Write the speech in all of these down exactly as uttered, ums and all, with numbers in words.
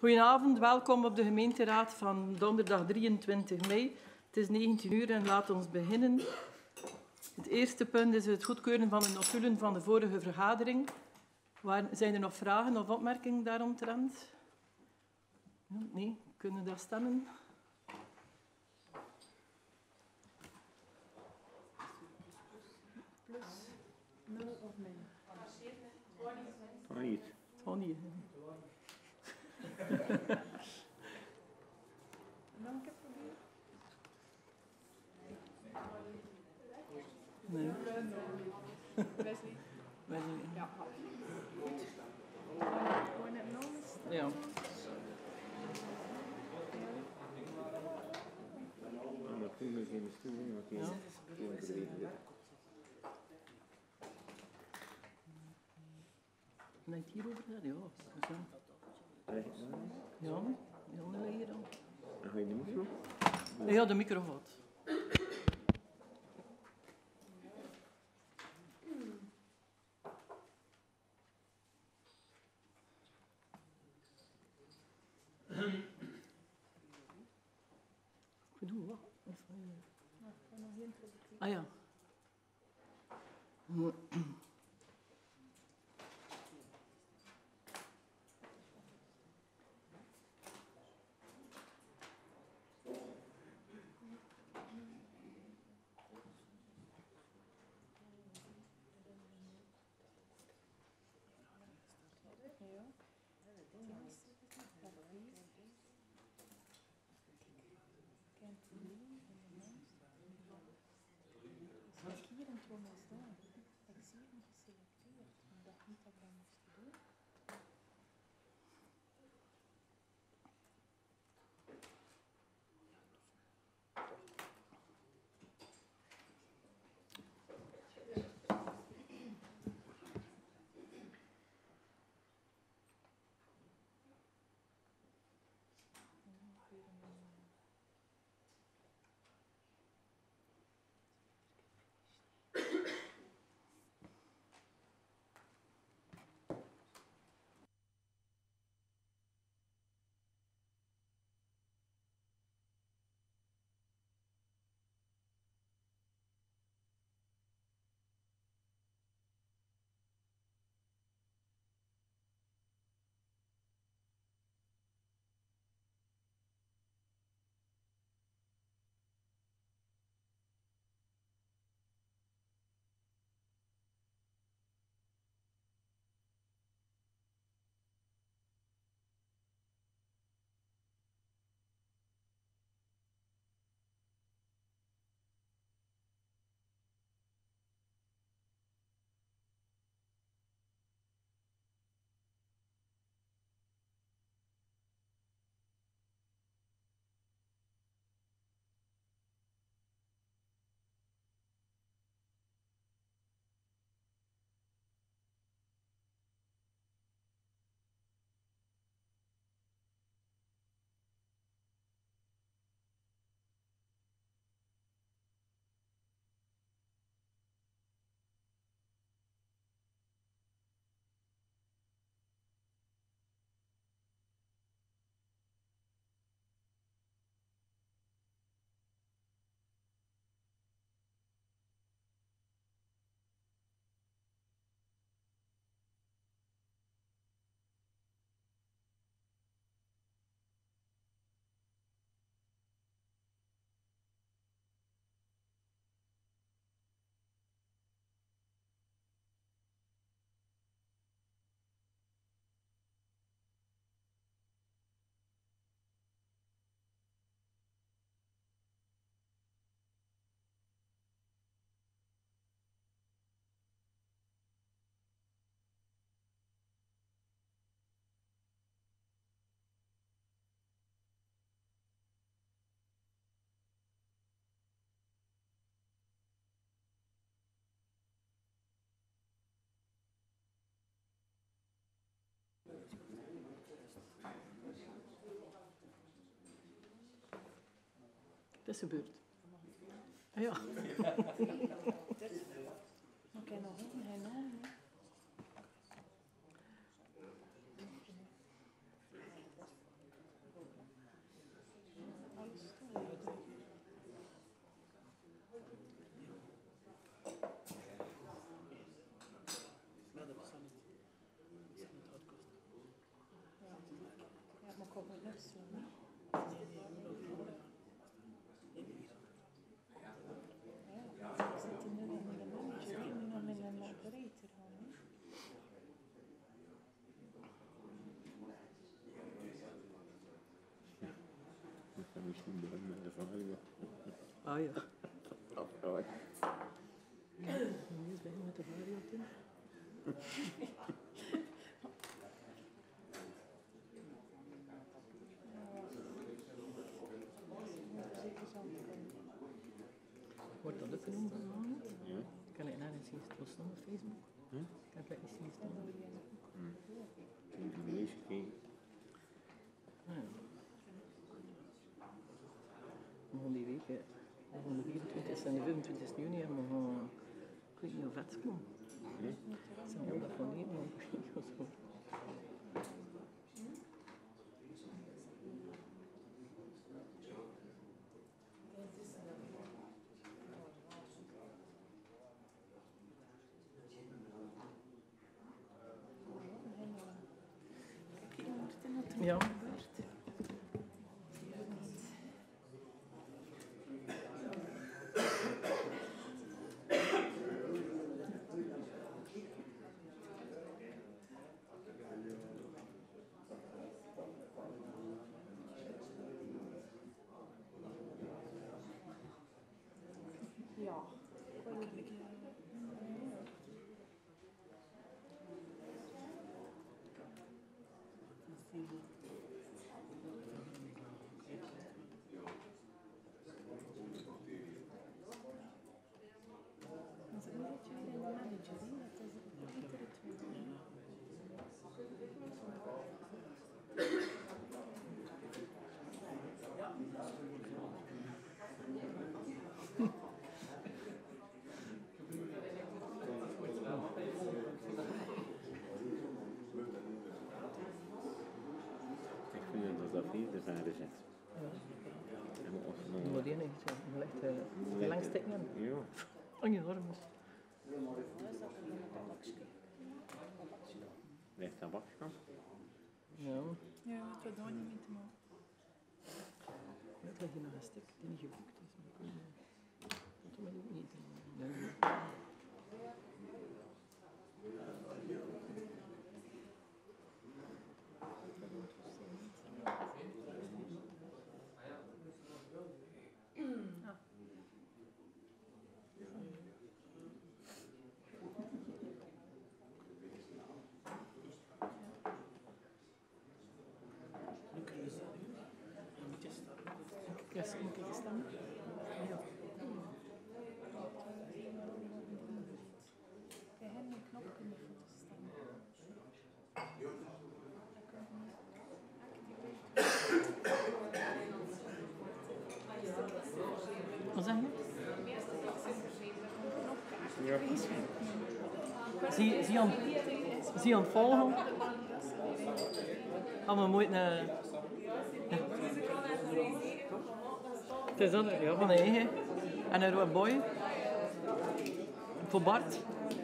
Goedenavond, welkom op de gemeenteraad van donderdag drieëntwintig mei. Het is negentien uur en laat ons beginnen. Het eerste punt is het goedkeuren van de notulen van de vorige vergadering. Waar, zijn er nog vragen of opmerkingen daaromtrent? Nee, kunnen we dat stemmen? Plus nul of min? Van niet. Van niet. Nog een keer proberen? Nee. Wesley? Wesley. Ja. Goed. Gewoon het nog eens. Ja. Ah, maar toen nog geen stoel, maar geen Ja. geen geleden. Ben ik hierover gedaan? Ja. Zo. Leg het Ja, ja, hier dan. dan ga je de micro. Ja, de micro gaat. Ik bedoel, wat? Of, uh... Ah ja. Het is gebeurd. Ah, ja. Oké, nog een enorm. ook op een wisselen. Ja, ik zit nu nog met een manager, ik nu nog met een operator gaan. Ik ga misschien beginnen met de vragen. Ah ja. Afvragen. Nu is beginnen met de varianten. Wordt dat ook genoemd vanavond? Ja. Kan ik naar eens zien staan op Facebook? Hm? Kan ik eens zien staan? Ik heb het niet gekeken. Ah ja. We gaan die week, hè. We gaan de vierentwintigste en de vijfentwintigste juni en we gaan, ik weet niet of het komt. Hm? Het is een heel dag van Nederland, ik weet niet of zo. Ja. Ja. Dat is een beetje een manager, hè? Dat is een betere twee. Ik vind dat dat hier de vader zit. En of Dat nog... moet je niet zo. Je legt uh, de langste in. Ja. Enorm. Ligt tabak van? Ja. Ja, wat we daar niet mee te maken. Net ligt hier nog een stuk die niet gekocht is. Maar ik weet niet. Dat doe ik ook niet. Nee. Ja, zie ik het staan. Ja. We hebben een knopje niet voor te staan. Wat zeg je? Ja. Zie, zie, aan, zie aan het volgen? Gaan we moeten... Uh, het is dat, ja, van eigen. En een rode boy. Voor Bart.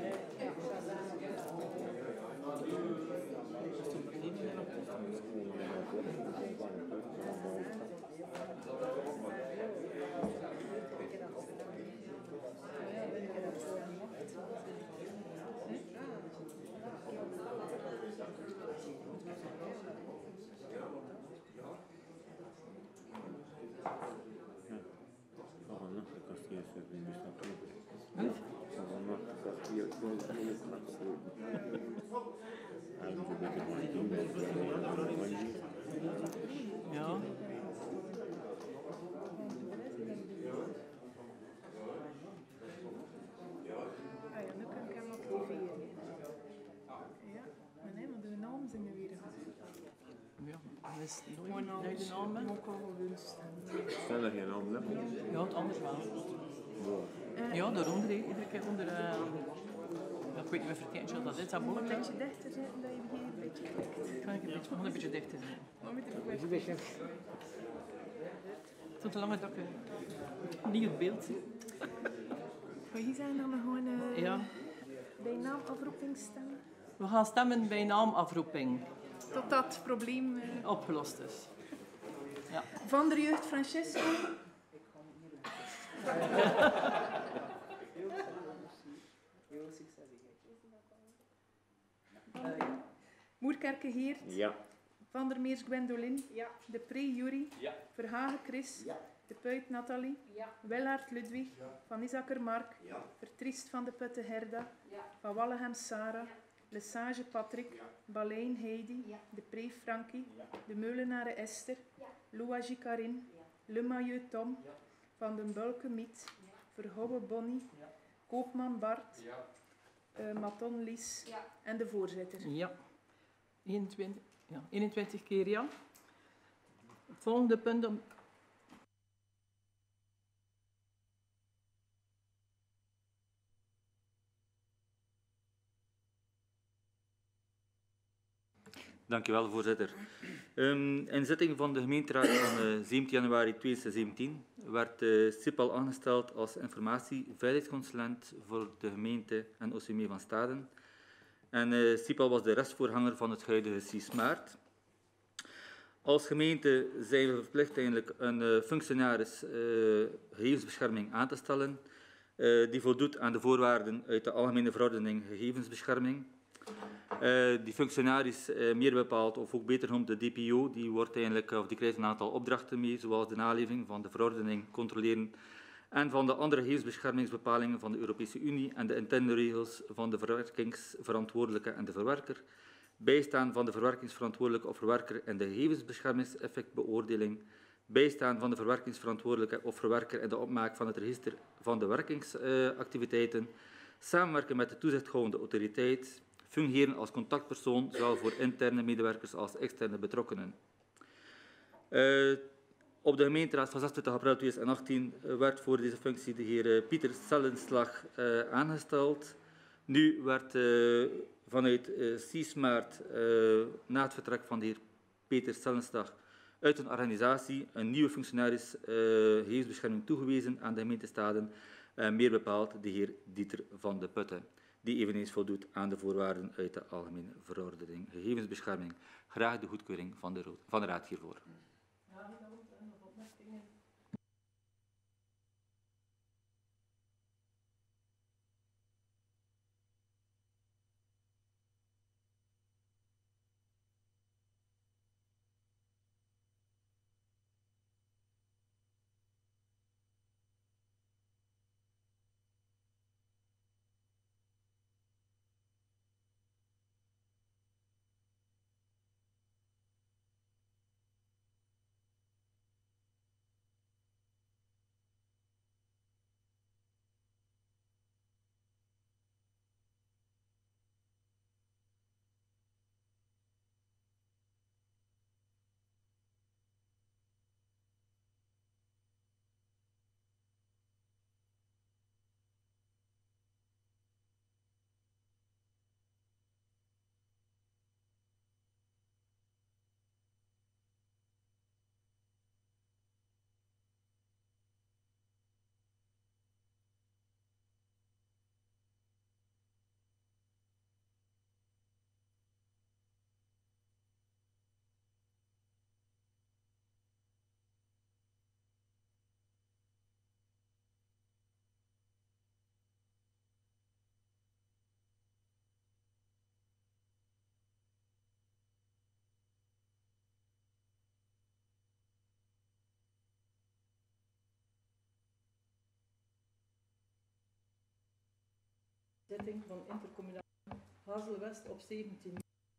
Volgende nacht de kasteel in de stad. Goed. Volgende nacht de kasteel in de stad. Hij moet een beetje wat doen met de Ja. Ah ja, nu kan ik hem activeren. Ja, maar nee, maar de naam zijn er weer. Ja, dat is nooit Gewoon naam dat je de naam bent. ook al gewoon staan. Stel dat je een naam hebt. Ja, het anders wel. Ja, daaronder, hè. Iedere keer onder... Uh, ik weet niet wat voor tientje dat is, dat Een bolletje. beetje dichter zitten dat je hier een beetje klikt. Kan ik een beetje, een beetje dichter zijn. Maar met de weg. Het is te lang dat ik uh, niet het beeld zie. Maar hier zijn dan gewoon uh, Ja. bij naamafroeping stemmen. We gaan stemmen bij naamafroeping. tot dat probleem uh... opgelost is. Ja. Van der Jeugd Francesco. Moerkerke Geert. Ja. Van der Meers Gwendoline. Ja. De Pre Jury. Ja. Verhagen Chris. Ja. De Puit Nathalie. Ja. Wellaert Ludwig. Ja. Van Isakker Mark. Ja. Vertriest van de Putte Herda. Ja. Van Wallegem Sarah. Ja. Lesage Patrick. Ja. Balijn Heidi. Ja. De Pre Frankie. Ja. De Meulenare Esther. Ja. Louagie Karin. Ja. Le Maillot Tom. Ja. Van den Bulke Miet. Ja. Verhouwe Bonnie. Ja. Koopman Bart. Ja. Uh, Maton Lies. Ja. En de voorzitter. Ja. eenentwintig, ja. eenentwintig keer ja. Het volgende punt om... Dank u wel, voorzitter. Um, in zitting van de gemeenteraad van uh, zeventien januari tweeduizend zeventien werd uh, SIPAL aangesteld als informatie-veiligheidsconsulent voor de gemeente en O C M E van Staden. En uh, SIPAL was de restvoorganger van het huidige C I S Maart. Als gemeente zijn we verplicht eigenlijk een uh, functionaris uh, gegevensbescherming aan te stellen, uh, die voldoet aan de voorwaarden uit de Algemene Verordening Gegevensbescherming. Uh, die functionaris, uh, meer bepaald, of ook beter genoemd de D P O, die, wordt eigenlijk, of die krijgt een aantal opdrachten mee, zoals de naleving van de verordening, controleren en van de andere gegevensbeschermingsbepalingen van de Europese Unie en de interne regels van de verwerkingsverantwoordelijke en de verwerker, bijstaan van de verwerkingsverantwoordelijke of verwerker en de gegevensbeschermingseffectbeoordeling, bijstaan van de verwerkingsverantwoordelijke of verwerker en de opmaak van het register van de werkingsactiviteiten, uh, samenwerken met de toezichthoudende autoriteit, fungeren als contactpersoon, zowel voor interne medewerkers als externe betrokkenen. Uh, op de gemeenteraad van zesentwintig april tweeduizend achttien werd voor deze functie de heer uh, Pieter Cellenslag uh, aangesteld. Nu werd uh, vanuit uh, C I S Maart, uh, na het vertrek van de heer Peter Cellenslag uit een organisatie, een nieuwe functionaris uh, gegevensbescherming toegewezen aan de gemeente Staden, uh, meer bepaald de heer Dieter van de Putten, die eveneens voldoet aan de voorwaarden uit de Algemene Verordening Gegevensbescherming. Graag de goedkeuring van de, van de Raad hiervoor. Zitting van intercommunaal Hazel-West op zeventien.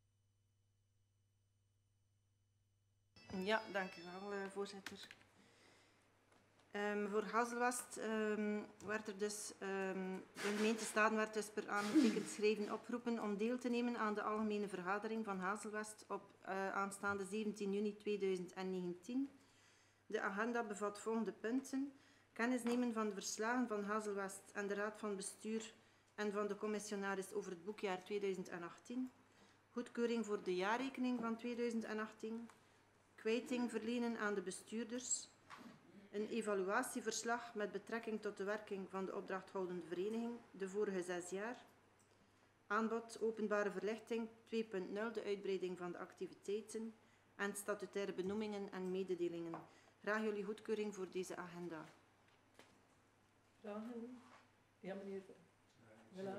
Ja, dank u wel, uh, voorzitter. Um, voor Hazel-West um, werd er dus, um, de gemeente Staden werd dus per aangetekend schrijven opgeroepen om deel te nemen aan de algemene vergadering van Hazel-West op uh, aanstaande zeventien juni tweeduizend negentien. De agenda bevat volgende punten: kennis nemen van de verslagen van Hazel-West en de Raad van Bestuur en van de commissionaris over het boekjaar tweeduizend achttien, goedkeuring voor de jaarrekening van tweeduizend achttien, kwijting verlenen aan de bestuurders, een evaluatieverslag met betrekking tot de werking van de opdrachthoudende vereniging de vorige zes jaar, Aanbod openbare verlichting twee punt nul, de uitbreiding van de activiteiten en statutaire benoemingen en mededelingen. Graag jullie goedkeuring voor deze agenda. Vragen? Ja, meneer. Voilà.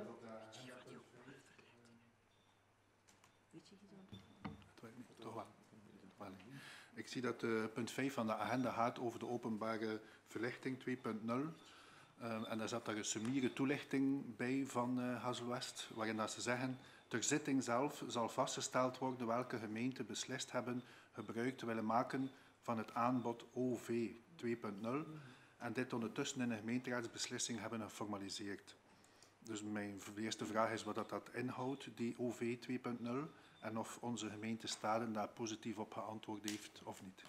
Toch wel. Wel, ik zie dat uh, punt vijf van de agenda gaat over de openbare verlichting twee punt nul. Uh, en daar zat daar een summiere toelichting bij van uh, Hazelwest, waarin dat ze zeggen: ter zitting zelf zal vastgesteld worden welke gemeenten beslist hebben gebruik te willen maken van het aanbod O V twee punt nul en dit ondertussen in een gemeenteraadsbeslissing hebben geformaliseerd. Dus mijn eerste vraag is wat dat, dat inhoudt, die O V twee punt nul, en of onze gemeente Staden daar positief op geantwoord heeft of niet.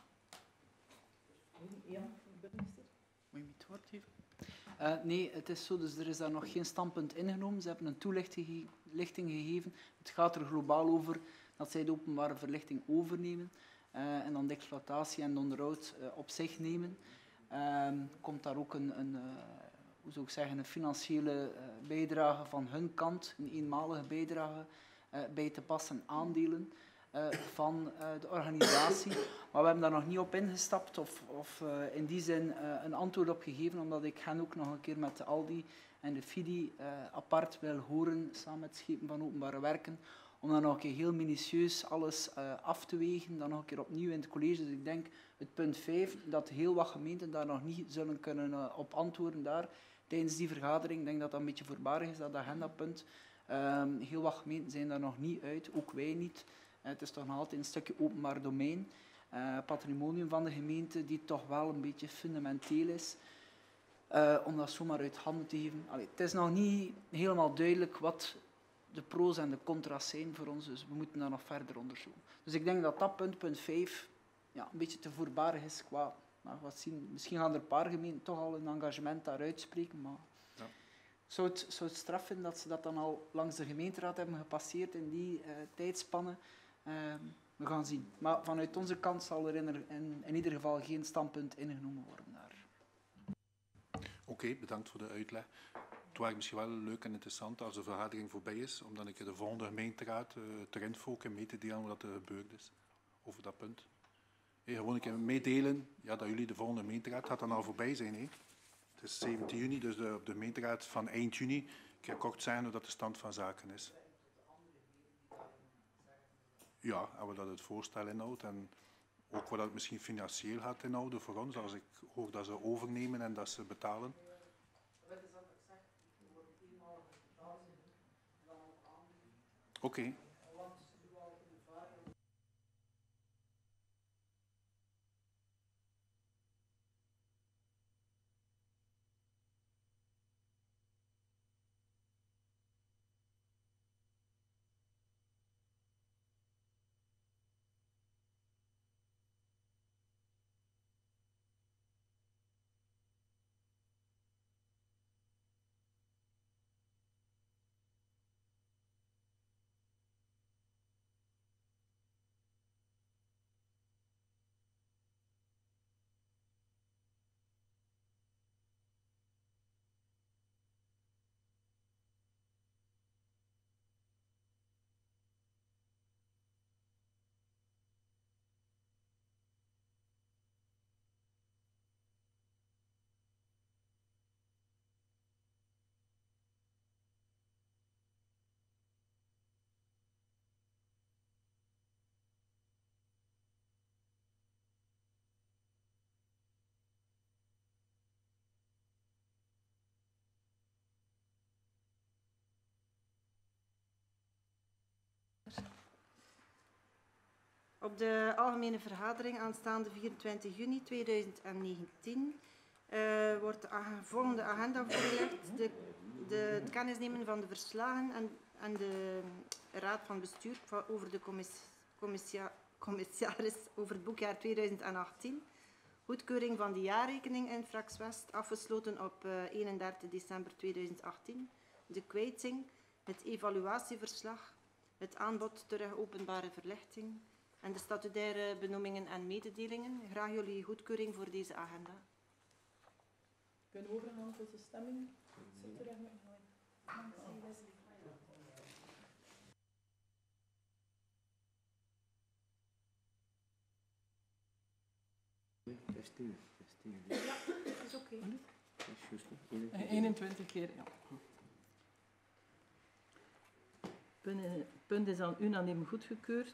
Ja, burgemeester. Moet je me het woord geven? Uh, nee, het is zo, dus er is daar nog geen standpunt ingenomen. Ze hebben een toelichting gegeven. Het gaat er globaal over dat zij de openbare verlichting overnemen uh, en dan de exploitatie en de onderhoud uh, op zich nemen. Uh, komt daar ook een, een, uh, hoe zou ik zeggen, een financiële uh, bijdrage van hun kant, een eenmalige bijdrage, uh, bij te passen aandelen uh, van uh, de organisatie. Maar we hebben daar nog niet op ingestapt of, of uh, in die zin uh, een antwoord op gegeven, omdat ik hen ook nog een keer met de Aldi en de Fidi uh, apart wil horen, samen met het schepen van openbare werken, om dan nog een keer heel minutieus alles uh, af te wegen, dan nog een keer opnieuw in het college. Dus ik denk het punt vijf, dat heel wat gemeenten daar nog niet zullen kunnen uh, op antwoorden daar tijdens die vergadering. Ik denk dat dat een beetje voorbarig is, dat agendapunt. Um, heel wat gemeenten zijn daar nog niet uit, ook wij niet. Uh, het is toch nog altijd een stukje openbaar domein. Uh, patrimonium van de gemeente, die toch wel een beetje fundamenteel is. Uh, om dat zomaar uit handen te geven. Allee, het is nog niet helemaal duidelijk wat de pro's en de contra's zijn voor ons, dus we moeten dat nog verder onderzoeken. Dus ik denk dat dat punt, punt vijf, ja, een beetje te voorbarig is qua, nou, wat zien. Misschien gaan er een paar gemeenten toch al een engagement daar uitspreken, maar ja. zou, het, zou het straf vinden dat ze dat dan al langs de gemeenteraad hebben gepasseerd in die uh, tijdspannen. Uh, we gaan zien. Maar vanuit onze kant zal er in, in, in ieder geval geen standpunt ingenomen worden daar. Oké, okay, bedankt voor de uitleg. Het was misschien wel leuk en interessant als de vergadering voorbij is, om dan een keer de volgende gemeenteraad uh, ter info en mee te delen wat er gebeurd is over dat punt. Hey, gewoon een keer meedelen ja, dat jullie de volgende gemeenteraad gaat dan al voorbij zijn. Hey. Het is zeventien juni, dus de, op de gemeenteraad van eind juni. Ik kan kort zeggen hoe dat de stand van zaken is. Ja, en wat dat het voorstel inhoudt en ook wat dat het misschien financieel gaat inhouden voor ons, als ik hoor dat ze overnemen en dat ze betalen. Oké. Okay. Op de algemene vergadering aanstaande vierentwintig juni tweeduizend negentien uh, wordt de ag volgende agenda voorgelegd. De, de, het kennisnemen van de verslagen en, en de raad van bestuur over de commis, commissia, commissaris over het boekjaar tweeduizend achttien. Goedkeuring van de jaarrekening in Frax West, afgesloten op uh, eenendertig december tweeduizend achttien. De kwijting, het evaluatieverslag, het aanbod terug openbare verlichting en de statutaire benoemingen en mededelingen. Graag jullie goedkeuring voor deze agenda. Kunnen we overgaan tot de stemming? Dat is tien. Dat is tien. Ja, dat is oké. Dat is juist, hè. eenentwintig. Eh, eenentwintig keer, ja. Punt, eh, punt is dan unaniem goedgekeurd.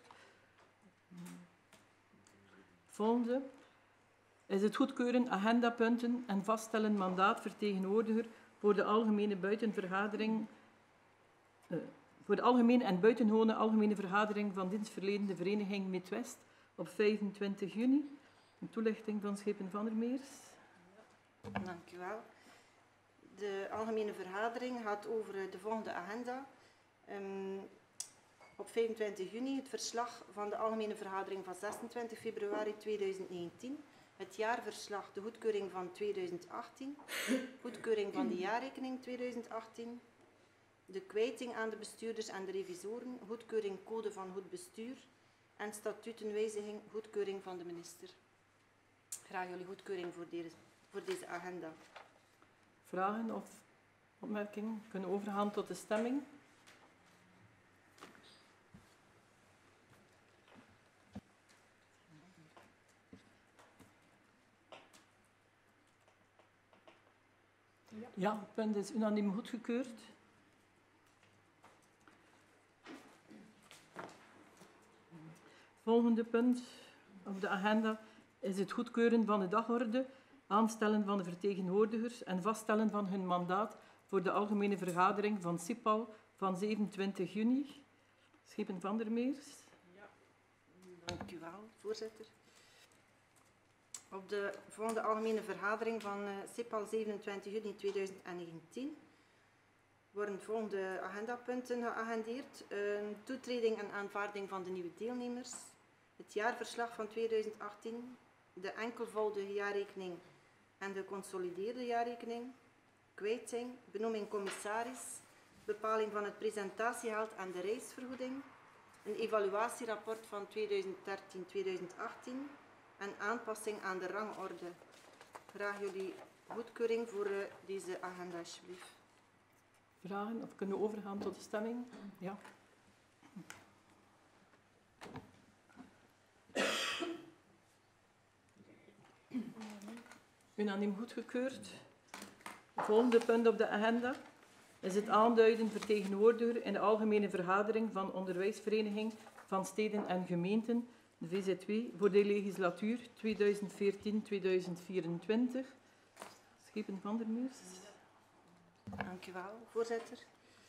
Volgende is het goedkeuren agendapunten en vaststellen mandaat vertegenwoordiger voor de algemene buitenvergadering, eh, voor de algemene en buitengewone algemene vergadering van dienstverlenende vereniging Midwest op vijfentwintig juni. Een toelichting van Schepen van der Meers. Dank u wel. De algemene vergadering gaat over eh, de volgende agenda. Um, op vijfentwintig juni het verslag van de algemene vergadering van zesentwintig februari tweeduizend negentien. Het jaarverslag, de goedkeuring van tweeduizend achttien. Goedkeuring van de jaarrekening tweeduizend achttien. De kwijting aan de bestuurders en de revisoren. Goedkeuring code van goed bestuur. En statutenwijziging, goedkeuring van de minister. Graag jullie goedkeuring voor deze, voor deze agenda. Vragen of opmerkingen kunnen overgaan tot de stemming. Ja, het punt is unaniem goedgekeurd. Volgende punt op de agenda is het goedkeuren van de dagorde, aanstellen van de vertegenwoordigers en vaststellen van hun mandaat voor de algemene vergadering van CIPAL van zevenentwintig juni. Schepen van der Meers. Ja. Dank u wel, voorzitter. Op de volgende algemene vergadering van uh, CIPAL zevenentwintig juni tweeduizend negentien worden volgende agendapunten geagendeerd. Uh, toetreding en aanvaarding van de nieuwe deelnemers. Het jaarverslag van tweeduizend achttien. De enkelvoudige jaarrekening en de consolideerde jaarrekening. Kwijting, benoeming commissaris. Bepaling van het presentatiegeld en de reisvergoeding. Een evaluatierapport van tweeduizend dertien tweeduizend achttien. En aanpassing aan de rangorde. Graag jullie goedkeuring voor uh, deze agenda, alsjeblieft. Vragen of kunnen we overgaan tot de stemming? Ja. Unaniem goedgekeurd. Volgende punt op de agenda is het aanduiden vertegenwoordiger in de algemene vergadering van onderwijsvereniging van steden en gemeenten, de V Z W, voor de legislatuur tweeduizend veertien tweeduizend vierentwintig. Schepen van der Meers. Dank u wel, voorzitter.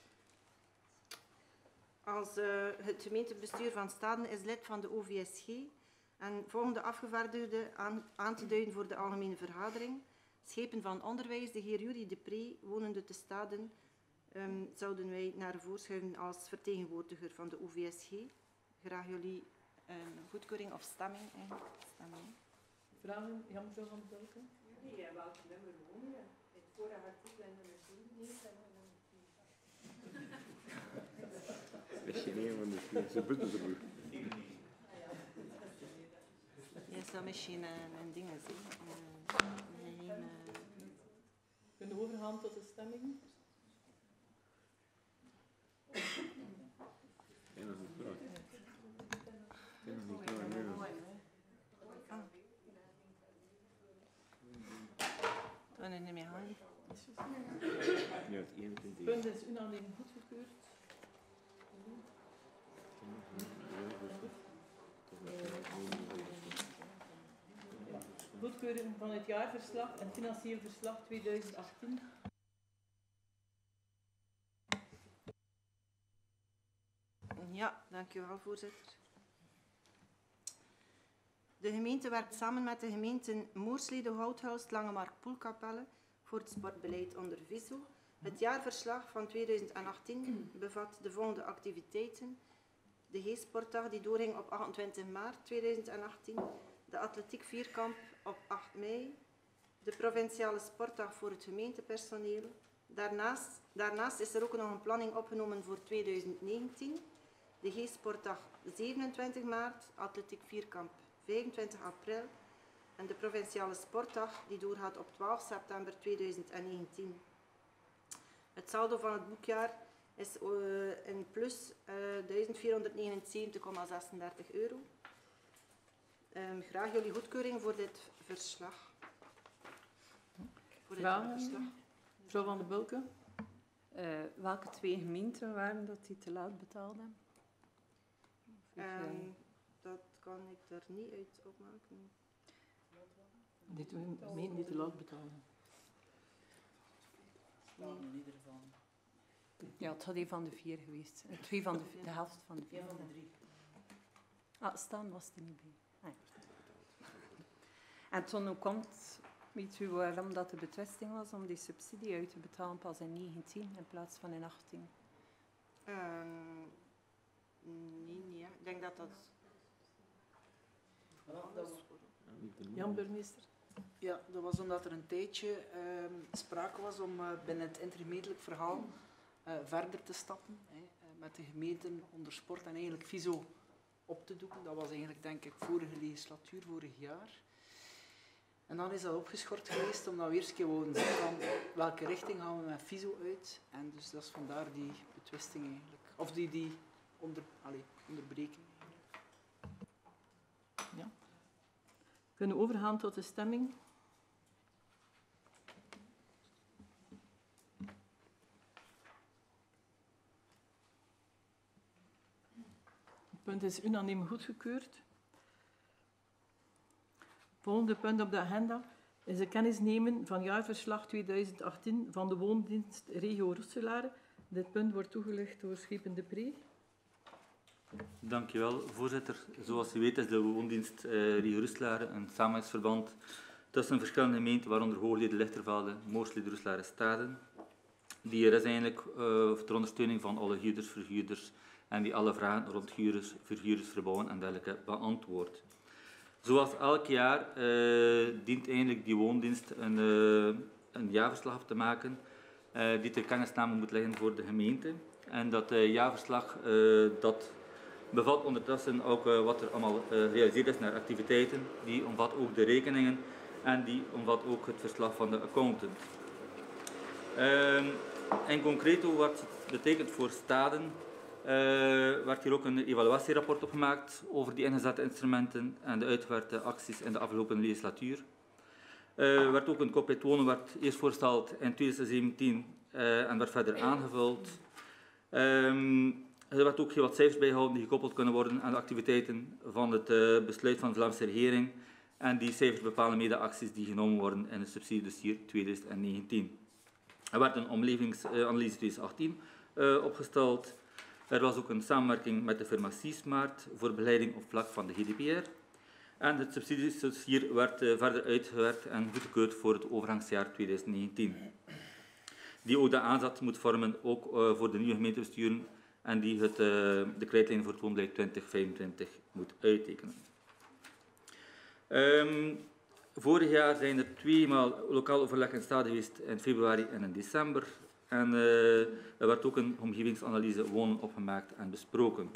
Als uh, het gemeentebestuur van Staden is lid van de O V S G en volgende afgevaardigde aan, aan te duiden voor de algemene vergadering. Schepen van onderwijs, de heer Jurie Depree, wonende te Staden, um, zouden wij naar voren schuiven als vertegenwoordiger van de O V S G. Graag jullie um, goedkeuring of stemming. Eigenlijk. Stemming. Vragen? Ja, mevrouw van Belken. Nee, ja, welk nummer wonen je? In het vorige artikel en nummer zevenentien. Dat is geen een van de twee. Ze butten ze broer. Ja, dat misschien uh, een ding is. Uh, uh, Kunnen we overgaan tot de stemming? Ja, dat is een vraag. Ja, dat is niet klaar, nee. ah. Dan is het niet meer gaan. Ja, het eenentwintig. Het punt is unaniem goedgekeurd. Goedkeuring van het jaarverslag en financieel verslag tweeduizend achttien. Ja, dank u wel, voorzitter. De gemeente werkt samen met de gemeenten Moerslede, Houthuis, Langemark, Poelkapelle voor het sportbeleid onder VISO. Het jaarverslag van tweeduizend achttien bevat de volgende activiteiten. De G-sportdag die doorging op achtentwintig maart tweeduizend achttien. De atletiek vierkamp op acht mei. De provinciale sportdag voor het gemeentepersoneel. Daarnaast, daarnaast is er ook nog een planning opgenomen voor tweeduizend negentien. De G-sportdag zevenentwintig maart, atletiek vierkamp vijfentwintig april en de provinciale sportdag die doorgaat op twaalf september tweeduizend negentien. Het saldo van het boekjaar is uh, in plus uh, duizend vierhonderdnegenenzeventig komma zesendertig euro. Um, graag jullie goedkeuring voor dit verslag. Voor dit Vragen? verslag. Mevrouw Van den Bulke? Uh, welke twee gemeenten waren dat die te laat betaalden? Um, dat kan ik daar niet uit opmaken. Die twee gemeenten die te laat betalen. Nee. In ieder geval. Ja, het had een van de vier geweest. Uh, twee van de, vier, de helft van de vier. Een van de drie. Ah, staan was er niet bij. Ah, ja. En toen hoe komt, weet u waarom dat de betwisting was om die subsidie uit te betalen pas in negentien in plaats van in achttien? Um, nee, nee, ik denk dat dat... Jan, burgemeester? Ja, dat was omdat er een tijdje uh, sprake was om uh, binnen het intergemeentelijk verhaal uh, verder te stappen. Hè, uh, met de gemeenten onder sport en eigenlijk V I S O op te doeken. Dat was eigenlijk, denk ik, vorige legislatuur, vorig jaar. En dan is dat opgeschort geweest, omdat we eerst een keer wouden zien van welke richting gaan we met V I S O uit. En dus dat is vandaar die betwisting eigenlijk. Of die, die onder, allez, onderbreking. Ja. We kunnen overgaan tot de stemming. Het punt is unaniem goedgekeurd. Volgende punt op de agenda is de kennisnemen van jaarverslag tweeduizend achttien van de woondienst Regio Roeselare. Dit punt wordt toegelicht door Schepen de Pre. Dank u wel, voorzitter. Zoals u weet is de woondienst uh, Regio Roeselare een samenwerkingsverband tussen verschillende gemeenten, waaronder Hooglede, Lichtervelde, Mooslede, Roeselare, Staden. Die er is eigenlijk uh, ter ondersteuning van alle huurders, verhuurders en die alle vragen rond huurders, verhuurders, verbouwen en dergelijke beantwoordt. Zoals elk jaar uh, dient eigenlijk die woondienst een, uh, een jaarverslag af te maken uh, die ter kennisname moet liggen voor de gemeente. En dat uh, jaarverslag uh, dat bevat ondertussen ook uh, wat er allemaal uh, gerealiseerd is naar activiteiten. Die omvat ook de rekeningen en die omvat ook het verslag van de accountant. Uh, in concreto wat het betekent voor Staden, uh, werd hier ook een evaluatierapport opgemaakt over die ingezette instrumenten en de uitgewerkte acties in de afgelopen legislatuur. Er uh, werd ook een kopie tonen, werd eerst voorgesteld in tweeduizend zeventien uh, en werd verder aangevuld. Um, er werd ook heel wat cijfers bijgehouden die gekoppeld kunnen worden aan de activiteiten van het uh, besluit van de Vlaamse regering. En die cijfers bepalen mede acties die genomen worden in het subsidiedossier tweeduizend negentien. Er werd een omlevingsanalyse tweeduizend achttien uh, opgesteld. Er was ook een samenwerking met de firma Siesmaart voor begeleiding op vlak van de G D P R. En het subsidiedossier werd uh, verder uitgewerkt en goedgekeurd voor het overgangsjaar tweeduizend negentien. Die ook de aanzet moet vormen ook uh, voor de nieuwe gemeentebesturen en die het, uh, de krijtlijn voor het woonbeleid twintig vijfentwintig moet uittekenen. Um, vorig jaar zijn er tweemaal lokaal overleg in Stade geweest in februari en in december. En uh, er werd ook een omgevingsanalyse wonen opgemaakt en besproken.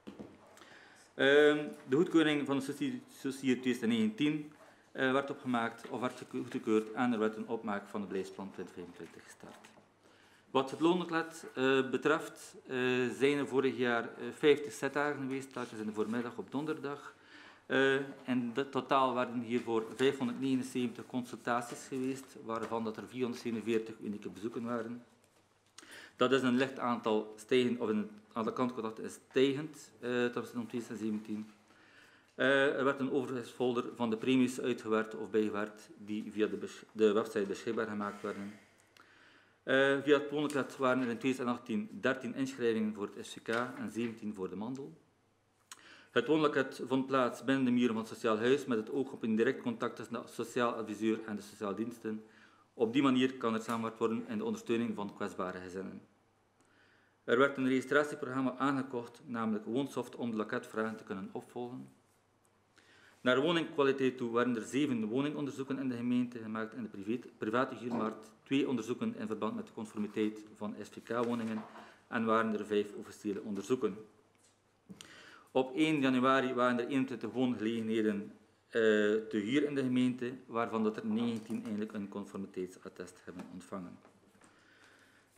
Um, de goedkeuring van het subsidie tweeduizend negentien uh, werd opgemaakt of werd goedgekeurd en er werd een opmaak van het beleidsplan twintig vijfentwintig gestart. Wat het loonakkoord uh, betreft uh, zijn er vorig jaar uh, vijftig setdagen geweest, telkens in de voormiddag op donderdag. Uh, in totaal werden hiervoor vijfhonderdnegenenzeventig consultaties geweest, waarvan dat er vierhonderdzevenenveertig unieke bezoeken waren. Dat is een licht aantal stijgend, of een aantal klantcontacten is stijgend uh, ten opzichte van tweeduizend zeventien. Uh, er werd een overzichtsfolder van de premies uitgewerkt of bijgewerkt die via de, de website beschikbaar gemaakt werden. Uh, via het woonakkoord waren er in tweeduizend achttien dertien inschrijvingen voor het S V K en zeventien voor de Mandel. Het woonakkoord vond plaats binnen de muren van het sociaal huis met het oog op een direct contact tussen de sociaal adviseur en de sociale diensten. Op die manier kan er samengewerkt worden in de ondersteuning van kwetsbare gezinnen. Er werd een registratieprogramma aangekocht, namelijk Woonsoft, om de loketvragen te kunnen opvolgen. Naar woningkwaliteit toe werden er zeven woningonderzoeken in de gemeente gemaakt in de private huurmarkt, twee onderzoeken in verband met de conformiteit van S V K-woningen en waren er vijf officiële onderzoeken. Op één januari waren er eenentwintig woongelegenheden uh, te huur in de gemeente, waarvan dat er negentien eigenlijk een conformiteitsattest hebben ontvangen.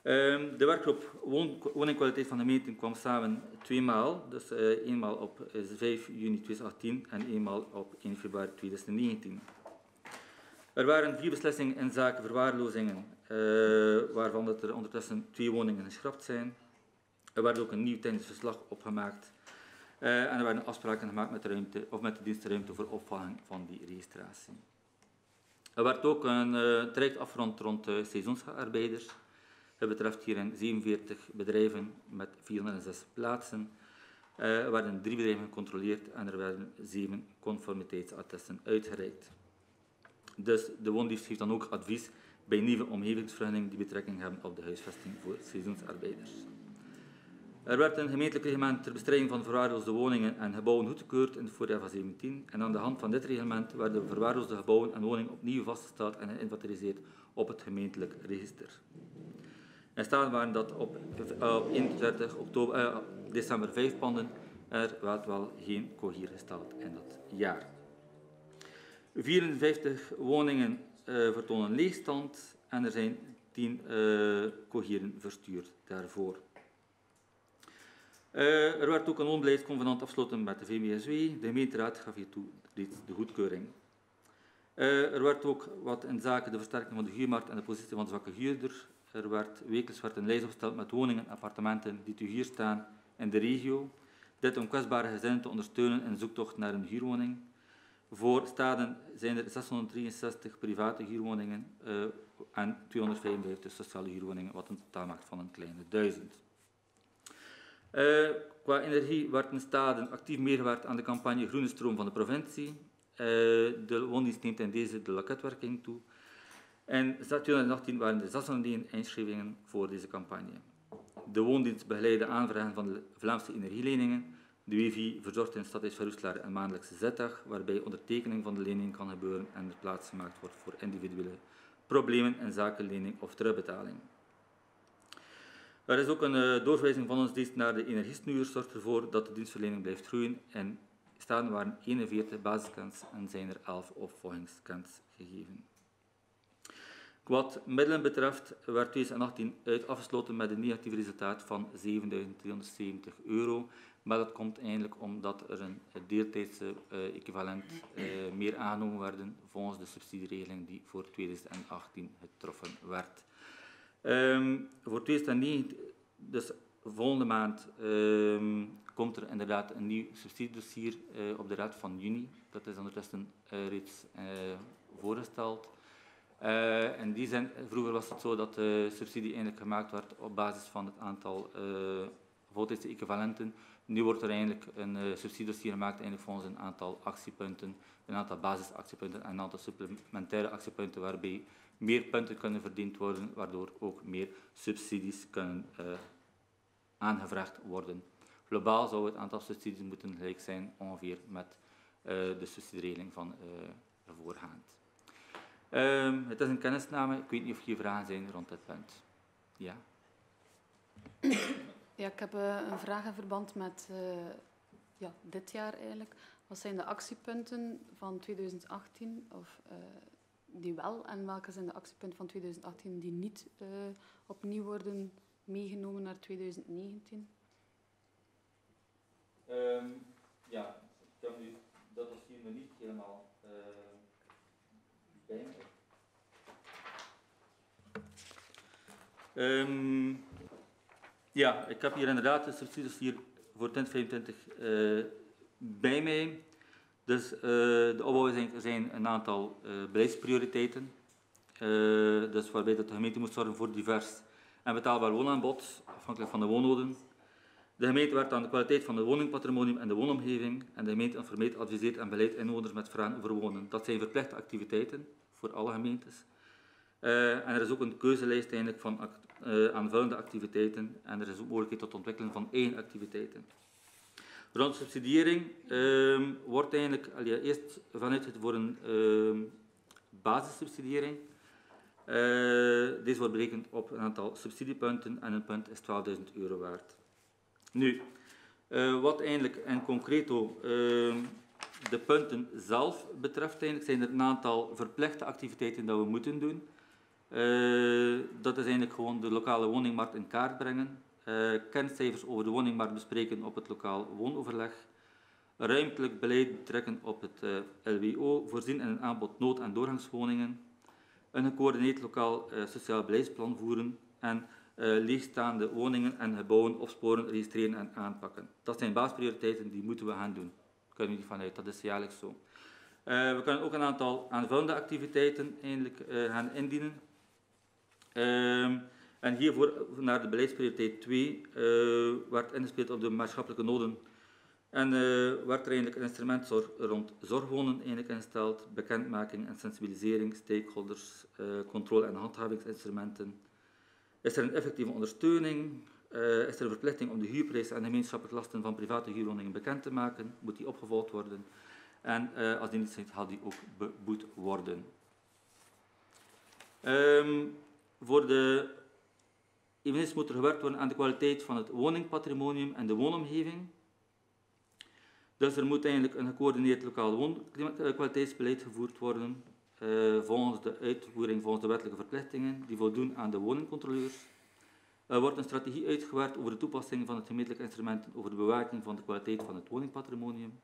Um, de werkgroep woon, woningkwaliteit van de gemeente kwam samen tweemaal. Dus uh, eenmaal op uh, vijf juni tweeduizend achttien en eenmaal op één februari tweeduizend negentien. Er waren vier beslissingen in zaken verwaarlozingen, uh, waarvan dat er ondertussen twee woningen geschrapt zijn. Er werd ook een nieuw technisch verslag opgemaakt. Uh, en er werden afspraken gemaakt met de, ruimte, of met de dienstruimte voor opvang van die registratie. Er werd ook een uh, traject afgerond rond uh, seizoensarbeiders. Het betreft hierin zevenenveertig bedrijven met vierhonderdzes plaatsen. Uh, er werden drie bedrijven gecontroleerd en er werden zeven conformiteitsattesten uitgereikt. Dus de woondienst geeft dan ook advies bij nieuwe omgevingsvergunningen die betrekking hebben op de huisvesting voor seizoensarbeiders. Er werd een gemeentelijk reglement ter bestrijding van verwaarloosde woningen en gebouwen goedgekeurd in het voorjaar van zeventien. En aan de hand van dit reglement werden verwaarloosde gebouwen en woningen opnieuw vastgesteld en geïnventariseerd op het gemeentelijk register. En staan waren dat op, op eenendertig oktober, uh, december vijf panden. Er werd wel geen cohier gesteld in dat jaar. vierenvijftig woningen uh, vertonen leegstand en er zijn tien uh, cohieren verstuurd daarvoor. Uh, er werd ook een woonbeleidsconvenant afgesloten met de V M S W. De gemeenteraad gaf hiertoe reeds de goedkeuring. Uh, er werd ook wat in zaken de versterking van de huurmarkt en de positie van de zwakke huurder. Er werd wekelijks werd een lijst opgesteld met woningen en appartementen die te huur staan in de regio. Dit om kwetsbare gezinnen te ondersteunen in de zoektocht naar een huurwoning. Voor Staden zijn er zeshonderddrieënzestig private huurwoningen uh, en tweehonderdvijfenvijftig sociale huurwoningen, wat een totaal maakt van een kleine duizend. Uh, qua energie werd in Staden actief meegewerkt aan de campagne Groene Stroom van de provincie. Uh, de woondienst neemt in deze de loketwerking toe. In tweeduizend achttien waren er zeshonderdéén inschrijvingen voor deze campagne. De woondienst begeleidde aanvragen van de Vlaamse energieleningen. De W I V I verzorgt in Stadhuis Verroestelaar een maandelijkse zetdag, waarbij ondertekening van de lening kan gebeuren en er plaats gemaakt wordt voor individuele problemen in zaken lening of terugbetaling. Er is ook een uh, doorverwijzing van ons dienst naar de energiesnuur, zorgt ervoor dat de dienstverlening blijft groeien. En staan waren eenenveertig basisscans en zijn er elf opvolgingsscans gegeven. Wat middelen betreft werd tweeduizend achttien uit afgesloten met een negatief resultaat van zevenduizend driehonderdzeventig euro. Maar dat komt eigenlijk omdat er een deeltijdse uh, equivalent uh, meer aangenomen werden volgens de subsidieregeling die voor tweeduizend achttien getroffen werd. Um, voor tweeduizend negentien, dus volgende maand, um, komt er inderdaad een nieuw subsidiedossier uh, op de raad van juni. Dat is ondertussen uh, reeds uh, voorgesteld. Uh, in die zin, vroeger was het zo dat de subsidie eigenlijk gemaakt werd op basis van het aantal uh, voltijdse equivalenten. Nu wordt er eigenlijk een uh, subsidiedossier gemaakt eigenlijk volgens een aantal actiepunten, een aantal basisactiepunten en een aantal supplementaire actiepunten waarbij meer punten kunnen verdiend worden, waardoor ook meer subsidies kunnen uh, aangevraagd worden. Globaal zou het aantal subsidies moeten gelijk zijn ongeveer met uh, de subsidieregeling van uh, voorgaand. Um, het is een kennisname. Ik weet niet of er vragen zijn rond dit punt. Ja. Ja, ik heb uh, een vraag in verband met uh, ja, dit jaar eigenlijk. Wat zijn de actiepunten van tweeduizend achttien of, uh, die wel en welke zijn de actiepunten van tweeduizend achttien die niet uh, opnieuw worden meegenomen naar tweeduizend negentien? Um, ja, ik heb nu dat was hier nog niet helemaal uh, bij me. Um, ja, ik heb hier inderdaad de subsidies hier voor twintig vijfentwintig uh, bij mij. Dus uh, de opbouw zijn, zijn een aantal uh, beleidsprioriteiten. Uh, dus waarbij dat de gemeente moet zorgen voor divers en betaalbaar woonaanbod, afhankelijk van de woonnoden. De gemeente werkt aan de kwaliteit van het woningpatrimonium en de woonomgeving. En de gemeente informeert, adviseert en beleidt inwoners met vragen over wonen. Dat zijn verplichte activiteiten voor alle gemeentes. Uh, en er is ook een keuzelijst eigenlijk van act, uh, aanvullende activiteiten. En er is ook mogelijkheid tot ontwikkelen van eigen activiteiten. Rond subsidiëring uh, wordt eigenlijk allee, eerst vanuit voor een uh, basissubsidiëring. Uh, deze wordt berekend op een aantal subsidiepunten en een punt is twaalfduizend euro waard. Nu, uh, wat eigenlijk in concreto uh, de punten zelf betreft, eigenlijk zijn er een aantal verplichte activiteiten dat we moeten doen. Uh, dat is eigenlijk gewoon de lokale woningmarkt in kaart brengen. Uh, kerncijfers over de woningmarkt bespreken op het lokaal woonoverleg. Ruimtelijk beleid betrekken op het uh, L W O, voorzien in een aanbod nood- en doorgangswoningen. Een gecoördineerd lokaal uh, sociaal beleidsplan voeren en uh, leegstaande woningen en gebouwen opsporen, registreren en aanpakken. Dat zijn basisprioriteiten, die moeten we gaan doen. Daar kunnen we niet vanuit, dat is jaarlijks zo. Uh, we kunnen ook een aantal aanvullende activiteiten eigenlijk, uh, gaan indienen. Uh, en hiervoor naar de beleidsprioriteit twee uh, werd ingespeeld op de maatschappelijke noden. En uh, werd er eigenlijk een instrument zorg, rond zorgwonen eigenlijk ingesteld, bekendmaking en sensibilisering, stakeholders, uh, controle- en handhavingsinstrumenten. Is er een effectieve ondersteuning? Uh, is er een verplichting om de huurprijs en de gemeenschappelijke lasten van private huurwoningen bekend te maken? Moet die opgevolgd worden? En uh, als die niet zijn, gaat die ook beboet worden. Um, voor de eveneens moet er gewerkt worden aan de kwaliteit van het woningpatrimonium en de woonomgeving. Dus er moet eigenlijk een gecoördineerd lokaal woonkwaliteitsbeleid gevoerd worden, uh, volgens de uitvoering volgens de wettelijke verplichtingen die voldoen aan de woningcontroleurs. Er wordt een strategie uitgewerkt over de toepassing van het gemeentelijk instrument over de bewaking van de kwaliteit van het woningpatrimonium.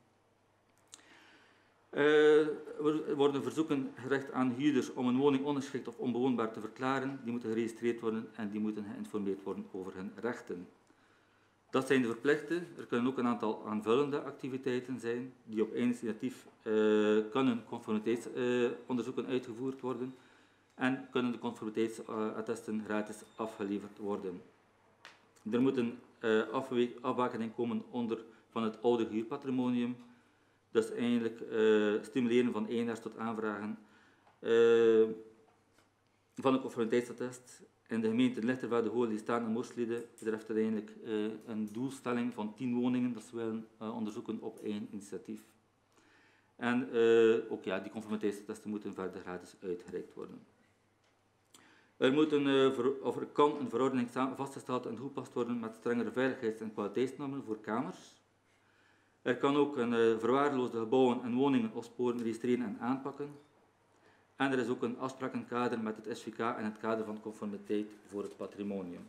Uh, er worden verzoeken gericht aan huurders om een woning ongeschikt of onbewoonbaar te verklaren. Die moeten geregistreerd worden en die moeten geïnformeerd worden over hun rechten. Dat zijn de verplichten. Er kunnen ook een aantal aanvullende activiteiten zijn die op eigen initiatief uh, kunnen conformiteitsonderzoeken uh, uitgevoerd worden en kunnen de conformiteitsattesten gratis afgeleverd worden. Er moet een uh, afbakening komen onder van het oude huurpatrimonium. Dus eigenlijk uh, stimuleren van eigenaars tot aanvragen uh, van een conformiteitsattest. In de gemeente Lichtervelde, Hoorn, Staan en Moerslede betreft het eigenlijk uh, een doelstelling van tien woningen dat ze willen uh, onderzoeken op eigen initiatief. En uh, ook ja, die conformiteitsattesten moeten verder gratis uitgereikt worden. Er, moet een, uh, ver, of er kan een verordening vastgesteld en toegepast worden met strengere veiligheids- en kwaliteitsnormen voor kamers. Er kan ook een uh, verwaarloosde gebouwen en woningen opsporen, registreren en aanpakken. En er is ook een afsprakenkader met het S V K en het kader van conformiteit voor het patrimonium.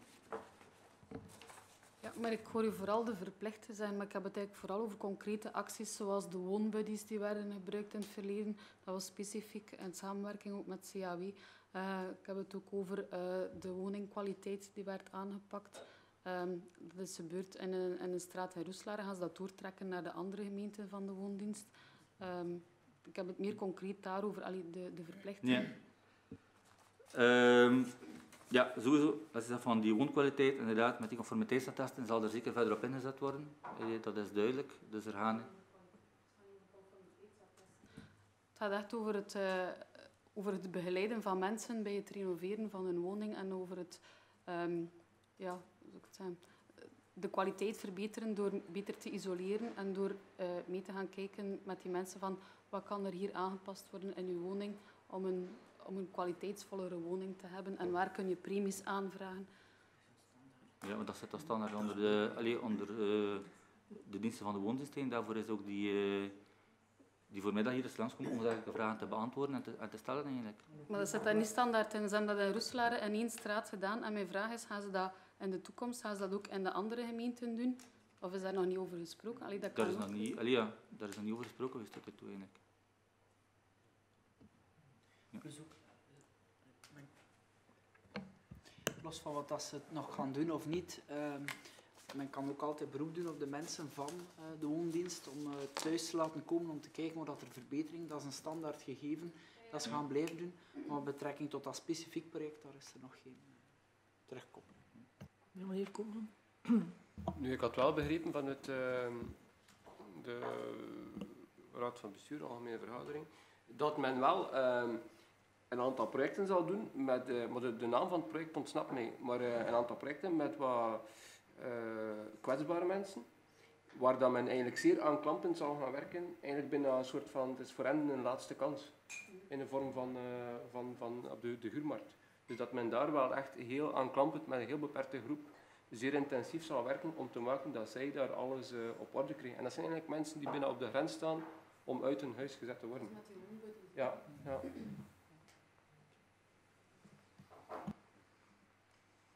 Ja, maar ik hoor u vooral de verplichte zijn, maar ik heb het eigenlijk vooral over concrete acties zoals de woonbuddies die werden gebruikt in het verleden. Dat was specifiek in samenwerking ook met C A W. Uh, ik heb het ook over uh, de woningkwaliteit die werd aangepakt. Um, dat is gebeurd in een, in een straat in Roeselare. Gaan ze dat doortrekken naar de andere gemeenten van de woondienst. Um, ik heb het meer concreet daarover, allee, de, de verplichting. Ja. Um, ja, sowieso. Als je zegt van die woonkwaliteit, inderdaad, met die conformiteitsattesten zal er zeker verder op ingezet worden. Dat is duidelijk. Dus er gaan... Het gaat echt over het, uh, over het begeleiden van mensen bij het renoveren van hun woning en over het... Um, ja, de kwaliteit verbeteren door beter te isoleren en door uh, mee te gaan kijken met die mensen van wat kan er hier aangepast worden in uw woning om een, om een kwaliteitsvollere woning te hebben en waar kun je premies aanvragen. Ja, maar dat zit dan standaard onder de, allez, onder, uh, de diensten van de woonsysteem. Daarvoor is ook die, uh, die voormiddag hier eens langskomen om dergelijke vragen te beantwoorden en te, en te stellen eigenlijk. Maar dat zit daar niet standaard in. Ze hebben dat in Roeselare in één straat gedaan en mijn vraag is, gaan ze dat in de toekomst gaan ze dat ook in de andere gemeenten doen? Of is daar nog niet over gesproken? Allee, dat kan daar, is nog niet, allee, ja, daar is nog niet over gesproken geweest tot nu toe eigenlijk. Ja. Los van wat dat ze nog gaan doen of niet, uh, men kan ook altijd beroep doen op de mensen van uh, de woondienst om uh, thuis te laten komen om te kijken of dat er verbetering, dat is een standaard gegeven, dat ze gaan blijven doen. Maar met betrekking tot dat specifiek project, daar is er nog geen uh, terugkoppeling. Ja, maar hier komen. Nu, ik had wel begrepen vanuit uh, de Raad van Bestuur, Algemene Vergadering, dat men wel uh, een aantal projecten zal doen, met, uh, maar de, de naam van het project ontsnapt mij, maar uh, een aantal projecten met wat uh, kwetsbare mensen, waar dat men eigenlijk zeer aanklampend zal gaan werken, eigenlijk binnen een soort van, het is voor hen een laatste kans, in de vorm van, uh, van, van op de, de huurmarkt. Dus dat men daar wel echt heel aanklampend met een heel beperkte groep zeer intensief zal werken om te maken dat zij daar alles uh, op orde krijgen. En dat zijn eigenlijk mensen die binnen op de grens staan om uit hun huis gezet te worden. Ja, ja.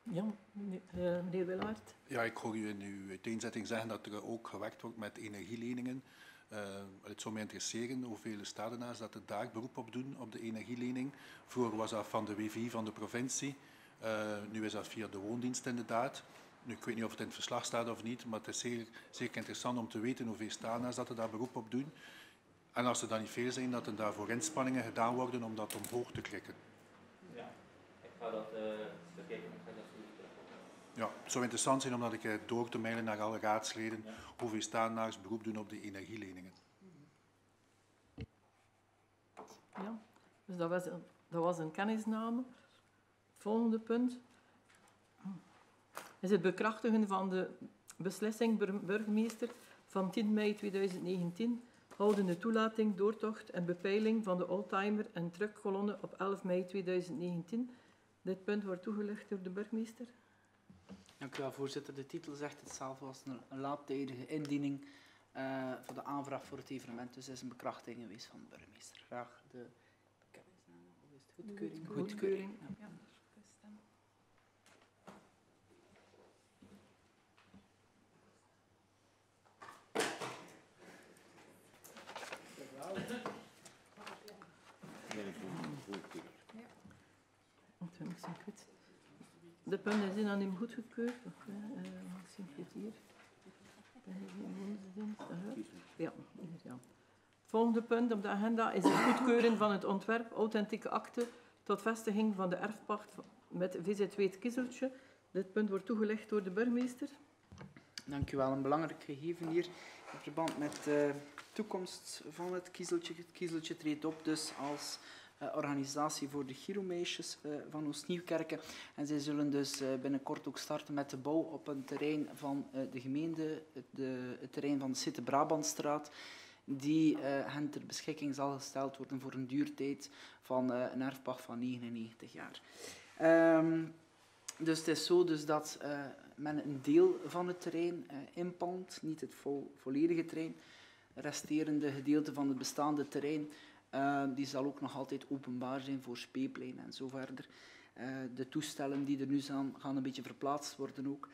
Ja, meneer, uh, meneer Willaert. Ja, ik hoor u in uw uiteenzetting zeggen dat er ook gewerkt wordt met energieleningen. Uh, het zou mij interesseren hoeveel stadenaars dat er daar beroep op doen, op de energielening. Vroeger was dat van de W V I van de provincie. Uh, nu is dat via de woondienst inderdaad. Nu, ik weet niet of het in het verslag staat of niet, maar het is zeer, zeer interessant om te weten hoeveel stadenaars dat er daar beroep op doen. En als er dan niet veel zijn, dat er daarvoor inspanningen gedaan worden om dat omhoog te klikken. Ja, ik ga dat uh, bekijken. Ik ga dat Ja, het zou interessant zijn om dat ik door te mailen naar alle raadsleden ja. hoeveel stadenaars beroep doen op de energieleningen. Ja, dus dat was, een, dat was een kennisname. Het volgende punt is het bekrachtigen van de beslissing burgemeester van tien mei tweeduizend negentien, houdende toelating, doortocht en bepeiling van de oldtimer en truckkolonne op elf mei tweeduizend negentien. Dit punt wordt toegelicht door de burgemeester. Dank u wel, voorzitter. De titel zegt het zelf, was een, een laattijdige indiening uh, voor de aanvraag voor het evenement. Dus het is een bekrachtiging geweest van de burgemeester. Graag de kennisname, hoe is het? Goedkeuring? Goedkeuring. Goedkeuring. Ja. Ja. De punten zijn aan hem goedgekeurd. Misschien uh, hier. Ja, hier, ja. Het volgende punt op de agenda is het goedkeuren van het ontwerp authentieke akte tot vestiging van de erfpacht met V Z W het Kiezeltje. Dit punt wordt toegelicht door de burgemeester. Dank u wel. Een belangrijk gegeven hier in verband met de toekomst van het Kiezeltje. Het Kiezeltje treedt op dus als Uh, organisatie voor de Giromeisjes uh, van Oost-Nieuwkerken. En zij zullen dus uh, binnenkort ook starten met de bouw op een terrein van uh, de gemeente, het, de, het terrein van de Sitte-Brabantstraat, die uh, hen ter beschikking zal gesteld worden voor een duurtijd van uh, een erfpacht van negenennegentig jaar. Um, dus het is zo dus dat uh, men een deel van het terrein uh, inpalmt, niet het vo volledige terrein. Het resterende gedeelte van het bestaande terrein Uh, die zal ook nog altijd openbaar zijn voor speeplein en zo verder. Uh, de toestellen die er nu zijn, gaan een beetje verplaatst worden ook.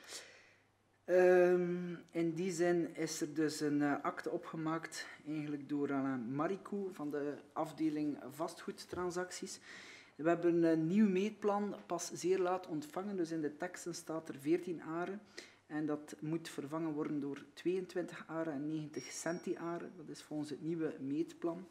Um, in die zin is er dus een uh, akte opgemaakt, eigenlijk door Alain Maricou van de afdeling vastgoedtransacties. We hebben een nieuw meetplan pas zeer laat ontvangen, dus in de teksten staat er veertien aren. En dat moet vervangen worden door tweeëntwintig aren en negentig centiaren. Dat is volgens het nieuwe meetplan.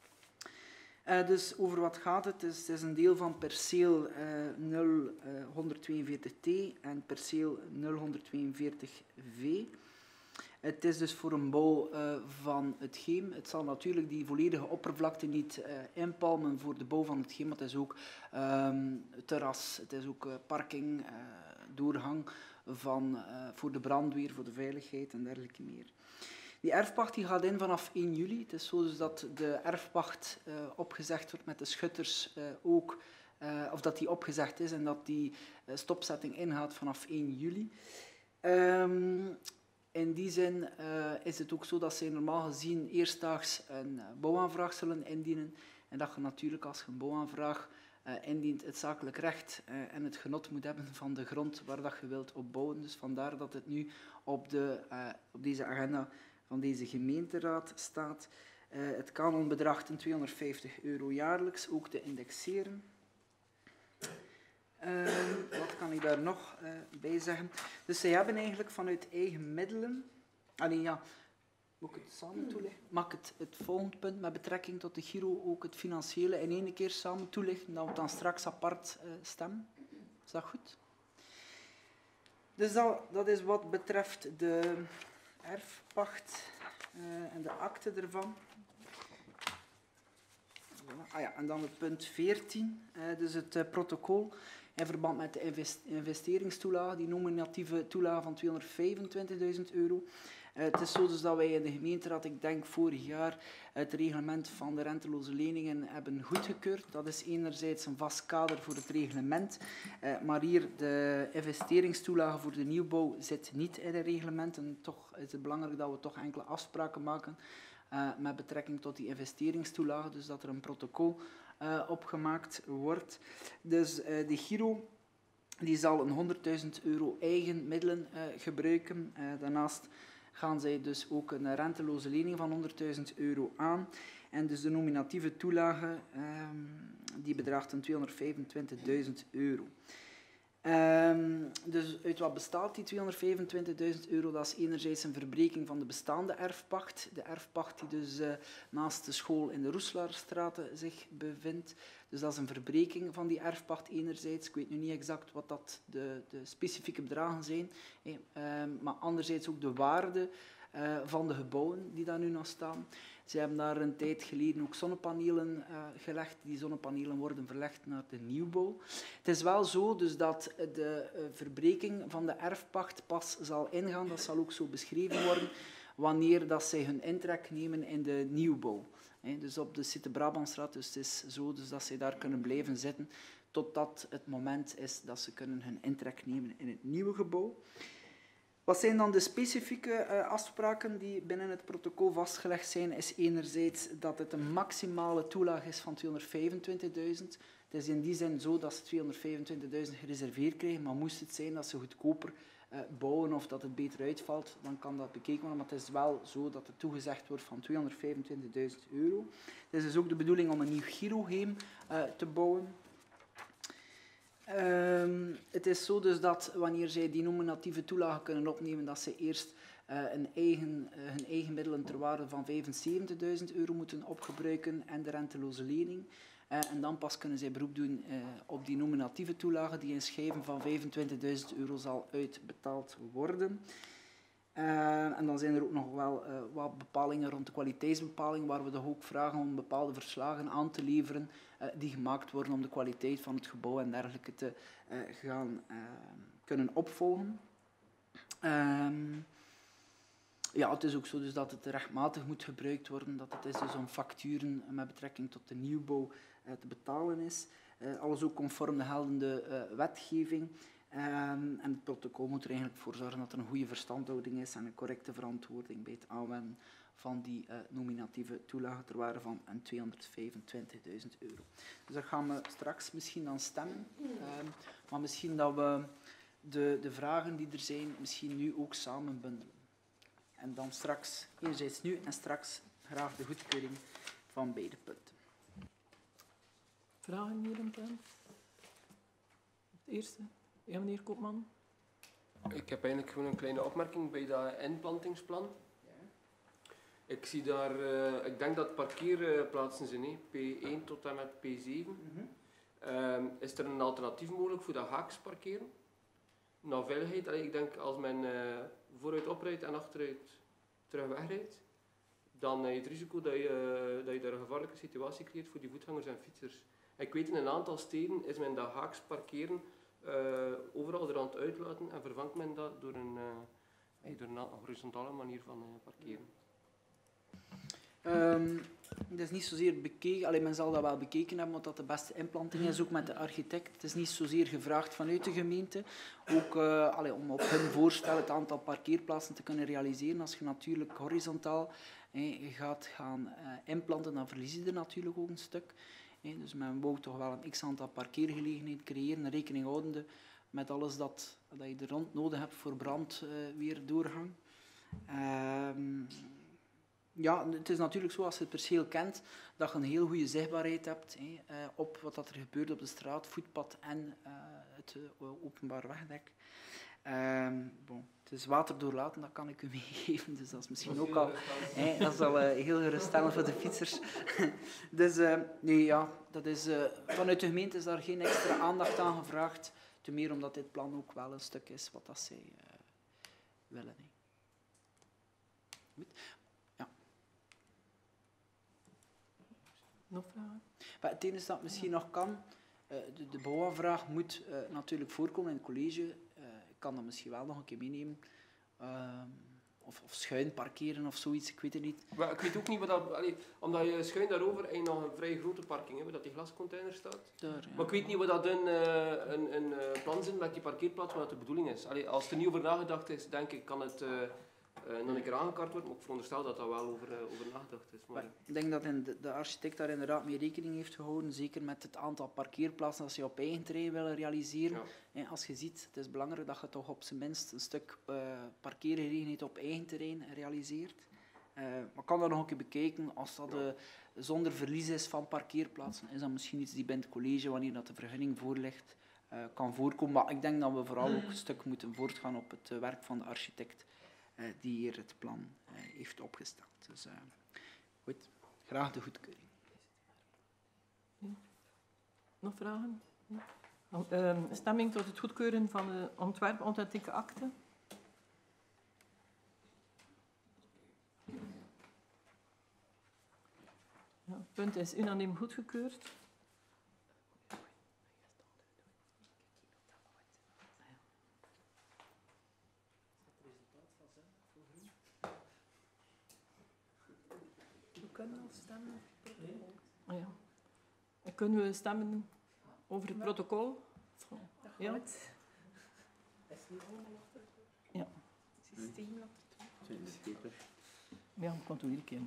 Uh, dus over wat gaat het? Dus het is een deel van perceel uh, nul honderdtweeënveertig T en perceel nul honderdtweeënveertig V. Het is dus voor een bouw uh, van het Geem. Het zal natuurlijk die volledige oppervlakte niet uh, inpalmen voor de bouw van het Geem, maar het is ook um, terras, het is ook uh, parking, uh, doorgang van, uh, voor de brandweer, voor de veiligheid en dergelijke meer. Die erfpacht die gaat in vanaf één juli. Het is zo dus dat de erfpacht uh, opgezegd wordt met de schutters uh, ook, uh, of dat die opgezegd is en dat die uh, stopzetting ingaat vanaf één juli. Um, in die zin uh, is het ook zo dat zij normaal gezien eerstdaags een uh, bouwaanvraag zullen indienen en dat je natuurlijk als je een bouwaanvraag uh, indient het zakelijk recht uh, en het genot moet hebben van de grond waar dat je wilt opbouwen. Dus vandaar dat het nu op, de, uh, op deze agenda van deze gemeenteraad staat. Uh, het kanonbedrag ten tweehonderdvijftig euro jaarlijks, ook te indexeren. Uh, wat kan ik daar nog uh, bij zeggen? Dus zij hebben eigenlijk vanuit eigen middelen... Allee, ja, moet ik het samen toelichten? Mag ik het, het volgende punt met betrekking tot de Giro ook het financiële in één keer samen toelichten, dat we dan straks apart uh, stemmen? Is dat goed? Dus dat, dat is wat betreft de erfpacht uh, en de akte ervan. Ah ja, en dan het punt veertien, uh, dus het uh, protocol in verband met de invest investeringstoelage, die nominatieve toelage van tweehonderdvijfentwintigduizend euro. Uh, het is zo dus dat wij in de gemeenteraad, ik denk vorig jaar, het reglement van de renteloze leningen hebben goedgekeurd. Dat is enerzijds een vast kader voor het reglement, uh, maar hier de investeringstoelage voor de nieuwbouw zit niet in het reglement. En toch is het belangrijk dat we toch enkele afspraken maken uh, met betrekking tot die investeringstoelage, dus dat er een protocol uh, opgemaakt wordt. Dus uh, de Giro Die zal een honderdduizend euro eigen middelen uh, gebruiken. Uh, daarnaast gaan zij dus ook een renteloze lening van honderdduizend euro aan. En dus de nominatieve toelage um, die bedraagt een tweehonderdvijfentwintigduizend euro. Um, dus uit wat bestaat die tweehonderdvijfentwintigduizend euro? Dat is enerzijds een verbreking van de bestaande erfpacht. De erfpacht die dus uh, naast de school in de Roeselaarstraat zich bevindt. Dus dat is een verbreking van die erfpacht enerzijds. Ik weet nu niet exact wat dat de, de specifieke bedragen zijn. Hey, um, maar anderzijds ook de waarde uh, van de gebouwen die daar nu nog staan. Ze hebben daar een tijd geleden ook zonnepanelen uh, gelegd. Die zonnepanelen worden verlegd naar de nieuwbouw. Het is wel zo dus dat de uh, verbreking van de erfpacht pas zal ingaan. Dat zal ook zo beschreven worden wanneer dat zij hun intrek nemen in de nieuwbouw. He, dus op de Sint-Brabantstraat. Dus het is zo dus dat zij daar kunnen blijven zitten totdat het moment is dat ze kunnen hun intrek nemen in het nieuwe gebouw. Wat zijn dan de specifieke uh, afspraken die binnen het protocol vastgelegd zijn, is enerzijds dat het een maximale toelage is van tweehonderdvijfentwintigduizend. Het is in die zin zo dat ze tweehonderdvijfentwintigduizend gereserveerd krijgen, maar moest het zijn dat ze goedkoper uh, bouwen of dat het beter uitvalt, dan kan dat bekeken worden. Maar het is wel zo dat er toegezegd wordt van tweehonderdvijfentwintigduizend euro. Het is dus ook de bedoeling om een nieuw giroheem uh, te bouwen. Um, het is zo dus dat wanneer zij die nominatieve toelage kunnen opnemen, dat ze eerst uh, een eigen, uh, hun eigen middelen ter waarde van vijfenzeventigduizend euro moeten opgebruiken en de renteloze lening. Uh, en dan pas kunnen zij beroep doen uh, op die nominatieve toelage die in schijven van vijfentwintigduizend euro zal uitbetaald worden. Uh, en dan zijn er ook nog wel uh, wat bepalingen rond de kwaliteitsbepaling, waar we toch ook vragen om bepaalde verslagen aan te leveren uh, die gemaakt worden om de kwaliteit van het gebouw en dergelijke te uh, gaan uh, kunnen opvolgen. Uh, ja, het is ook zo dus dat het rechtmatig moet gebruikt worden, dat het is dus om facturen met betrekking tot de nieuwbouw uh, te betalen is. Uh, alles ook conform de geldende uh, wetgeving. Um, en het protocol moet er eigenlijk voor zorgen dat er een goede verstandhouding is en een correcte verantwoording bij het aanwenden van die uh, nominatieve toelage ter waarde van tweehonderdvijfentwintigduizend euro. Dus daar gaan we straks misschien aan stemmen. Um, maar misschien dat we de, de vragen die er zijn, misschien nu ook samen bundelen. En dan straks, enerzijds nu en straks graag de goedkeuring van beide punten. Vragen hier in het eerste. Ja, meneer Koopman. Ik heb eigenlijk gewoon een kleine opmerking bij dat inplantingsplan. Ja. Ik zie daar, uh, ik denk dat parkeerplaatsen zijn, hè? P één tot en met P zeven. Mm-hmm. um, is er een alternatief mogelijk voor dat haaks parkeren? Nou, veiligheid, allee, ik denk als men uh, vooruit oprijdt en achteruit terug wegrijdt, dan heb je het risico dat je, uh, dat je daar een gevaarlijke situatie creëert voor die voetgangers en fietsers. En ik weet in een aantal steden is men dat haaks parkeren Uh, overal er aan het uitlaten en vervangt men dat door een, uh, door een horizontale manier van uh, parkeren. Um, het is niet zozeer bekeken, alleen men zal dat wel bekeken hebben wat dat de beste inplanting is, ook met de architect. Het is niet zozeer gevraagd vanuit de gemeente, ook uh, allee, om op hun voorstel het aantal parkeerplaatsen te kunnen realiseren. Als je natuurlijk horizontaal hey, gaat gaan uh, inplanten, dan verlies je er natuurlijk ook een stuk. He, dus men wou toch wel een x-aantal parkeergelegenheden creëren, rekening houdende met alles dat, dat je er rond nodig hebt voor brandweerdoorgang. Uh, ja, het is natuurlijk zo, als je het perceel kent, dat je een heel goede zichtbaarheid hebt he, uh, op wat dat er gebeurt op de straat, voetpad en uh, het uh, openbaar wegdek. Uh, bon, het is waterdoorlaten, dat kan ik u meegeven, dus dat is misschien ook al, hè, dat is al uh, heel geruststellend voor de fietsers. Dus uh, nee, ja, dat is, uh, vanuit de gemeente is daar geen extra aandacht aan gevraagd, te meer omdat dit plan ook wel een stuk is wat dat zij uh, willen. Hè. Goed. Ja. Nog vragen? Maar het enige dat misschien nog kan, uh, de, de bouwaanvraag moet uh, natuurlijk voorkomen in het college. Ik kan dat misschien wel nog een keer meenemen. Uh, of, of schuin parkeren of zoiets, ik weet het niet. Maar ik weet ook niet wat dat... Allee, omdat je schuin daarover heb je nog een vrij grote parking, hè, waar dat die glascontainer staat. Daar, ja. Maar ik weet niet wat dat een, een, een plan zijn met die parkeerplaats, wat dat de bedoeling is. Allee, als er niet over nagedacht is, denk ik, kan het uh, uh, nog een keer aangekaart wordt, maar ik veronderstel dat dat wel over, uh, over nagedacht is. Maar... Ik denk dat in de, de architect daar inderdaad mee rekening heeft gehouden, zeker met het aantal parkeerplaatsen dat ze op eigen terrein willen realiseren. Ja. En als je ziet, het is belangrijk dat je toch op zijn minst een stuk uh, parkeergelegenheid op eigen terrein realiseert. Uh, maar kan dat nog een keer bekijken, als dat uh, zonder verlies is van parkeerplaatsen, is dat misschien iets die bij het college, wanneer dat de vergunning voorligt, uh, kan voorkomen. Maar ik denk dat we vooral ook een stuk moeten voortgaan op het uh, werk van de architect uh, die hier het plan uh, heeft opgesteld. Dus uh, goed, graag de goedkeuring. Nog vragen? Uh, stemming tot het goedkeuren van de ontwerp-authentieke akte. Ja, het punt is unaniem goedgekeurd. We kunnen al stemmen over het protocol. Ah, ja. En kunnen we stemmen over het protocol? Dat Ja. gaat. Dat is niet allemaal achter. Ja. Het systeem laat het doen. Ja, dat kan toen weer kennen.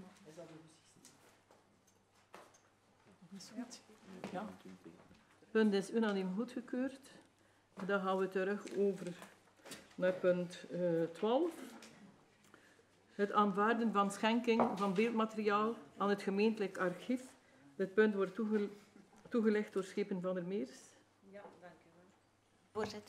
Ja. Het punt is unaniem goedgekeurd. Dan gaan we terug over naar punt uh, twaalf. Het aanvaarden van schenking van beeldmateriaal aan het gemeentelijk archief. Dit punt wordt toege toegelegd door Schepen van der Meers. Ja, dank u wel. Voorzitter.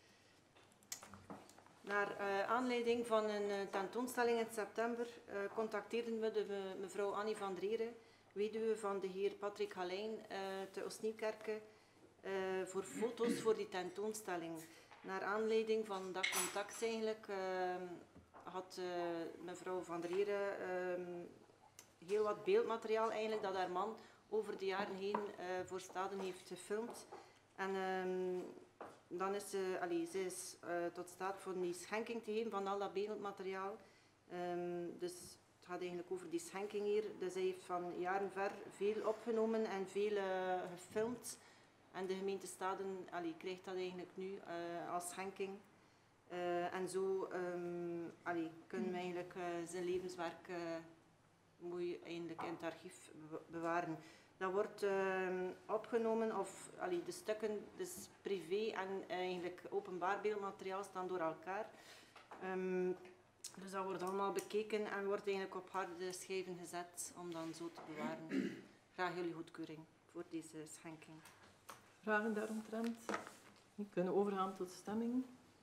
Naar uh, aanleiding van een uh, tentoonstelling in september uh, contacteerden we de me mevrouw Annie van Dreren, weduwe van de heer Patrick Halijn uh, te Oostnieuwkerke, uh, voor foto's voor die tentoonstelling. Naar aanleiding van dat contact eigenlijk uh, had uh, mevrouw van Dreren uh, heel wat beeldmateriaal eigenlijk dat haar man over de jaren heen uh, voor Staden heeft gefilmd. En uh, dan is ze, allee, ze is uh, tot staat voor die schenking te geven van al dat beeldmateriaal. Um, dus het gaat eigenlijk over die schenking hier. Dus hij heeft van jaren ver veel opgenomen en veel uh, gefilmd. En de gemeente Staden allee, krijgt dat eigenlijk nu uh, als schenking. Uh, en zo um, allee, kunnen we eigenlijk uh, zijn levenswerk uh, mooi eigenlijk in het archief bewaren. Dat wordt uh, opgenomen, of allee, de stukken, dus privé en uh, eigenlijk openbaar beeldmateriaal staan door elkaar. Um, dus dat wordt allemaal bekeken en wordt eigenlijk op harde schijven gezet om dan zo te bewaren. Graag jullie goedkeuring voor deze schenking. Vragen daaromtrent? We kunnen overgaan tot stemming.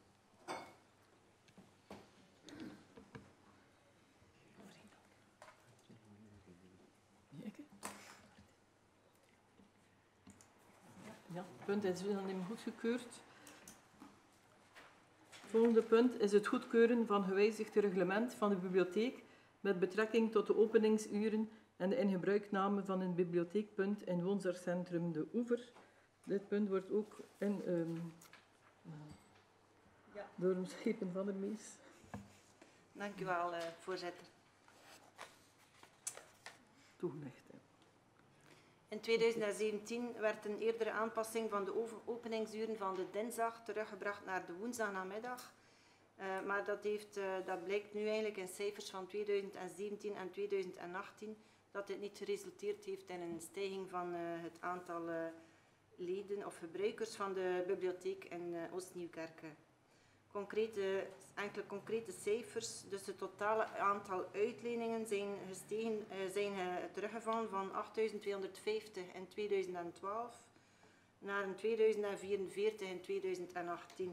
Ja, het punt is unaniem goedgekeurd. Het volgende punt is het goedkeuren van gewijzigd reglement van de bibliotheek met betrekking tot de openingsuren en de ingebruikname van een bibliotheekpunt in woonzorgcentrum De Oever. Dit punt wordt ook in, um, ja. door Schepen van der Meers. Dank u wel, uh, voorzitter. Toegelegd. In tweeduizend zeventien werd een eerdere aanpassing van de openingsuren van de dinsdag teruggebracht naar de woensdagnamiddag. Uh, maar dat, heeft, uh, dat blijkt nu eigenlijk in cijfers van tweeduizend zeventien en tweeduizend achttien dat dit niet geresulteerd heeft in een stijging van uh, het aantal uh, leden of gebruikers van de bibliotheek in uh, Oostnieuwkerke. Concrete, enkele concrete cijfers, dus het totale aantal uitleningen zijn, gestegen, uh, zijn uh, teruggevallen van achtduizend tweehonderdvijftig in tweeduizend twaalf naar een tweeduizend vierenveertig in tweeduizend achttien.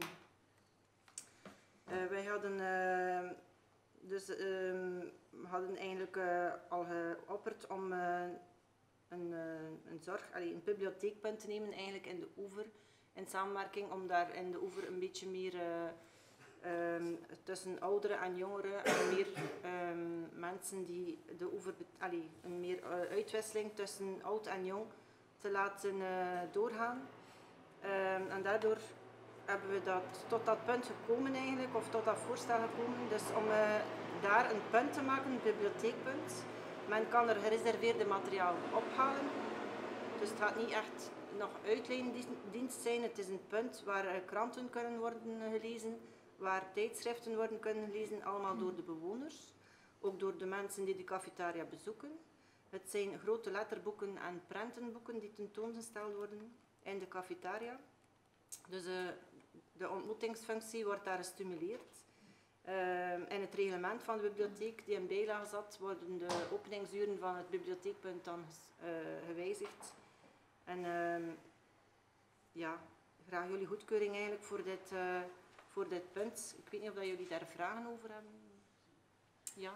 Uh, wij hadden, uh, dus, uh, hadden eigenlijk uh, al geopperd om uh, een, uh, een, zorg, allee, een bibliotheekpunt te nemen eigenlijk in de Oever, in samenwerking om daar in de Oever een beetje meer uh, um, tussen ouderen en jongeren en meer um, mensen die de Oever, allee, een meer uh, uitwisseling tussen oud en jong te laten uh, doorgaan. Um, en daardoor hebben we dat, tot dat punt gekomen eigenlijk, of tot dat voorstel gekomen, dus om uh, daar een punt te maken, een bibliotheekpunt. Men kan er gereserveerde materiaal ophalen, dus het gaat niet echt nog uitleendienst zijn. Het is een punt waar uh, kranten kunnen worden gelezen, waar tijdschriften worden kunnen gelezen, allemaal door de bewoners, ook door de mensen die de cafetaria bezoeken. Het zijn grote letterboeken en prentenboeken die tentoongesteld worden in de cafetaria. Dus uh, de ontmoetingsfunctie wordt daar gestimuleerd. Uh, in het reglement van de bibliotheek, die in bijlage zat, worden de openingsuren van het bibliotheekpunt dan uh, gewijzigd. En uh, ja, graag jullie goedkeuring eigenlijk voor dit, uh, voor dit punt. Ik weet niet of dat jullie daar vragen over hebben. Ja.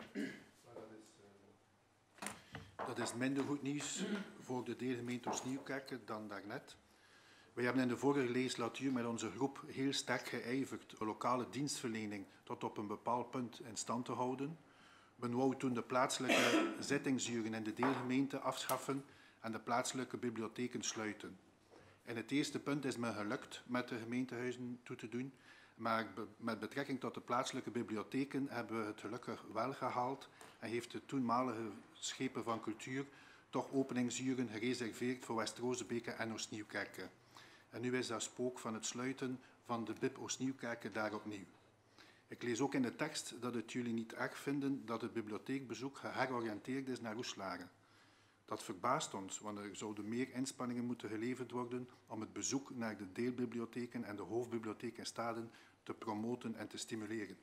Dat is minder goed nieuws voor de deelgemeente Oost-Nieuwkerken dan daarnet. Wij hebben in de vorige legislatuur met onze groep heel sterk geijverd een lokale dienstverlening tot op een bepaald punt in stand te houden. We wouden toen de plaatselijke zittingsuren in de deelgemeente afschaffen en de plaatselijke bibliotheken sluiten. In het eerste punt is me gelukt met de gemeentehuizen toe te doen, maar met betrekking tot de plaatselijke bibliotheken hebben we het gelukkig wel gehaald en heeft de toenmalige schepen van cultuur toch openingsuren gereserveerd voor West-Rozebeke en Oost-Nieuwkerken. En nu is dat spook van het sluiten van de B I B Oost-Nieuwkerken daar opnieuw. Ik lees ook in de tekst dat het jullie niet erg vinden dat het bibliotheekbezoek geheroriënteerd is naar Roeselare. Dat verbaast ons, want er zouden meer inspanningen moeten geleverd worden om het bezoek naar de deelbibliotheken en de hoofdbibliotheek in Staden te promoten en te stimuleren.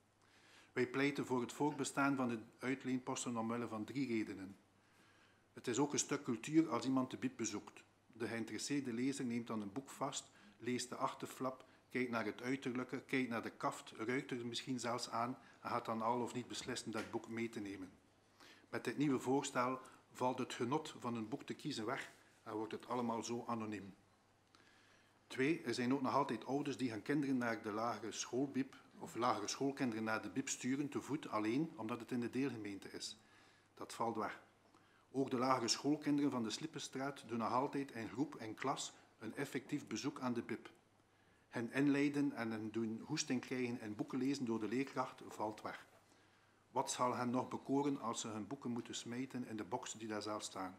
Wij pleiten voor het voortbestaan van de uitleenposten omwille van drie redenen. Het is ook een stuk cultuur als iemand de B I B bezoekt. De geïnteresseerde lezer neemt dan een boek vast, leest de achterflap, kijkt naar het uiterlijke, kijkt naar de kaft, ruikt er misschien zelfs aan en gaat dan al of niet beslissen dat boek mee te nemen. Met dit nieuwe voorstel valt het genot van een boek te kiezen weg en wordt het allemaal zo anoniem. Twee, er zijn ook nog altijd ouders die hun kinderen naar de lagere school B I B of lagere schoolkinderen naar de B I B sturen te voet alleen omdat het in de deelgemeente is. Dat valt weg. Ook de lagere schoolkinderen van de Slippenstraat doen nog altijd in groep en klas een effectief bezoek aan de B I B. Hen inleiden en hen doen hoesting krijgen en boeken lezen door de leerkracht valt weg. Wat zal hen nog bekoren als ze hun boeken moeten smijten in de box die daar zelf staan?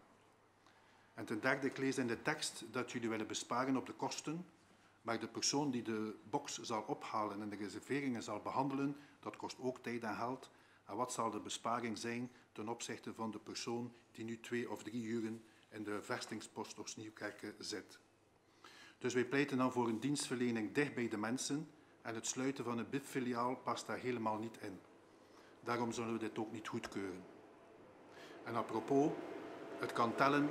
En ten derde, ik lees in de tekst dat jullie willen besparen op de kosten, maar de persoon die de box zal ophalen en de reserveringen zal behandelen, dat kost ook tijd en geld. En wat zal de besparing zijn ten opzichte van de persoon die nu twee of drie uren in de vestingspost Oost-Nieuwkerken zit? Dus wij pleiten dan voor een dienstverlening dicht bij de mensen en het sluiten van een B I B-filiaal past daar helemaal niet in. Daarom zullen we dit ook niet goedkeuren. En apropos, het kan tellen,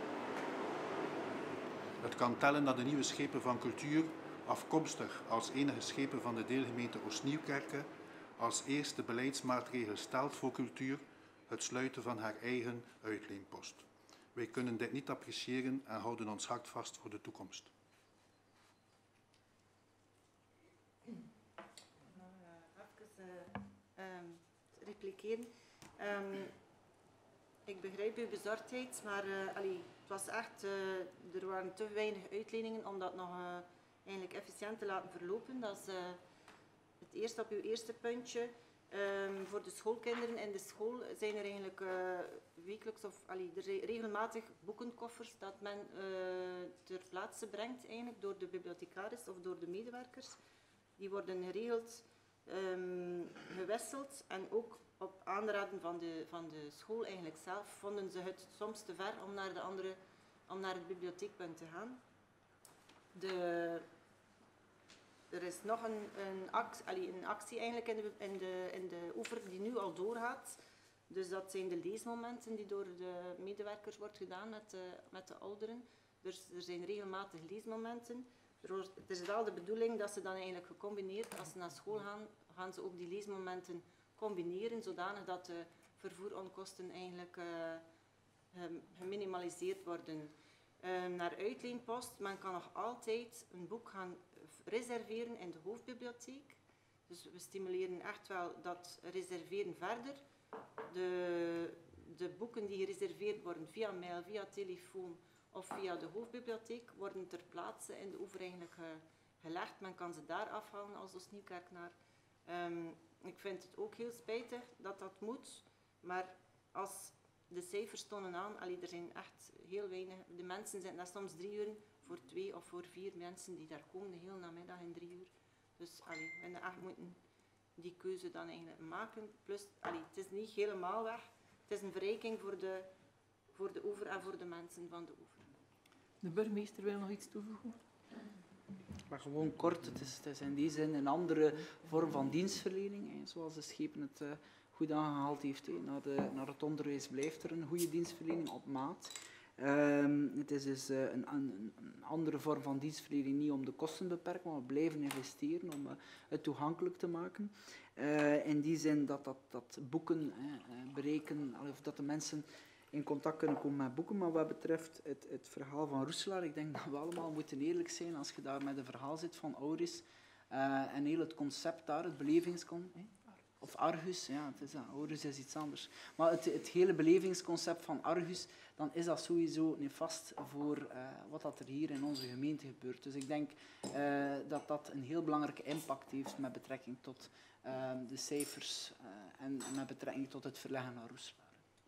het kan tellen dat de nieuwe schepen van cultuur, afkomstig als enige schepen van de deelgemeente Oost-Nieuwkerken, als eerste beleidsmaatregel stelt voor cultuur het sluiten van haar eigen uitleenpost. Wij kunnen dit niet appreciëren en houden ons hart vast voor de toekomst. Repliceren. Um, ik begrijp uw bezorgdheid, maar uh, allee, het was echt, uh, er waren te weinig uitleningen om dat nog uh, eigenlijk efficiënt te laten verlopen. Dat is uh, het eerste op uw eerste puntje. Um, voor de schoolkinderen in de school zijn er eigenlijk uh, wekelijks of allee, er zijn regelmatig boekenkoffers dat men uh, ter plaatse brengt eigenlijk door de bibliothecaris of door de medewerkers. Die worden geregeld Um, gewisseld en ook op aanraden van de, van de school eigenlijk zelf vonden ze het soms te ver om naar, de andere, om naar het bibliotheekpunt te gaan. De, er is nog een, een, actie, allee, een actie eigenlijk in de, in, de, in de oever die nu al doorgaat. Dus dat zijn de leesmomenten die door de medewerkers wordt gedaan met de, met de ouderen. Dus er zijn regelmatig leesmomenten. Het is wel de bedoeling dat ze dan eigenlijk gecombineerd, als ze naar school gaan, gaan ze ook die leesmomenten combineren, zodanig dat de vervoeronkosten eigenlijk uh, geminimaliseerd worden. Uh, naar uitleenpost, men kan nog altijd een boek gaan reserveren in de hoofdbibliotheek. Dus we stimuleren echt wel dat reserveren verder. De, de boeken die gereserveerd worden via mail, via telefoon, of via de hoofdbibliotheek worden ter plaatse in de oever eigenlijk uh, gelegd. Men kan ze daar afhalen als Oost-Nieuwkerkenaar. Um, ik vind het ook heel spijtig dat dat moet, maar als de cijfers tonen aan, allee, er zijn echt heel weinig, de mensen zijn daar soms drie uur voor twee of voor vier mensen die daar komen, de hele namiddag in drie uur. Dus allee, we hebben echt moeten die keuze dan eigenlijk maken. Plus, allee, het is niet helemaal weg. Het is een verrijking voor de, voor de oever en voor de mensen van de oever. De burgemeester wil nog iets toevoegen? Maar gewoon kort, het is, het is in die zin een andere vorm van dienstverlening. Hè. Zoals de schepen het uh, goed aangehaald heeft. Hè. Naar, de, naar het onderwijs blijft er een goede dienstverlening op maat. Um, het is dus uh, een, een, een andere vorm van dienstverlening, niet om de kosten te beperken, maar we blijven investeren om uh, het toegankelijk te maken. Uh, in die zin dat, dat, dat boeken uh, bereiken, of dat de mensen in contact kunnen komen met boeken. Maar wat betreft het, het verhaal van Roeselaar, ik denk dat we allemaal moeten eerlijk zijn als je daar met een verhaal zit van Auris uh, en heel het concept daar, het belevingsconcept, eh? of Argus, ja, het is, uh, Auris is iets anders. Maar het, het hele belevingsconcept van Argus, dan is dat sowieso nefast voor uh, wat dat er hier in onze gemeente gebeurt. Dus ik denk uh, dat dat een heel belangrijke impact heeft met betrekking tot uh, de cijfers uh, en met betrekking tot het verleggen naar Roeselaar.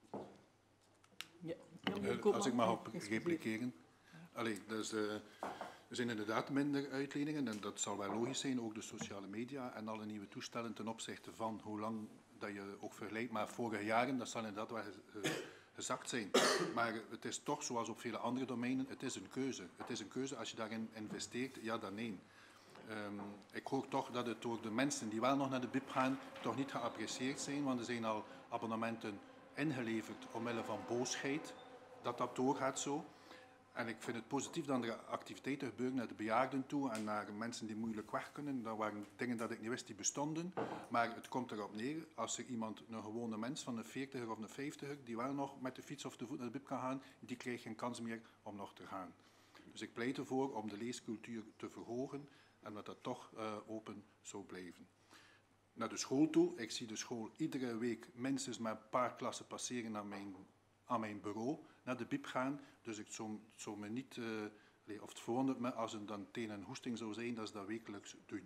Ja. Uh, als ik mag op repliceren. Allee, dus, uh, er zijn inderdaad minder uitleningen en dat zal wel logisch zijn, ook de sociale media en alle nieuwe toestellen ten opzichte van hoe lang dat je ook vergelijkt met vorige jaren, dat zal inderdaad wel uh, gezakt zijn. Maar het is toch, zoals op vele andere domeinen, het is een keuze. Het is een keuze als je daarin investeert, ja dan nee. Um, ik hoor toch dat het door de mensen die wel nog naar de B I P gaan, toch niet geapprecieerd zijn, want er zijn al abonnementen ingeleverd omwille van boosheid, dat dat doorgaat zo. En ik vind het positief dat er activiteiten gebeuren naar de bejaarden toe en naar mensen die moeilijk weg kunnen. Dat waren dingen dat ik niet wist die bestonden. Maar het komt erop neer, als er iemand, een gewone mens van een veertiger of een vijftiger, die wel nog met de fiets of de voet naar de B I P kan gaan, die krijgt geen kans meer om nog te gaan. Dus ik pleit ervoor om de leescultuur te verhogen en dat dat toch uh, open zou blijven. Naar de school toe. Ik zie de school iedere week minstens met een paar klassen passeren aan mijn, aan mijn bureau, naar de B I P gaan. Dus ik zou, zou me niet, uh, of het verwondert me als het dan tegen een hoesting zou zijn, dat ze dat wekelijks doen.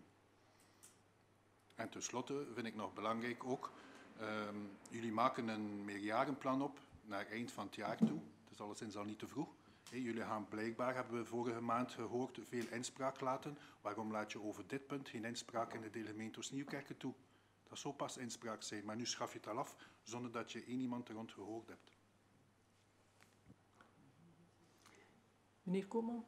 En tenslotte vind ik nog belangrijk ook, um, jullie maken een meerjarenplan op naar eind van het jaar toe. Het is alleszins al niet te vroeg. Hey, jullie gaan blijkbaar, hebben we vorige maand gehoord, veel inspraak laten. Waarom laat je over dit punt geen inspraak in de deelgemeente Oost-Nieuwkerken toe? Dat zou pas inspraak zijn, maar nu schaf je het al af zonder dat je één iemand er rond gehoord hebt. Meneer Koolman?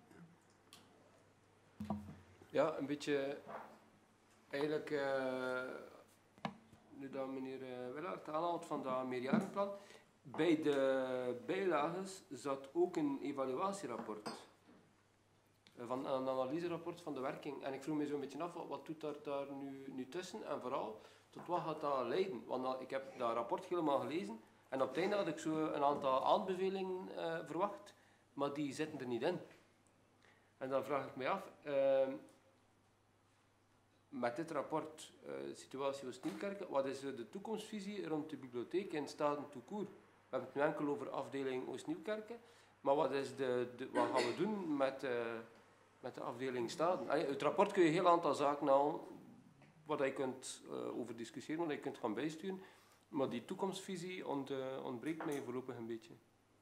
Ja, een beetje eigenlijk, uh, nu dat meneer uh, Willaert aanhaalt van dat meerjarenplan, bij de bijlages zat ook een evaluatierapport, van een analyserapport van de werking. En ik vroeg me zo'n beetje af, wat, wat doet daar, daar nu, nu tussen en vooral, tot wat gaat dat leiden? Want ik heb dat rapport helemaal gelezen en op het einde had ik zo een aantal aanbevelingen uh, verwacht, maar die zitten er niet in. En dan vraag ik me af, uh, met dit rapport, uh, situatie Oost-Nieuwkerken, wat is de toekomstvisie rond de bibliotheek in Staden tout court? We hebben het nu enkel over afdeling Oost-Nieuwkerken, maar wat, is de, de, wat gaan we doen met, uh, met de afdeling Staden? Allee, het rapport kun je een heel aantal zaken halen, waar je kunt uh, over discussiëren, waar je kunt gaan bijsturen, maar die toekomstvisie ont, uh, ontbreekt mij voorlopig een beetje.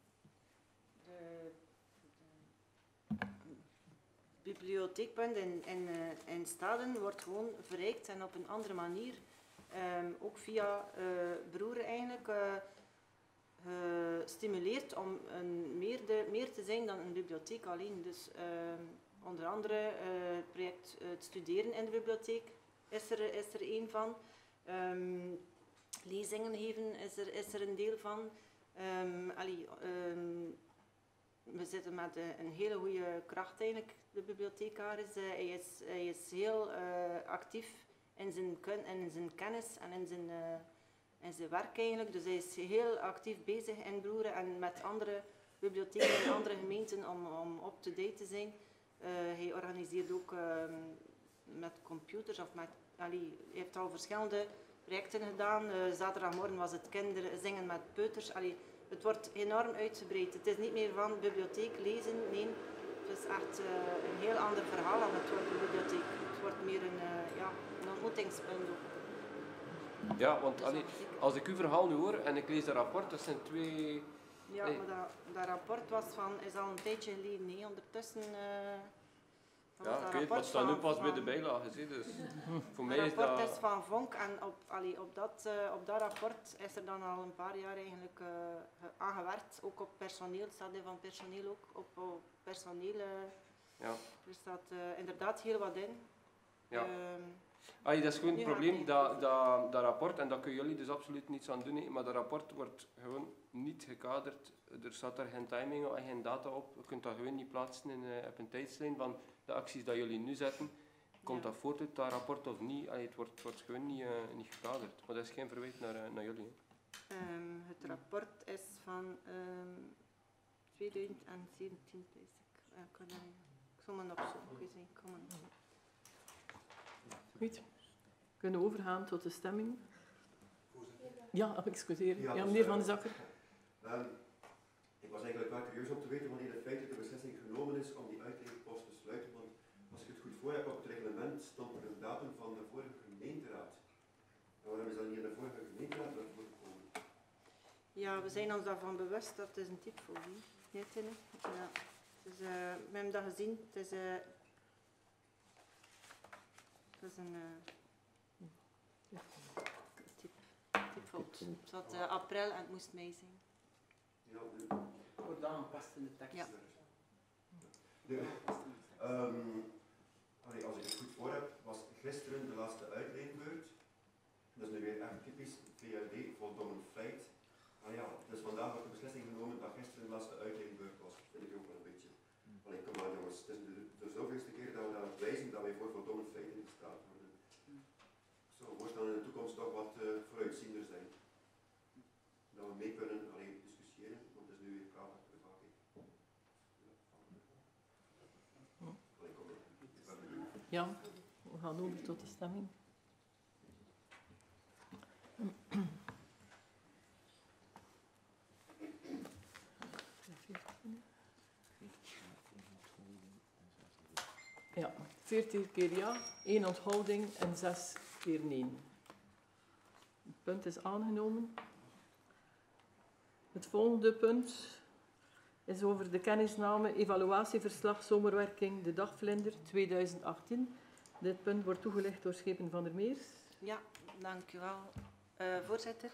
Het bibliotheekpunt in, in, uh, in Staden wordt gewoon verrijkt en op een andere manier, um, ook via uh, Broeren eigenlijk, uh, gestimuleerd om een meer, de, meer te zijn dan een bibliotheek alleen. Dus uh, onder andere uh, het project uh, het studeren in de bibliotheek is er, is er een van. Um, lezingen geven is er, is er een deel van. Um, allee, um, we zitten met uh, een hele goede kracht eigenlijk, de bibliothecaris. Uh, hij, is, hij is heel uh, actief in zijn, kun, in zijn kennis en in zijn... Uh, in zijn werk eigenlijk. Dus hij is heel actief bezig in Broeren en met andere bibliotheken in andere gemeenten om, om up-to-date te zijn. Uh, hij organiseert ook uh, met computers of met... Allee, hij heeft al verschillende projecten gedaan. Uh, zaterdagmorgen was het kinderen zingen met peuters. Allee, het wordt enorm uitgebreid. Het is niet meer van bibliotheek lezen, nee. Het is echt uh, een heel ander verhaal dan het wordt een bibliotheek. Het wordt meer een, uh, ja, een ontmoetingspunt ook. Ja, want allee, als ik uw verhaal nu hoor en ik lees dat rapport, dat zijn twee... Ja, nee. maar dat, dat rapport was van, is al een tijdje geleden. Nee. Ondertussen uh, Dat was Ja, dat ik weet, maar rapport het staat nu van- pas bij de van- bijlagen. Zie, dus voor mij Het is rapport dat... is van Vonk en op, allee, op, dat, uh, op dat rapport is er dan al een paar jaar eigenlijk uh, aan gewerkt. Ook op personeel, het staat er van personeel ook. Op, op personeel, uh, Ja. er staat uh, inderdaad heel wat in. Ja. Um, Allee, dat is gewoon het Nu gaat probleem, het dat, dat, dat rapport, en daar kunnen jullie dus absoluut niets aan doen, hè, maar dat rapport wordt gewoon niet gekaderd. Er staat daar geen timing en geen data op. Je kunt dat gewoon niet plaatsen in, uh, op een tijdslijn van de acties die jullie nu zetten. Komt Ja. dat voort uit dat rapport of niet? Allee, het, wordt, het wordt gewoon niet, uh, niet gekaderd. Maar dat is geen verwijt naar, uh, naar jullie. Hè. um, het rapport is van um, twintig zeventien, denk ik. Ja, ik, kan dat, ik zal me opzoeken. Ik, ik kan me opzoeken. Goed. We kunnen overgaan tot de stemming. Ja, excuseer. Ja, Ja, meneer dus, Van de uh, Zakker. Um, ik was eigenlijk wel curieus om te weten wanneer de feitelijke beslissing genomen is om die uitleverpost te sluiten. Want als ik het goed voor heb op het reglement, stond er een datum van de vorige gemeenteraad. En waarom is dan hier de vorige gemeenteraad naar voren gekomen? Ja, we zijn ons daarvan bewust dat het een typfolie is. Nee, Tine? Ja. Dus, uh, we hebben dat gezien. Het is, uh, het is een uh, typ, typfout. Het zat uh, april en het moest mei zijn. Ja, nu, Wordt aangepast in de tekst. Ja. nu, um, allee, als ik het goed voor heb, was gisteren de laatste uitleenbeurt. Dat is nu weer echt typisch V R D, voldongen feit. Ah ja, dus vandaag wordt de beslissing genomen dat gisteren de laatste uitleenbeurt was. Dat vind ik ook wel een beetje. Allee, kom maar jongens, het is de, de zoveelste keer dat we daarop wijzen dat wij voor voldongen feiten gestaat worden. Zo, wordt dan in de toekomst toch wat uh, vooruitziender zijn. Dat we mee kunnen alleen discussiëren, want het is nu weer praat achter de vaak. Allee, kom maar. Ik ben benieuwd. Ja, we gaan over tot de stemming. Ja, veertig keer ja, één onthouding en zes keer nee. Het punt is aangenomen. Het volgende punt is over de kennisname evaluatieverslag zomerwerking de dagvlinder tweeduizend achttien. Dit punt wordt toegelicht door Schepen van der Meers. Ja, dank u wel, uh, voorzitter.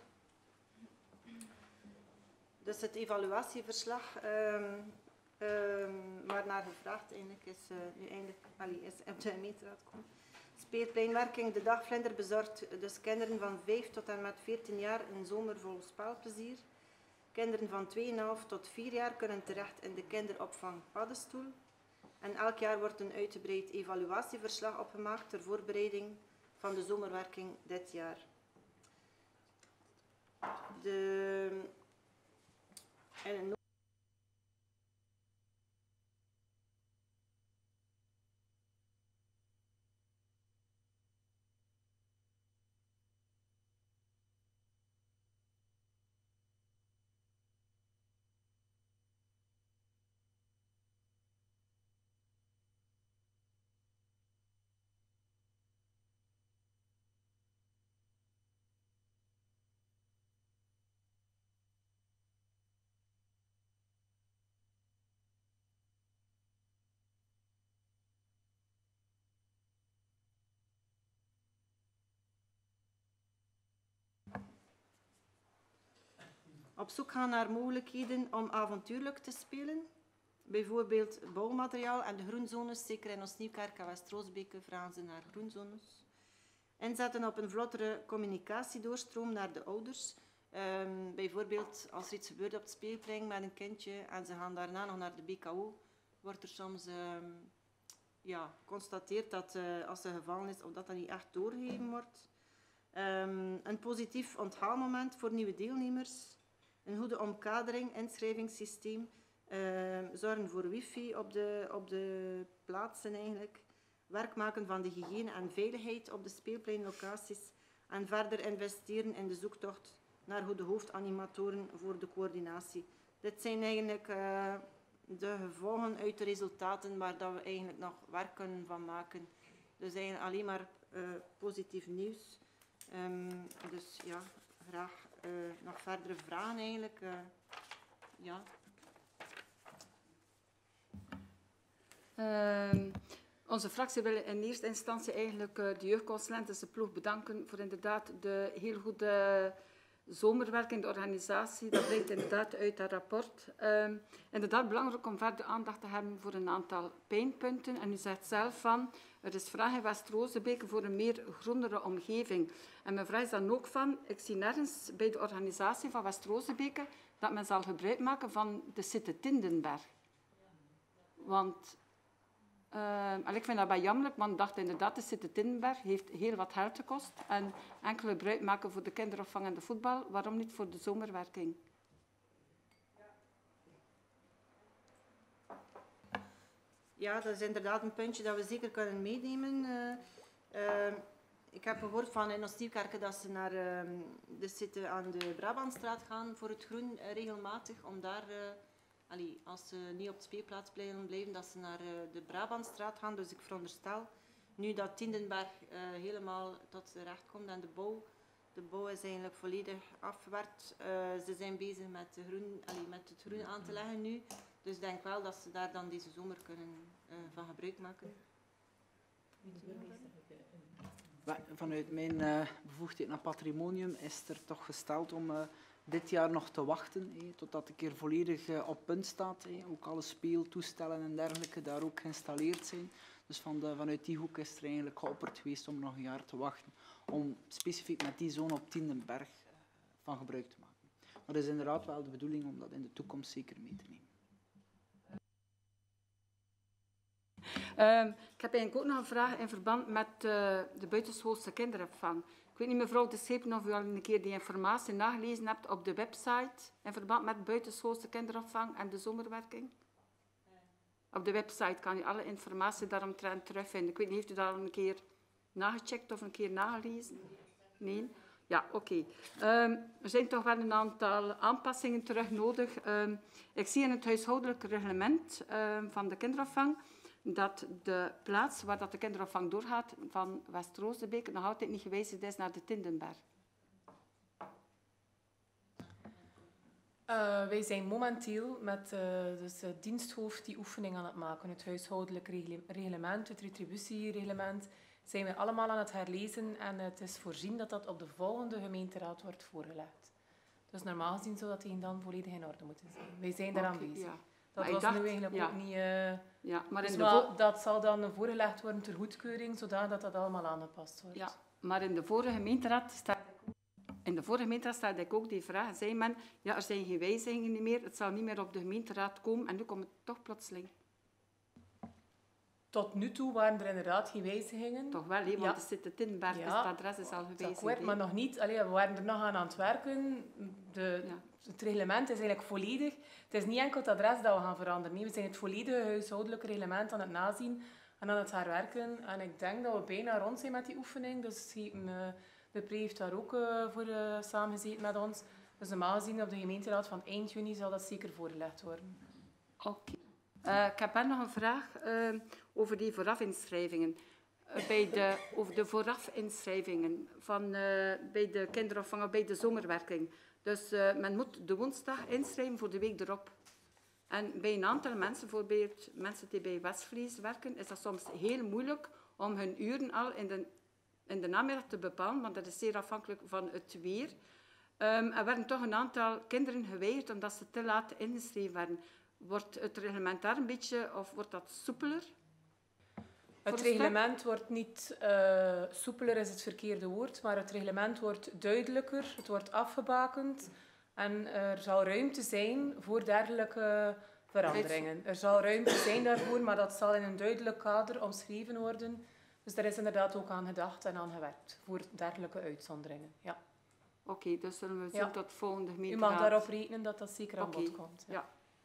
Dus het evaluatieverslag um, um, waarnaar gevraagd eigenlijk is uh, nu eindelijk allee, is op de gemeenteraad komen. Speelpleinwerking de dagvlinder bezorgt dus kinderen van vijf tot en met veertien jaar een zomer vol spelplezier. Kinderen van twee komma vijf tot vier jaar kunnen terecht in de kinderopvang Paddenstoel. En elk jaar wordt een uitgebreid evaluatieverslag opgemaakt ter voorbereiding van de zomerwerking dit jaar. De, en een op zoek gaan naar mogelijkheden om avontuurlijk te spelen. Bijvoorbeeld bouwmateriaal en de groenzones, zeker in ons Nieuwkerk en West-Roosbeke vragen ze naar groenzones. Inzetten op een vlottere communicatiedoorstroom naar de ouders. Um, bijvoorbeeld als er iets gebeurt op het speelplein met een kindje en ze gaan daarna nog naar de B K O, wordt er soms um, ja, geconstateerd dat uh, als er gevallen is, of dat dat niet echt doorgegeven wordt. Um, een positief onthaalmoment voor nieuwe deelnemers. Een goede omkadering, inschrijvingssysteem, uh, zorgen voor wifi op de, op de plaatsen eigenlijk, werk maken van de hygiëne en veiligheid op de speelpleinlocaties en verder investeren in de zoektocht naar goede hoofdanimatoren voor de coördinatie. Dit zijn eigenlijk uh, de gevolgen uit de resultaten waar dat we eigenlijk nog werk kunnen van maken. Dus eigenlijk alleen maar uh, positief nieuws. Um, dus ja, graag uh, nog verdere vragen eigenlijk. Uh, ja. Um, Onze fractie wil in eerste instantie eigenlijk uh, de jeugdconsulenten, de ploeg bedanken voor inderdaad de heel goede zomerwerking, de organisatie. Dat blijkt inderdaad uit dat rapport. Uh, inderdaad belangrijk om verder aandacht te hebben voor een aantal pijnpunten. En u zegt zelf van, er is vraag in West-Rozebeke voor een meer groenere omgeving. En mijn vraag is dan ook van, ik zie nergens bij de organisatie van West-Rozebeke dat men zal gebruik maken van de Sitte Tindenberg. Want uh, ik vind dat wel jammerlijk, want ik dacht inderdaad, de Sitte Tindenberg heeft heel wat geld gekost. En enkel gebruik maken voor de kinderopvang en de voetbal, waarom niet voor de zomerwerking? Ja, dat is inderdaad een puntje dat we zeker kunnen meenemen. Uh, uh, ik heb gehoord van in Oostierkerke dat ze naar uh, de Sitte aan de Brabantstraat gaan voor het groen uh, regelmatig, om daar... Uh, Allee, als ze niet op de speelplaats blijven, blijven, dat ze naar uh, de Brabantstraat gaan. Dus ik veronderstel nu dat Tindenberg uh, helemaal tot zijn recht komt en de bouw, de bouw is eigenlijk volledig afgewerkt. Uh, ze zijn bezig met, de groen, allee, met het groen aan te leggen nu. Dus ik denk wel dat ze daar dan deze zomer kunnen uh, van gebruik maken. Vanuit mijn uh, bevoegdheid naar patrimonium is er toch gesteld om... Uh, dit jaar nog te wachten, hé, totdat de keer volledig uh, op punt staat. Hé. Ook alle speeltoestellen en dergelijke daar ook geïnstalleerd zijn. Dus van de, vanuit die hoek is er eigenlijk geopperd geweest om nog een jaar te wachten. Om specifiek met die zone op Tindenberg uh, van gebruik te maken. Maar het is inderdaad wel de bedoeling om dat in de toekomst zeker mee te nemen. Uh, ik heb eigenlijk ook nog een vraag in verband met uh, de buitenschoolse kinderopvang. Ik weet niet, mevrouw de Schepen, of u al een keer die informatie nagelezen hebt op de website in verband met buitenschoolse kinderopvang en de zomerwerking. Op de website kan je alle informatie daaromtrent terugvinden. Ik weet niet, heeft u dat al een keer nagecheckt of een keer nagelezen? Nee? Ja, oké. Okay. Um, er zijn toch wel een aantal aanpassingen terug nodig. Um, ik zie in het huishoudelijk reglement um, van de kinderopvang dat de plaats waar dat de kinderopvang doorgaat van West-Rozebeke nog altijd niet gewijzigd is naar de Tindenberg. Uh, wij zijn momenteel met uh, dus, uh, diensthoofd die oefening aan het maken. Het huishoudelijk reglement, het retributiereglement, zijn we allemaal aan het herlezen en het is voorzien dat dat op de volgende gemeenteraad wordt voorgelegd. Dus normaal gezien zou dat tegen dan volledig in orde moeten zijn. Wij zijn daaraan Okay, bezig. ja. Dat maar was dacht, nu eigenlijk ja. ook niet... Uh, ja, maar dus in de maar dat zal dan voorgelegd worden ter goedkeuring, zodat dat allemaal aangepast wordt. Ja, maar in de vorige gemeenteraad staat, in de vorige gemeenteraad stelde ik ook die vraag. Zei men, ja, er zijn geen wijzigingen meer, het zal niet meer op de gemeenteraad komen en nu komt het toch plotseling. Tot nu toe waren er inderdaad geen wijzigingen. Toch wel, he, want ja. er zit het in Berg, ja. Dus het adres is al gewijzigd. Akkoord, maar nog niet. Allee, we waren er nog aan aan het werken. De, ja. Het reglement is eigenlijk volledig. Het is niet enkel het adres dat we gaan veranderen. Nee, we zijn het volledige huishoudelijke reglement aan het nazien en aan het herwerken. En ik denk dat we bijna rond zijn met die oefening. Dus uh, de pre heeft daar ook uh, voor uh, samengezeten met ons. Dus normaal gezien op de gemeenteraad van eind juni zal dat zeker voorgelegd worden. Oké. Okay. Uh, ik heb er nog een vraag uh, over die voorafinschrijvingen. Uh, bij de, over de voorafinschrijvingen van, uh, bij de kinderopvang of bij de zomerwerking. Dus uh, men moet de woensdag inschrijven voor de week erop. En bij een aantal mensen, bijvoorbeeld mensen die bij Westvlies werken, is dat soms heel moeilijk om hun uren al in de, in de namiddag te bepalen, want dat is zeer afhankelijk van het weer. Um, er werden toch een aantal kinderen geweigerd omdat ze te laat ingeschreven werden. Wordt het reglement daar een beetje, of wordt dat soepeler? Het reglement wordt niet uh, soepeler, is het verkeerde woord, maar het reglement wordt duidelijker, het wordt afgebakend en er zal ruimte zijn voor dergelijke veranderingen. Er zal ruimte zijn daarvoor, maar dat zal in een duidelijk kader omschreven worden. Dus daar is inderdaad ook aan gedacht en aan gewerkt voor dergelijke uitzonderingen. Ja. Oké, okay, dus zullen we zien ja. tot volgende gemeenteraad. U mag daarop rekenen dat dat zeker aan okay. bod komt. Ja.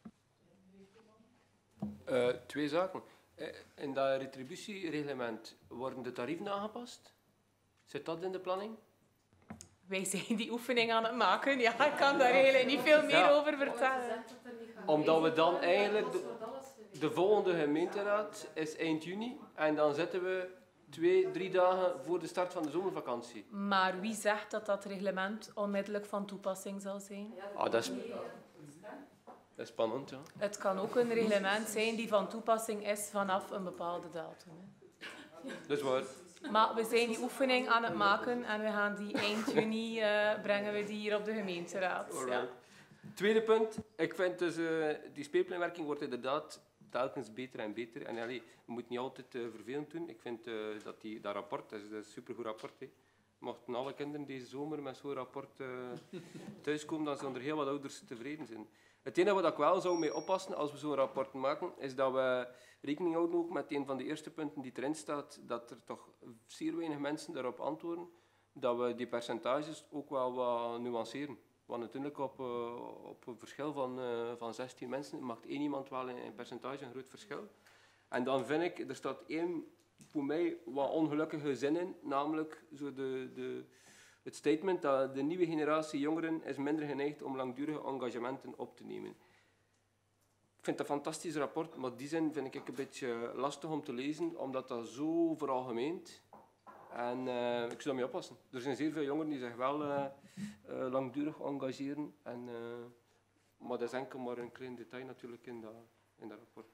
Ja. Uh, twee zaken. In dat retributiereglement worden de tarieven aangepast? Zit dat in de planning? Wij zijn die oefening aan het maken. Ja, ik kan daar eigenlijk niet veel meer ja. over vertellen. Omdat we dan eigenlijk... De, de volgende gemeenteraad is eind juni. En dan zitten we twee, drie dagen voor de start van de zomervakantie. Maar wie zegt dat dat reglement onmiddellijk van toepassing zal zijn? Ah, dat is... Dat is spannend, ja. Het kan ook een reglement zijn die van toepassing is vanaf een bepaalde datum. Hè. Dat is waar. Maar we zijn die oefening aan het maken en we gaan die eind juni uh, brengen we die hier op de gemeenteraad. Ja. Tweede punt. Ik vind dus, uh, die speelpleinwerking wordt inderdaad telkens beter en beter. En allee, we moeten niet altijd uh, vervelend doen. Ik vind uh, dat die, dat rapport, dat is, dat is een supergoed rapport. Hè. Mochten alle kinderen deze zomer met zo'n rapport uh, thuiskomen, dan zullen er heel wat ouders tevreden zijn. Het enige wat ik wel zou mee oppassen als we zo'n rapport maken, is dat we rekening houden ook met een van de eerste punten die erin staat, dat er toch zeer weinig mensen daarop antwoorden, dat we die percentages ook wel wat nuanceren. Want natuurlijk op, uh, op een verschil van, uh, van zestien mensen maakt één iemand wel in, in percentage een groot verschil. En dan vind ik, er staat één voor mij wat ongelukkige zin in, namelijk zo de, de, het statement dat de nieuwe generatie jongeren is minder geneigd om langdurige engagementen op te nemen. Ik vind dat een fantastisch rapport, maar die zin vind ik een beetje lastig om te lezen, omdat dat zo veralgemeent. En uh, ik zou daarmee oppassen. Er zijn zeer veel jongeren die zich wel uh, uh, langdurig engageren, en, uh, maar dat is enkel maar een klein detail natuurlijk in dat, in dat rapport.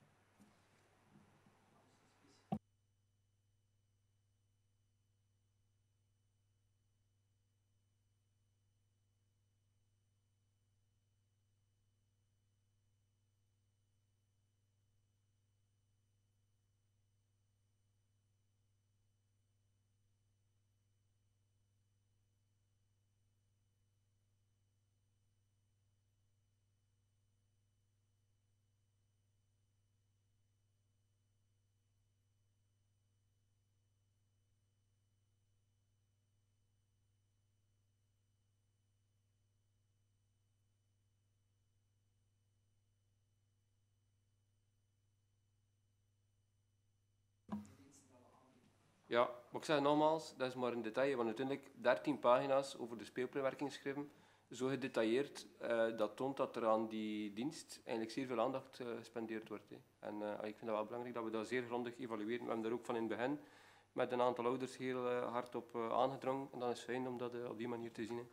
Ja, maar ik zeg nogmaals, dat is maar een detail, want uiteindelijk dertien pagina's over de speelpleinwerking schrijven, zo gedetailleerd, uh, dat toont dat er aan die dienst eigenlijk zeer veel aandacht uh, gespendeerd wordt. Hè. En uh, ik vind dat wel belangrijk dat we dat zeer grondig evalueren. We hebben daar ook van in het begin met een aantal ouders heel uh, hard op uh, aangedrongen. En dat is fijn om dat uh, op die manier te zien. Hè.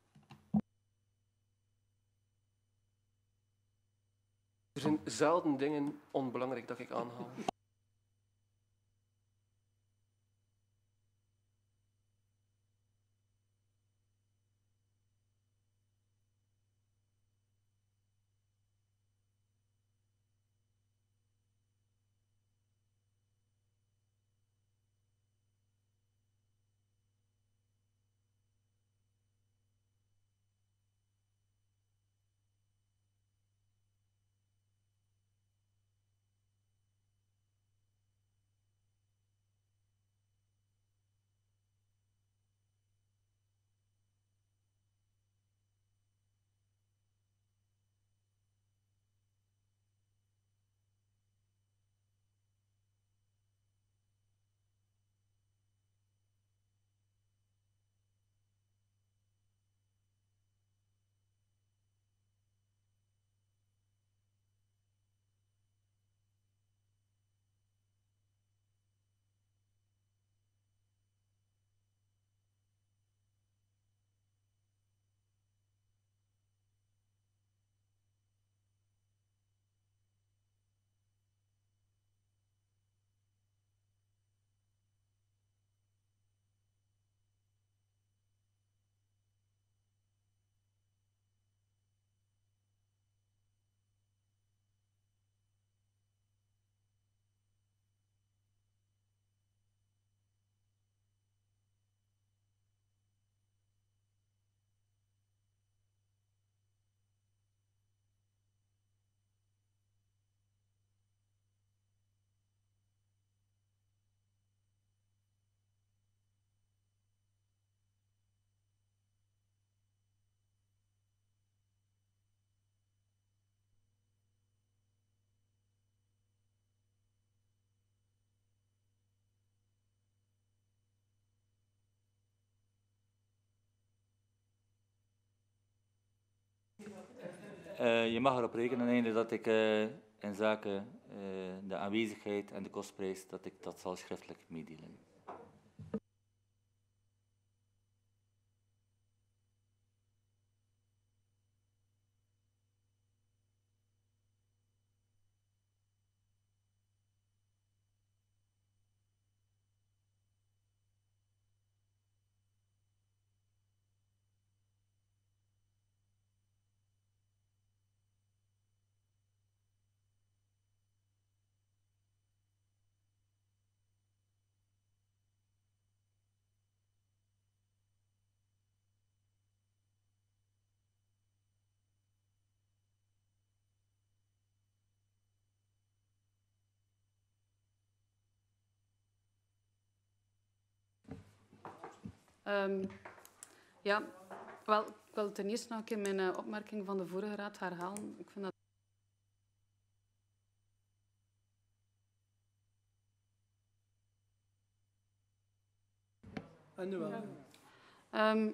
Er zijn zelden dingen onbelangrijk dat ik aanhaal. Uh, je mag erop rekenen einde dat ik uh, in zaken uh, de aanwezigheid en de kostprijs, dat ik dat zal schriftelijk meedelen. Um, ja, wel, ik wil ten eerste nog een keer mijn uh, opmerking van de vorige raad herhalen. Ik vind dat En nu wel. Um,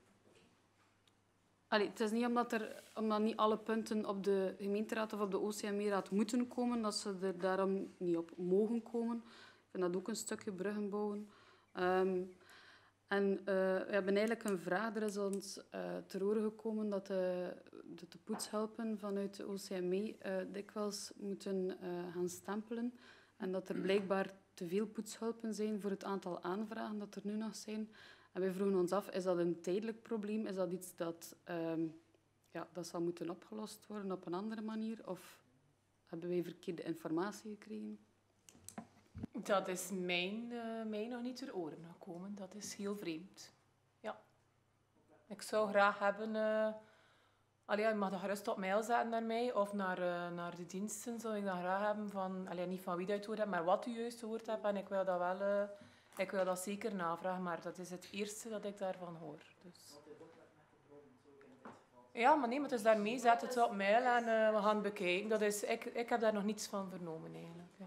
allee, het is niet omdat, er, omdat niet alle punten op de gemeenteraad of op de O C M E-raad moeten komen, dat ze er daarom niet op mogen komen. Ik vind dat ook een stukje bruggen bouwen. Um, en uh, we hebben eigenlijk een vraag. Er is ons uh, ter oren gekomen dat de, de, de poetshelpen vanuit de O C M E uh, dikwijls moeten uh, gaan stempelen. En dat er blijkbaar te veel poetshulpen zijn voor het aantal aanvragen dat er nu nog zijn. En wij vroegen ons af, is dat een tijdelijk probleem? Is dat iets dat, um, ja, dat zal moeten opgelost worden op een andere manier? Of hebben wij verkeerde informatie gekregen? Dat is mijn, uh, mij nog niet ter oren gekomen. Dat is heel vreemd. Ja. Ik zou graag hebben... Uh, allee, je mag dat gerust op mail zetten naar mij of naar, uh, naar de diensten. Zou ik dat graag hebben van... Allee, niet van wie dat je het gehoord hebt, maar wat u juist gehoord hebt. En ik wil dat wel... Uh, ik wil dat zeker navragen, maar dat is het eerste dat ik daarvan hoor. Dus. Ja, maar nee, maar het is daarmee. Zet het op mail en uh, we gaan het bekijken. Dat is, ik, ik heb daar nog niets van vernomen eigenlijk. Ja.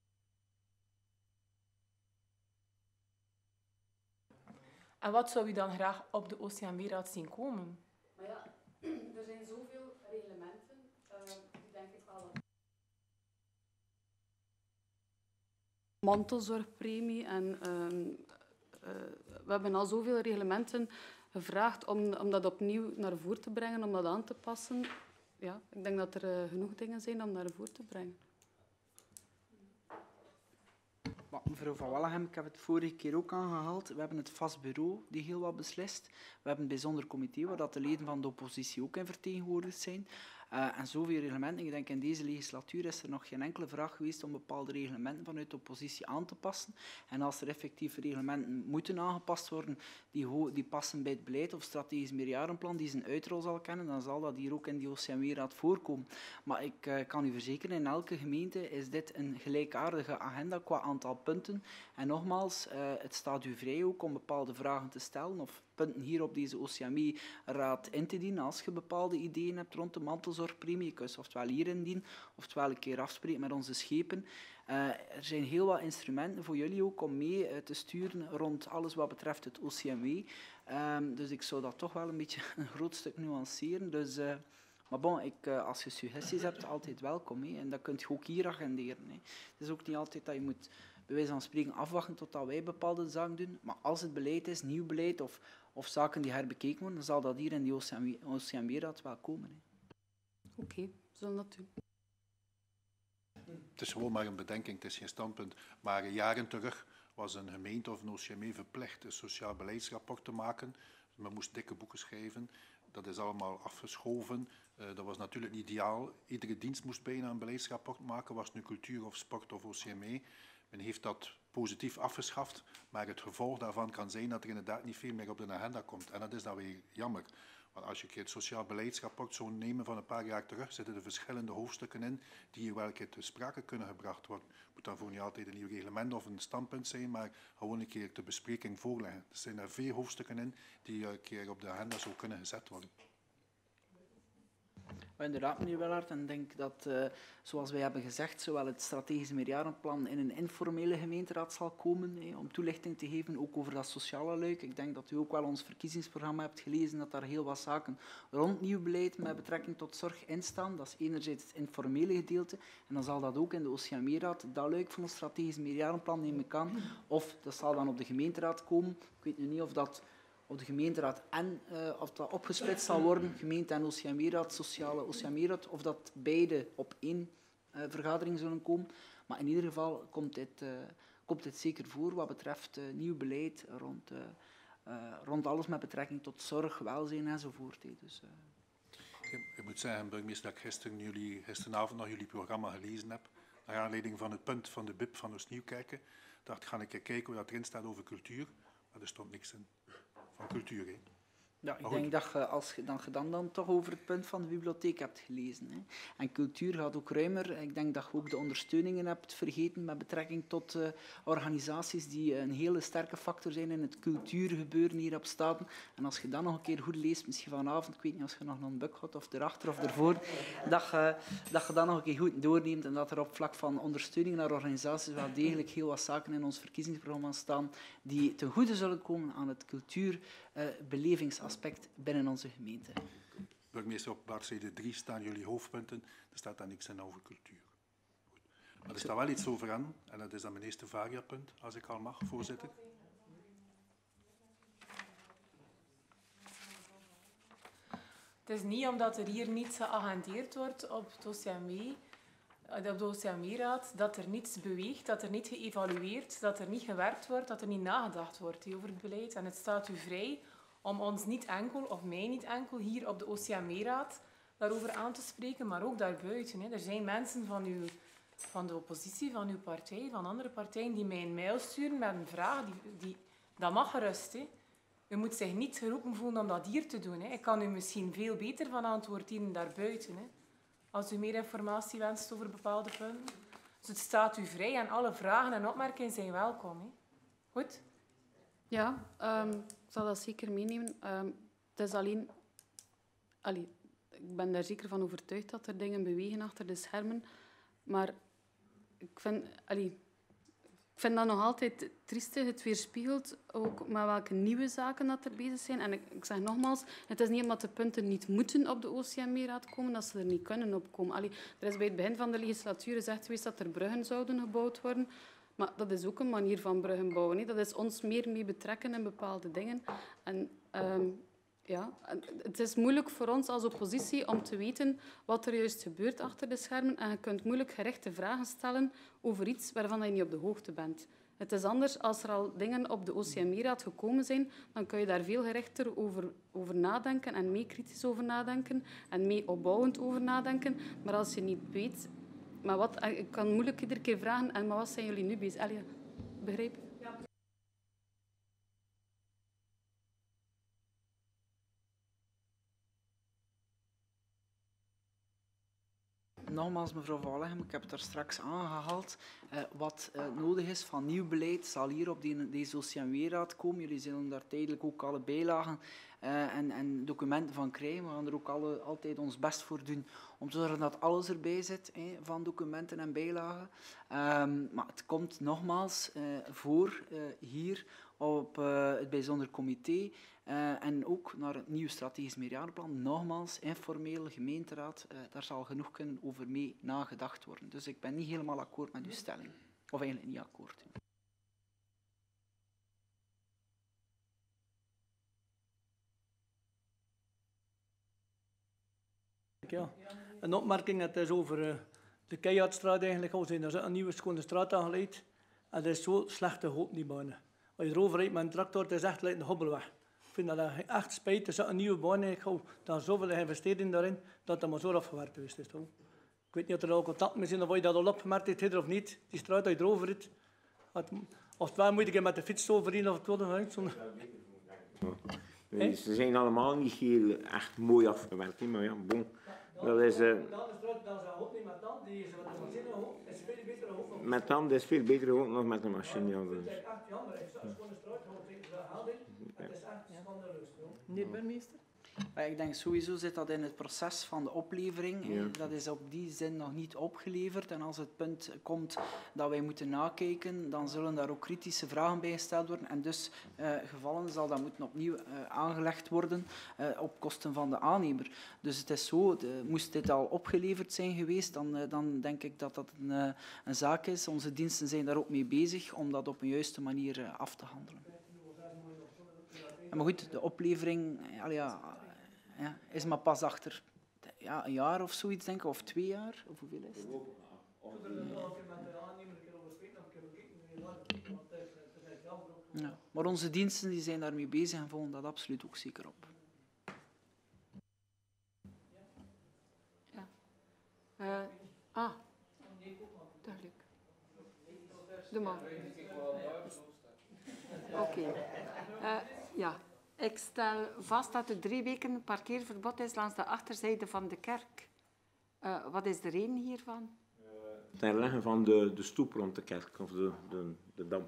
En wat zou u dan graag op de O C M E-raad zien komen? Maar ja, er zijn zoveel reglementen. Uh, ik denk ik wel dat... Mantelzorgpremie en uh, uh, we hebben al zoveel reglementen gevraagd om, om dat opnieuw naar voren te brengen, om dat aan te passen. Ja, ik denk dat er uh, genoeg dingen zijn om naar voren te brengen. Maar mevrouw Van Wallegem, ik heb het vorige keer ook aangehaald. We hebben het vast bureau die heel wat beslist. We hebben een bijzonder comité waar dat de leden van de oppositie ook in vertegenwoordigd zijn. Uh, en zoveel reglementen. Ik denk in deze legislatuur is er nog geen enkele vraag geweest om bepaalde reglementen vanuit de oppositie aan te passen. En als er effectief reglementen moeten aangepast worden die, die passen bij het beleid of strategisch meerjarenplan die zijn uitrol zal kennen, dan zal dat hier ook in die O C M E-raad voorkomen. Maar ik uh, kan u verzekeren, in elke gemeente is dit een gelijkaardige agenda qua aantal punten. En nogmaals, uh, het staat u vrij ook om bepaalde vragen te stellen of punten hier op deze O C M E-raad in te dienen als je bepaalde ideeën hebt rond de mantelzorgpremie. Je kunt ze oftewel hier indienen, oftewel een keer afspreken met onze schepen. Uh, er zijn heel wat instrumenten voor jullie ook om mee uh, te sturen rond alles wat betreft het O C M E. Um, dus ik zou dat toch wel een beetje een groot stuk nuanceren. Dus, uh, maar bon, ik, uh, als je suggesties hebt, altijd welkom. He. En dat kun je ook hier agenderen. He. Het is ook niet altijd dat je moet bij wijze van spreken afwachten totdat wij bepaalde zaken doen. Maar als het beleid is, nieuw beleid of, of zaken die herbekeken worden, dan zal dat hier in die O C M E-raad wel komen. Oké, okay, we zullen dat doen. Het is gewoon maar een bedenking, het is geen standpunt. Maar jaren terug was een gemeente of een O C M E verplicht een sociaal beleidsrapport te maken. Men moest dikke boeken schrijven. Dat is allemaal afgeschoven. Uh, dat was natuurlijk niet ideaal. Iedere dienst moest bijna een beleidsrapport maken, was het nu cultuur of sport of O C M E. Men heeft dat positief afgeschaft, maar het gevolg daarvan kan zijn dat er inderdaad niet veel meer op de agenda komt. En dat is dan weer jammer. Want als je het sociaal beleidsrapport zou nemen van een paar jaar terug, zitten er verschillende hoofdstukken in die hier wel een keer te sprake kunnen gebracht worden. Het moet dan voor niet altijd een nieuw reglement of een standpunt zijn, maar gewoon een keer ter bespreking voorleggen. Er zijn er veel hoofdstukken in die een keer op de agenda zou kunnen gezet worden. Maar inderdaad, meneer Wellard, en ik denk dat, uh, zoals wij hebben gezegd, zowel het strategisch meerjarenplan in een informele gemeenteraad zal komen, eh, om toelichting te geven, ook over dat sociale luik. Ik denk dat u ook wel ons verkiezingsprogramma hebt gelezen, dat daar heel wat zaken rond nieuw beleid met betrekking tot zorg in staan. Dat is enerzijds het informele gedeelte, en dan zal dat ook in de O C M E-raad, dat luik van het strategisch meerjarenplan, neem ik aan, of dat zal dan op de gemeenteraad komen. Ik weet nu niet of dat... op de gemeenteraad en uh, of dat opgesplitst zal worden, gemeente en O C M E-raad, sociale O C M E-raad, of dat beide op één uh, vergadering zullen komen. Maar in ieder geval komt dit, uh, komt dit zeker voor wat betreft uh, nieuw beleid rond, uh, uh, rond alles met betrekking tot zorg, welzijn enzovoort. He. Dus, uh... ik, ik moet zeggen, burgemeester, dat ik gisteren jullie, gisteravond nog jullie programma gelezen heb, naar aanleiding van het punt van de B I P van Oost-Nieuwkerken, dacht, ga ik kijken hoe dat erin staat over cultuur, maar er stond niks in. Van cultuur, hè. Ja, ik denk dat je, als je dan, je dan, dan toch over het punt van de bibliotheek hebt gelezen. Hè. En cultuur gaat ook ruimer. Ik denk dat je ook de ondersteuningen hebt vergeten met betrekking tot uh, organisaties die een hele sterke factor zijn in het cultuurgebeuren hier op Staten. En als je dan nog een keer goed leest, misschien vanavond, ik weet niet als je nog een buk had of erachter of ervoor, dat je, dat je dan nog een keer goed doorneemt en dat er op vlak van ondersteuning naar organisaties wel degelijk heel wat zaken in ons verkiezingsprogramma staan die ten goede zullen komen aan het cultuurbelevingsaspect binnen onze gemeente. Burgemeester, op bladzijde drie staan jullie hoofdpunten. Er staat daar niks in over cultuur. Goed. Maar er staat wel iets over aan, en dat is dan mijn eerste varia-punt, als ik al mag, voorzitter. Het is niet omdat er hier niets geagendeerd wordt op het O C M W, op de O C M W-raad, dat er niets beweegt, dat er niet geëvalueerd, dat er niet gewerkt wordt, dat er niet nagedacht wordt over het beleid. En het staat u vrij om ons niet enkel, of mij niet enkel, hier op de O C M W-raad daarover aan te spreken, maar ook daarbuiten. Hè. Er zijn mensen van, uw, van de oppositie, van uw partij, van andere partijen, die mij een mail sturen met een vraag. Die, die, dat mag gerust. Hè. U moet zich niet geroepen voelen om dat hier te doen. Hè. Ik kan u misschien veel beter van antwoord dienen daarbuiten. Hè. Als u meer informatie wenst over bepaalde punten. Dus het staat u vrij en alle vragen en opmerkingen zijn welkom. Hè. Goed? Ja, um, ik zal dat zeker meenemen. Um, het is alleen... Allee, ik ben daar zeker van overtuigd dat er dingen bewegen achter de schermen. Maar ik vind... Allee, ik vind dat nog altijd triestig. Het weerspiegelt ook met welke nieuwe zaken dat er bezig zijn. En ik, ik zeg nogmaals, het is niet omdat de punten niet moeten op de O C M W-raad komen, dat ze er niet kunnen opkomen. Allee, er is bij het begin van de legislatuur gezegd geweest dat er bruggen zouden gebouwd worden. Maar dat is ook een manier van bruggen bouwen. Hè. Dat is ons meer mee betrekken in bepaalde dingen. En, um, ja, het is moeilijk voor ons als oppositie om te weten wat er juist gebeurt achter de schermen. En je kunt moeilijk gerichte vragen stellen over iets waarvan je niet op de hoogte bent. Het is anders als er al dingen op de O C M W-raad gekomen zijn, dan kun je daar veel gerichter over, over nadenken en mee kritisch over nadenken en mee opbouwend over nadenken. Maar als je niet weet... Maar wat, ik kan moeilijk iedere keer vragen, en maar wat zijn jullie nu bezig? Allee, begrijp je? Ja. Nogmaals, mevrouw Van Legem, ik heb het daar straks aangehaald. Uh, wat uh, nodig is van nieuw beleid zal hier op die, deze O C M W-raad komen. Jullie zullen daar tijdelijk ook alle bijlagen uh, en, en documenten van krijgen. We gaan er ook alle, altijd ons best voor doen om te zorgen dat alles erbij zit, hè, van documenten en bijlagen. Um, maar het komt nogmaals uh, voor uh, hier op uh, het bijzonder comité. Uh, en ook naar het nieuwe strategisch meerjarenplan. Nogmaals, informeel, gemeenteraad, uh, daar zal genoeg kunnen over mee nagedacht worden. Dus ik ben niet helemaal akkoord met uw stelling. Of eigenlijk niet akkoord. Ja, een opmerking, het is over uh, de Keihartstraat eigenlijk al zijn. Er is een nieuwe schone straat aangeleid. En dat is zo slechte hoop, die banen. Als je erover rijdt met een tractor, het is echt like een hobbelweg. Ik vind dat echt spijt. Er zit een nieuwe baan in. Dan zoveel investeringen daarin, dat dat maar zo afgewerkt geweest is. Toch? Ik weet niet of er al contact mee zijn of je dat al opgemerkt hebt of niet. Die straat uit erover rijdt. Of het wel moet ik met de fiets overheen of het wilde uit. Ja. Ze zijn allemaal niet heel echt mooi afgewerkt, maar ja, bon. Dat is... Uh, met tanden is veel beter ook nog met de machine. Ja, dus. Meneer burgemeester? Maar ik denk sowieso zit dat in het proces van de oplevering. Ja. Dat is op die zin nog niet opgeleverd. En als het punt komt dat wij moeten nakijken, dan zullen daar ook kritische vragen bij gesteld worden. En dus uh, gevallen zal dat moeten opnieuw uh, aangelegd worden uh, op kosten van de aannemer. Dus het is zo, de, moest dit al opgeleverd zijn geweest, dan, uh, dan denk ik dat dat een, uh, een zaak is. Onze diensten zijn daar ook mee bezig om dat op een juiste manier uh, af te handelen. Maar goed, de oplevering ja, ja, ja, is maar pas achter ja, een jaar of zoiets, denk ik, of twee jaar. Of hoeveel is het? Ja. Maar onze diensten die zijn daarmee bezig en volgen dat absoluut ook zeker op. Ja. Uh, ah, duidelijk. Doe maar. Oké. Okay. Uh, ja. Ik stel vast dat er drie weken parkeerverbod is langs de achterzijde van de kerk. Uh, wat is de reden hiervan? Ter leggen van de, de stoep rond de kerk, of de, de, de dam.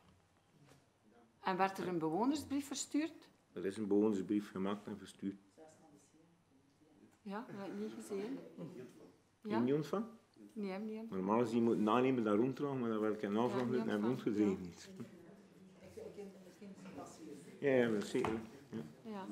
En werd er een bewonersbrief verstuurd? Er is een bewonersbrief gemaakt en verstuurd. Ja, dat heb ik niet gezien. Ja? Niet ontvangen? Nee, heb niet. Normaal gezien moet je aannemen dat ronddragen, maar dat wil ik een aanvraag niet naar rondgedreven niet. Ja, ja, dat is zeker. Ja. Ja.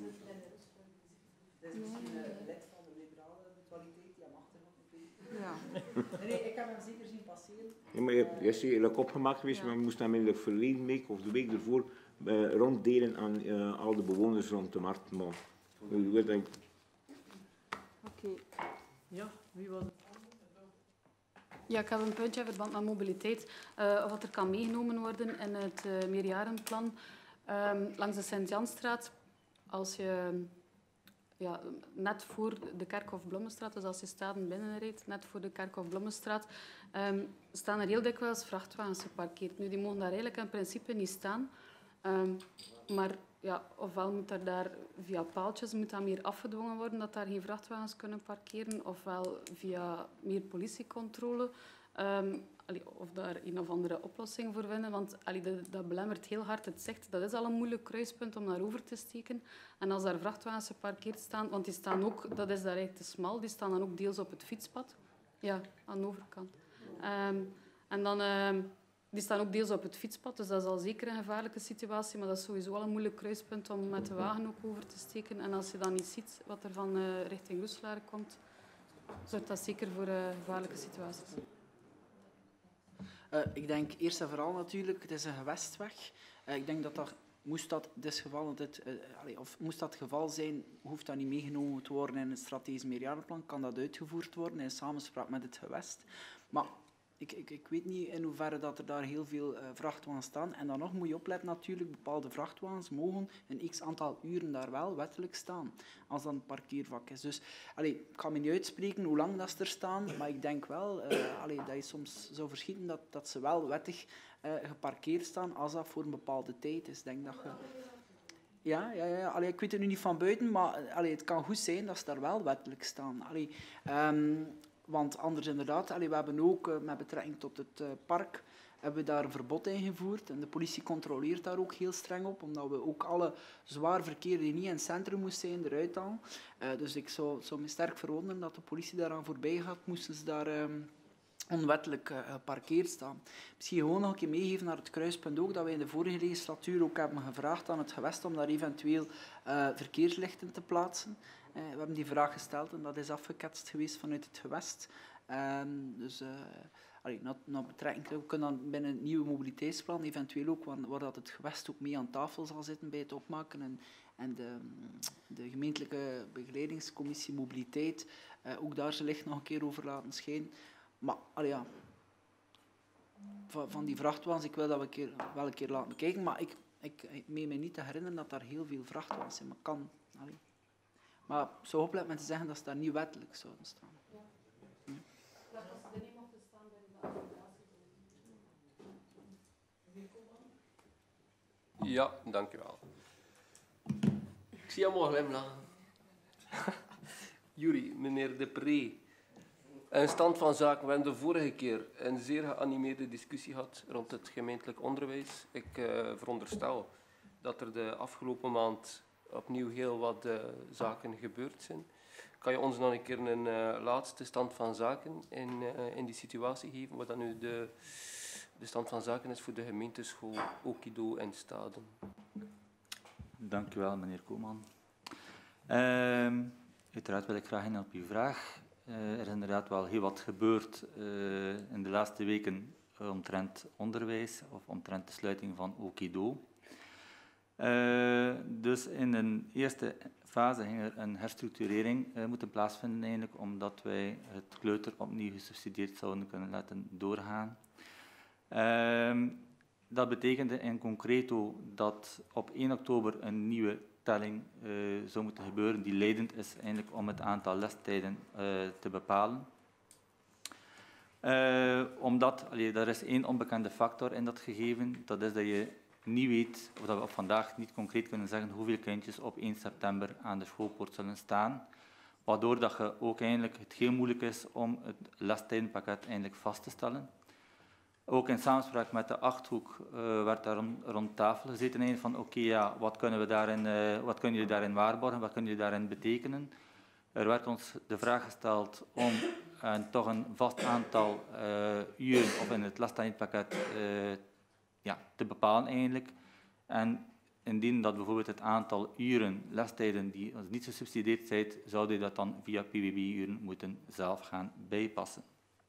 Ja. Nee, ik heb hem zeker zien passeren. Ja, maar je is zeker opgemaakt geweest, ja. Maar we moesten hem in de verleden week of de week ervoor uh, ronddelen aan uh, al de bewoners rond de markt. Maar hoe denk ik? Oké. Ja, wie was het? Ja, ik heb een puntje in verband met mobiliteit. Uh, of wat er kan meegenomen worden in het uh, meerjarenplan. Um, langs de Sint-Janstraat, als je ja, net voor de Kerkhof Blommenstraat, dus als je Staden binnenrijdt, net voor de Kerkhof Blommenstraat, um, staan er heel dikwijls vrachtwagens geparkeerd. Nu, die mogen daar eigenlijk in principe niet staan. Um, maar ja, ofwel moet er daar via paaltjes moet dat meer afgedwongen worden dat daar geen vrachtwagens kunnen parkeren, ofwel via meer politiecontrole. Um, allee, of daar een of andere oplossing voor vinden, want allee, dat, dat belemmert heel hard het zicht. Dat is al een moeilijk kruispunt om naar over te steken. En als daar vrachtwagens geparkeerd staan, want die staan ook, dat is daar eigenlijk te smal, die staan dan ook deels op het fietspad. Ja, aan de overkant. Um, en dan... Um, Die staan ook deels op het fietspad, dus dat is al zeker een gevaarlijke situatie, maar dat is sowieso al een moeilijk kruispunt om met de wagen ook over te steken. En als je dan niet ziet wat er van uh, richting Roeselare komt, zorgt dat zeker voor een gevaarlijke situatie. Uh, ik denk eerst en vooral natuurlijk, het is een gewestweg. Uh, ik denk dat dat, moest dat, dit geval, dit, uh, allez, of moest dat het geval zijn, hoeft dat niet meegenomen te worden in het strategisch meerjarenplan, kan dat uitgevoerd worden in samenspraak met het gewest. Maar Ik, ik, ik weet niet in hoeverre dat er daar heel veel uh, vrachtwagens staan. En dan nog moet je opletten natuurlijk, bepaalde vrachtwagens mogen een x aantal uren daar wel wettelijk staan, als dat een parkeervak is. Dus allee, ik kan me niet uitspreken hoe lang dat ze er staan, maar ik denk wel uh, allee, dat je soms zou verschieten dat, dat ze wel wettig uh, geparkeerd staan, als dat voor een bepaalde tijd is. Denk dat je... Ja, ja, ja. Allee, ik weet het nu niet van buiten, maar allee, het kan goed zijn dat ze daar wel wettelijk staan. Allee, um, Want anders inderdaad, allee, we hebben ook uh, met betrekking tot het uh, park hebben we daar een verbod ingevoerd. En de politie controleert daar ook heel streng op, omdat we ook alle zwaar verkeer die niet in het centrum moest zijn, eruit halen. Uh, dus ik zou, zou me sterk verwonderen dat de politie daaraan voorbij gaat, moesten ze daar um, onwettelijk uh, geparkeerd staan. Misschien gewoon nog een keer meegeven naar het kruispunt ook, dat wij in de vorige legislatuur ook hebben gevraagd aan het gewest om daar eventueel uh, verkeerslichten te plaatsen. Uh, we hebben die vraag gesteld en dat is afgeketst geweest vanuit het gewest. Um, dus uh, allee, naar, naar betrekking, we kunnen dan binnen het nieuwe mobiliteitsplan eventueel ook, waar, waar dat het gewest ook mee aan tafel zal zitten bij het opmaken en, en de, de gemeentelijke begeleidingscommissie mobiliteit, uh, ook daar zijn licht nog een keer over laten schijnen. Maar allee, ja, van, van die vrachtwagens, ik wil dat we een keer, wel een keer laten bekijken, maar ik, ik, ik meen me niet te herinneren dat daar heel veel vrachtwagens zijn, maar kan. Allee. Maar ik zou opletten met te zeggen dat ze daar niet wettelijk zouden staan. Ja. Hm. Ja, dank u wel. Ik zie allemaal glimlachen. Jury, meneer Depree. Een stand van zaken. We hebben de vorige keer een zeer geanimeerde discussie gehad rond het gemeentelijk onderwijs. Ik uh, veronderstel dat er de afgelopen maand opnieuw heel wat uh, zaken gebeurd zijn. Kan je ons nog een keer een uh, laatste stand van zaken in, uh, in die situatie geven, wat dan nu de, de stand van zaken is voor de gemeenteschool Okido en Staden? Dank u wel, meneer Koeman. Uh, uiteraard wil ik graag in op uw vraag. Uh, er is inderdaad wel heel wat gebeurd uh, in de laatste weken omtrent onderwijs of omtrent de sluiting van Okido. Uh, dus in een eerste fase ging er een herstructurering uh, moeten plaatsvinden, eigenlijk, omdat wij het kleuter opnieuw gesubsidieerd zouden kunnen laten doorgaan. Uh, dat betekende in concreto dat op één oktober een nieuwe telling uh, zou moeten gebeuren, die leidend is eigenlijk om het aantal lestijden uh, te bepalen. Uh, omdat, allee, er is één onbekende factor in dat gegeven, dat is dat je niet weet, of dat we op vandaag niet concreet kunnen zeggen hoeveel kindjes op één september aan de schoolpoort zullen staan. Waardoor dat je ook eigenlijk het heel moeilijk is om het lestijdenpakket eigenlijk vast te stellen. Ook in samenspraak met de Achterhoek uh, werd daar rond, rond tafel gezeten van oké, okay, ja, wat kunnen we daarin, uh, wat kunnen jullie daarin waarborgen, wat kunnen jullie daarin betekenen. Er werd ons de vraag gesteld om uh, toch een vast aantal uh, uren of in het lestijdenpakket uh, ja, te bepalen eigenlijk. En indien dat bijvoorbeeld het aantal uren lestijden die niet gesubsidieerd zijn, zou je dat dan via P W B-uren moeten zelf gaan bijpassen.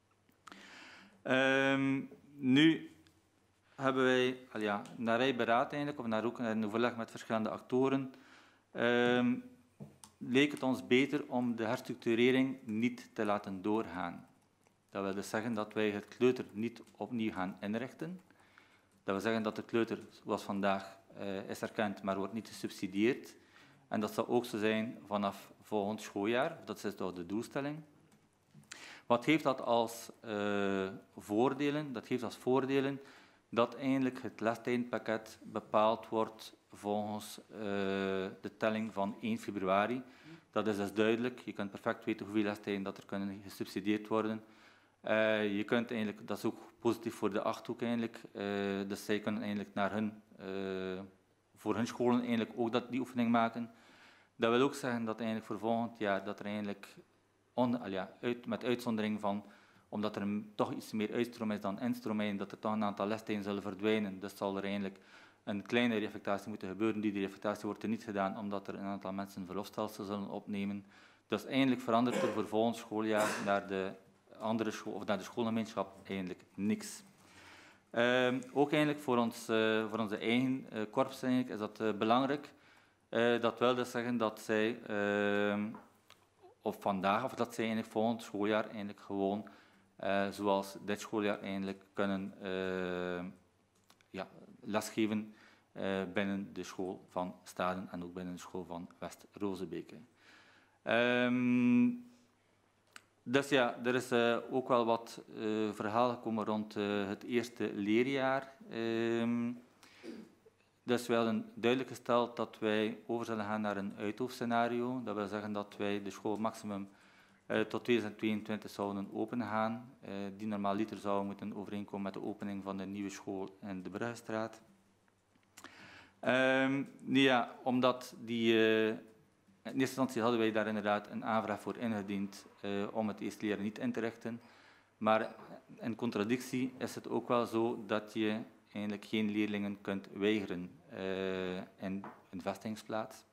Um, nu hebben wij ja, naar rijberaad eigenlijk, of naar ook een overleg met verschillende actoren, um, leek het ons beter om de herstructurering niet te laten doorgaan. Dat wil dus zeggen dat wij het kleuter niet opnieuw gaan inrichten. Dat wil zeggen dat de kleuter, zoals vandaag uh, is erkend, maar wordt niet gesubsidieerd. En dat zal ook zo zijn vanaf volgend schooljaar. Dat is toch de doelstelling. Wat heeft dat als uh, voordelen? Dat geeft als voordelen dat eigenlijk het lestijdenpakket bepaald wordt volgens uh, de telling van één februari. Dat is dus duidelijk. Je kunt perfect weten hoeveel lestijden dat er kunnen gesubsidieerd worden. Uh, je kunt eigenlijk, dat is ook positief voor de Achterhoek eigenlijk, uh, dus zij kunnen eigenlijk naar hun, uh, voor hun scholen eigenlijk ook dat, die oefening maken. Dat wil ook zeggen dat eigenlijk voor volgend jaar dat er eigenlijk, on, al ja, uit, met uitzondering van, omdat er een, toch iets meer uitstroom is dan instroom, dat er toch een aantal lestijden zullen verdwijnen. Dus zal er eigenlijk een kleine reflectatie moeten gebeuren. Die reflectatie wordt er niet gedaan, omdat er een aantal mensen een verlofstelsel zullen opnemen. Dus eigenlijk verandert er voor volgend schooljaar naar de andere school, of naar de schoolgemeenschap eigenlijk niks. Uh, ook eigenlijk voor, ons, uh, voor onze eigen uh, korps eigenlijk is dat uh, belangrijk. Uh, dat wil dus zeggen dat zij uh, of vandaag, of dat zij eigenlijk volgend schooljaar eigenlijk gewoon, uh, zoals dit schooljaar eigenlijk, kunnen uh, ja, lesgeven uh, binnen de school van Staden en ook binnen de school van West-Rozebeke. Um, Dus ja, er is uh, ook wel wat uh, verhaal gekomen rond uh, het eerste leerjaar. Um, dus we hadden duidelijk gesteld dat wij over zullen gaan naar een uithoofdscenario. Dat wil zeggen dat wij de school maximum uh, tot tweeduizend tweeëntwintig zouden opengaan. Uh, die normaaliter zou moeten overeenkomen met de opening van de nieuwe school in de Bruggestraat. Um, nu ja, omdat die... Uh, In eerste instantie hadden wij daar inderdaad een aanvraag voor ingediend uh, om het eerste leerjaar niet in te richten. Maar in contradictie is het ook wel zo dat je eigenlijk geen leerlingen kunt weigeren uh, in een vestigingsplaats.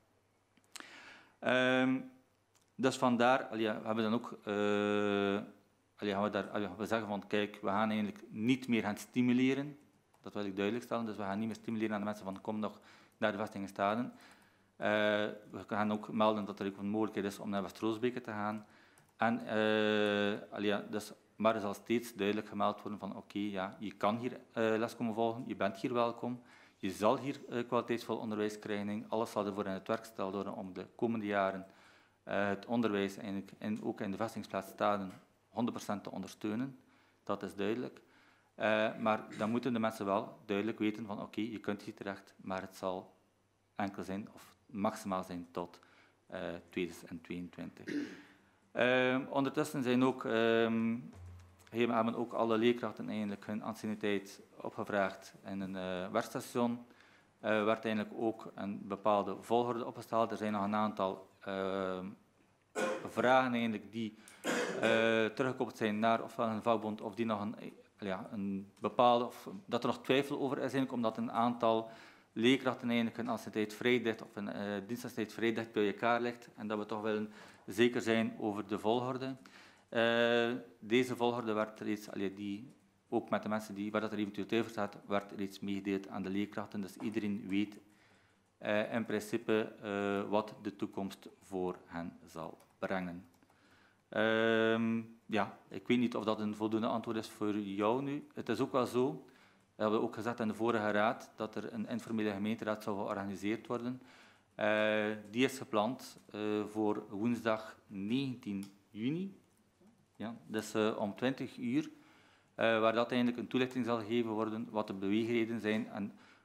Um, dus vandaar alja, hebben we dan ook uh, alja, gaan we, daar, alja, we zeggen van kijk, we gaan eigenlijk niet meer gaan stimuleren. Dat wil ik duidelijk stellen. Dus we gaan niet meer stimuleren aan de mensen van kom nog naar de vestiging Staden. Uh, we gaan ook melden dat er ook een mogelijkheid is om naar West-Rozebeke te gaan. En, uh, alja, dus, maar er zal steeds duidelijk gemeld worden van oké, okay, ja, je kan hier uh, les komen volgen, je bent hier welkom, je zal hier uh, kwaliteitsvol onderwijs krijgen. Alles zal ervoor in het werk gesteld worden om de komende jaren uh, het onderwijs eigenlijk in, ook in de vestigingsplaats Staden honderd procent te ondersteunen. Dat is duidelijk. Uh, maar dan moeten de mensen wel duidelijk weten van oké, okay, je kunt hier terecht, maar het zal enkel zijn of maximaal zijn tot uh, tweeduizend tweeëntwintig. Uh, ondertussen zijn ook, uh, hebben ook alle leerkrachten eigenlijk hun anciëniteit opgevraagd in een uh, werkstation. Er uh, werd eigenlijk ook een bepaalde volgorde opgesteld. Er zijn nog een aantal uh, vragen eigenlijk die uh, teruggekoppeld zijn naar ofwel een vakbond of die nog een, ja, een bepaalde, of dat er nog twijfel over is eigenlijk, omdat een aantal leerkrachten eigenlijk een anciëniteit vrij dicht of een uh, dienstanciëniteit vrij dicht bij elkaar ligt en dat we toch willen zeker zijn over de volgorde. Uh, deze volgorde werd reeds, allee, die, ook met de mensen die, waar dat er eventueel twijfel staat, werd reeds meegedeeld aan de leerkrachten, dus iedereen weet uh, in principe uh, wat de toekomst voor hen zal brengen. Uh, ja, ik weet niet of dat een voldoende antwoord is voor jou nu. Het is ook wel zo, we hebben ook gezegd in de vorige raad dat er een informele gemeenteraad zou georganiseerd worden. Uh, die is gepland uh, voor woensdag negentien juni. Ja, dus uh, om twintig uur, uh, waar dat eigenlijk een toelichting zal gegeven worden wat de beweegredenen zijn en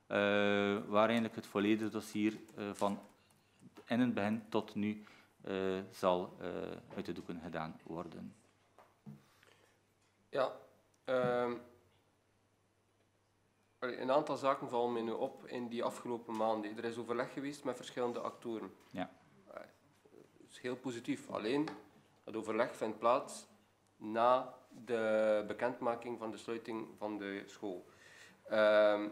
waar eigenlijk het volledige dossier uh, van in het begin tot nu uh, zal uh, uit de doeken gedaan worden. Ja, um, een aantal zaken vallen me nu op in die afgelopen maanden. Er is overleg geweest met verschillende actoren. Ja. Dat is heel positief. Alleen, dat overleg vindt plaats na de bekendmaking van de sluiting van de school. Um,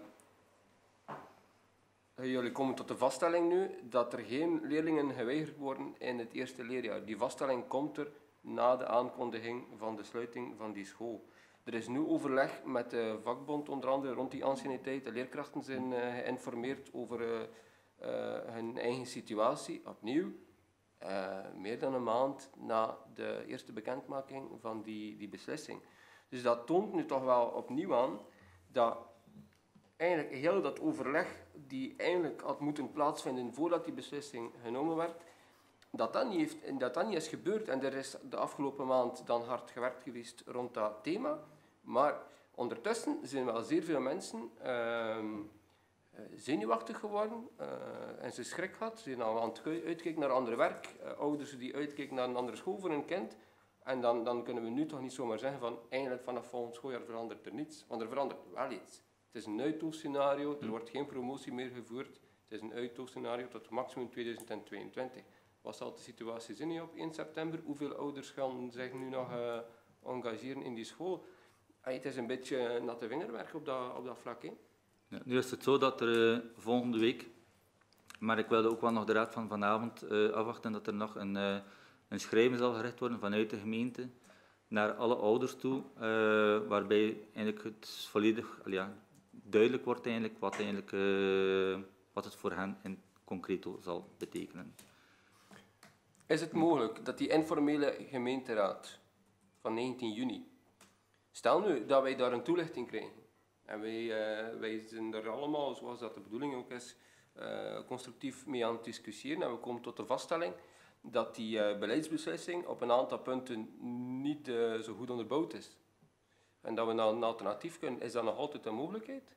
jullie komen tot de vaststelling nu dat er geen leerlingen geweigerd worden in het eerste leerjaar. Die vaststelling komt er na de aankondiging van de sluiting van die school. Er is nu overleg met de vakbond, onder andere rond die anciëniteit. De leerkrachten zijn uh, geïnformeerd over uh, uh, hun eigen situatie. Opnieuw, uh, meer dan een maand na de eerste bekendmaking van die, die beslissing. Dus dat toont nu toch wel opnieuw aan dat eigenlijk heel dat overleg die eigenlijk had moeten plaatsvinden voordat die beslissing genomen werd, dat dat niet, heeft, dat dat niet is gebeurd. En er is de afgelopen maand dan hard gewerkt geweest rond dat thema. Maar ondertussen zijn wel zeer veel mensen uh, zenuwachtig geworden uh, en ze schrik had. Ze zijn al aan het uitkijken naar ander werk. Uh, ouders die uitkijken naar een andere school voor hun kind. En dan, dan kunnen we nu toch niet zomaar zeggen van eigenlijk vanaf volgend schooljaar verandert er niets. Want er verandert wel iets. Het is een uittoogsscenario, er wordt geen promotie meer gevoerd. Het is een uittoogsscenario tot maximum tweeduizend tweeëntwintig. Wat zal de situatie zijn op één september? Hoeveel ouders gaan zich nu nog uh, engageren in die school? Ay, het is een beetje natte vingerwerk op dat, op dat vlak. Hè? Ja, nu is het zo dat er uh, volgende week, maar ik wilde ook wel nog de raad van vanavond uh, afwachten, dat er nog een, uh, een schrijven zal gericht worden vanuit de gemeente naar alle ouders toe, uh, waarbij eigenlijk het volledig ja, duidelijk wordt eigenlijk wat, eigenlijk, uh, wat het voor hen in concreto zal betekenen. Is het mogelijk dat die informele gemeenteraad van negentien juni, stel nu dat wij daar een toelichting krijgen en wij, uh, wij zijn er allemaal, zoals dat de bedoeling ook is, uh, constructief mee aan het discussiëren en we komen tot de vaststelling dat die uh, beleidsbeslissing op een aantal punten niet uh, zo goed onderbouwd is en dat we naar een alternatief kunnen, is dat nog altijd een mogelijkheid?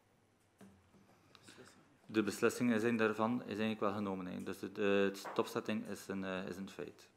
De beslissingen zijn daarvan is eigenlijk wel genomen. Hè. Dus de, de stopzetting is een, uh, is een feit.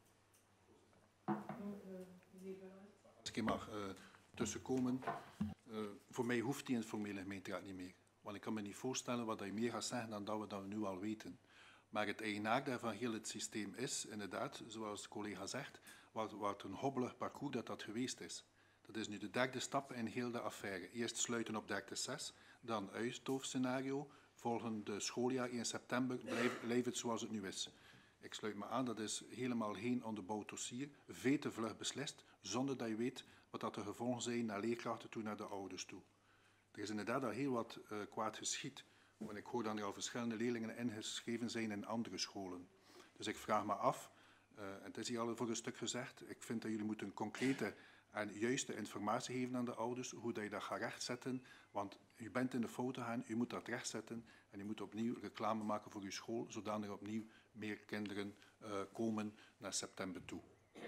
Als ik mag uh, tussenkomen, uh, voor mij hoeft die informele gemeenteraad niet meer. Want ik kan me niet voorstellen wat je meer gaat zeggen dan dat we dat nu al weten. Maar het eigenaardige van heel het systeem is, inderdaad, zoals de collega zegt, wat, wat een hobbelig parcours dat dat geweest is. Dat is nu de derde stap in heel de affaire. Eerst sluiten op dertig zes, dan uitstoofscenario. Volgende schooljaar, één september, blijft het zoals het nu is. Ik sluit me aan, dat is helemaal geen onderbouwd dossier. Veel te vlug beslist, zonder dat je weet wat dat de gevolgen zijn naar leerkrachten toe, naar de ouders toe. Er is inderdaad al heel wat uh, kwaad geschied. Want ik hoor dan er al verschillende leerlingen ingeschreven zijn in andere scholen. Dus ik vraag me af, uh, en het is hier al voor een stuk gezegd, ik vind dat jullie moeten een concrete en juiste informatie geven aan de ouders, hoe dat je dat gaat rechtzetten. Want u bent in de fout gegaan, u moet dat rechtzetten en u moet opnieuw reclame maken voor uw school, zodat er opnieuw meer kinderen uh, komen naar september toe.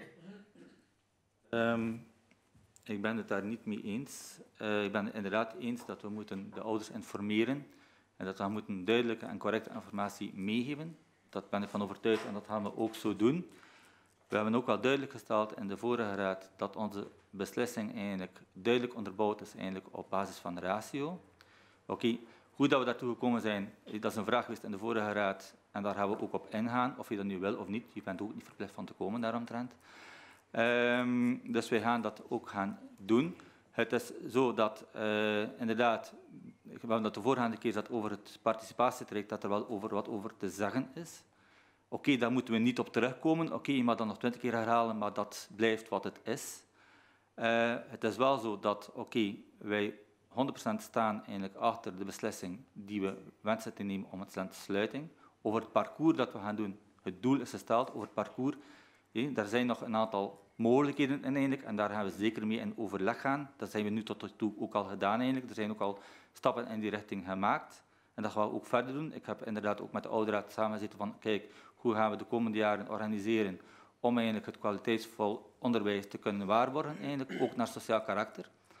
Um, ik ben het daar niet mee eens. Uh, ik ben het inderdaad eens dat we moeten de ouders informeren en dat we moeten duidelijke en correcte informatie meegeven. Dat ben ik van overtuigd en dat gaan we ook zo doen. We hebben ook al duidelijk gesteld in de vorige raad dat onze beslissing eigenlijk duidelijk onderbouwd is eigenlijk op basis van de ratio. Oké, okay. Hoe dat we daartoe gekomen zijn, dat is een vraag geweest in de vorige raad en daar gaan we ook op ingaan, of je dat nu wil of niet. Je bent ook niet verplicht van te komen daaromtrent. Um, dus wij gaan dat ook gaan doen. Het is zo dat uh, inderdaad, we hebben dat de voorgaande keer dat over het participatietraject, dat er wel over wat over te zeggen is. Oké, okay, daar moeten we niet op terugkomen. Oké, okay, je mag dat nog twintig keer herhalen, maar dat blijft wat het is. Uh, het is wel zo dat, oké, okay, wij honderd procent staan eigenlijk achter de beslissing die we wensen te nemen om het te sluiting. Over het parcours dat we gaan doen, het doel is gesteld over het parcours. Okay, daar zijn nog een aantal mogelijkheden in eigenlijk, en daar gaan we zeker mee in overleg gaan. Dat zijn we nu tot nu toe ook al gedaan eigenlijk. Er zijn ook al stappen in die richting gemaakt. En dat gaan we ook verder doen. Ik heb inderdaad ook met de ouderraad samengezeten van, kijk, hoe gaan we de komende jaren organiseren om eigenlijk het kwaliteitsvol onderwijs te kunnen waarborgen, eigenlijk, ook naar sociaal karakter.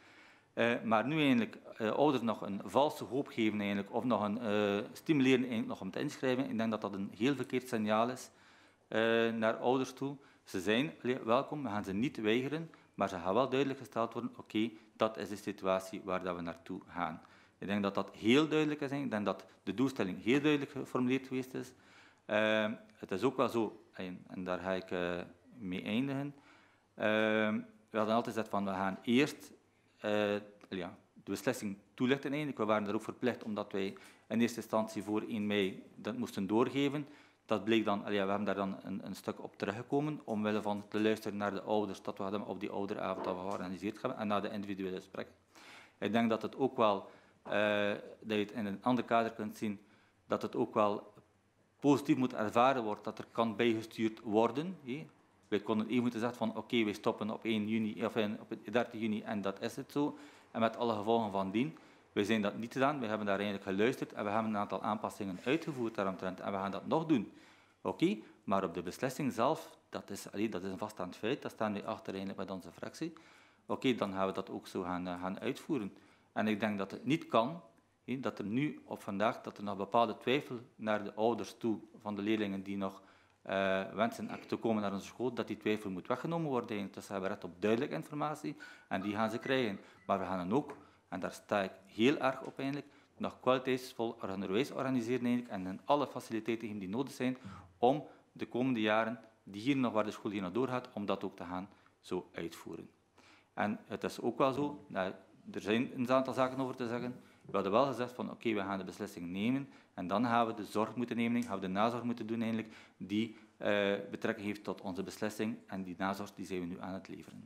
Uh, maar nu eigenlijk uh, ouders nog een valse hoop geven eigenlijk, of nog een uh, stimuleren eigenlijk nog om te inschrijven. Ik denk dat dat een heel verkeerd signaal is uh, naar ouders toe. Ze zijn welkom, we gaan ze niet weigeren, maar ze gaan wel duidelijk gesteld worden, oké, okay, dat is de situatie waar dat we naartoe gaan. Ik denk dat dat heel duidelijk is. Ik denk dat de doelstelling heel duidelijk geformuleerd geweest is. Uh, het is ook wel zo, en, en daar ga ik uh, mee eindigen. Uh, we hadden altijd gezegd van, we gaan eerst uh, ja, de beslissing toelichten eigenlijk. We waren er ook verplicht, omdat wij in eerste instantie voor één mei dat moesten doorgeven. Dat bleek dan, ja, we hebben daar dan een, een stuk op teruggekomen, omwille van te luisteren naar de ouders, dat we hadden op die ouderavond dat we georganiseerd hebben, en naar de individuele gesprekken. Ik denk dat het ook wel, uh, dat je het in een ander kader kunt zien, dat het ook wel positief moet ervaren wordt, dat er kan bijgestuurd worden. Hé. Wij konden even moeten zeggen van, oké, okay, wij stoppen op één juni, of op dertig juni en dat is het zo, en met alle gevolgen van dien. Wij zijn dat niet gedaan, we hebben daar eigenlijk geluisterd en we hebben een aantal aanpassingen uitgevoerd daaromtrent en we gaan dat nog doen. Oké, okay, maar op de beslissing zelf, dat is, allee, dat is een vaststaand feit, daar staan wij achter eigenlijk met onze fractie. Oké, okay, dan gaan we dat ook zo gaan, uh, gaan uitvoeren. En ik denk dat het niet kan, he, dat er nu op vandaag, dat er nog bepaalde twijfel naar de ouders toe van de leerlingen die nog uh, wensen te komen naar onze school, dat die twijfel moet weggenomen worden. Eigenlijk. Dus ze hebben recht op duidelijke informatie en die gaan ze krijgen. Maar we gaan dan ook, en daar sta ik heel erg op eigenlijk, nog kwaliteitsvol onderwijs organiseren eigenlijk, en alle faciliteiten geven die nodig zijn om de komende jaren, die hier nog waar de school hier nog doorgaat, om dat ook te gaan zo uitvoeren. En het is ook wel zo, nou, er zijn een aantal zaken over te zeggen. We hadden wel gezegd van oké, okay, we gaan de beslissing nemen en dan gaan we de zorg moeten nemen, gaan we de nazorg moeten doen eigenlijk, die uh, betrekking heeft tot onze beslissing en die nazorg die zijn we nu aan het leveren.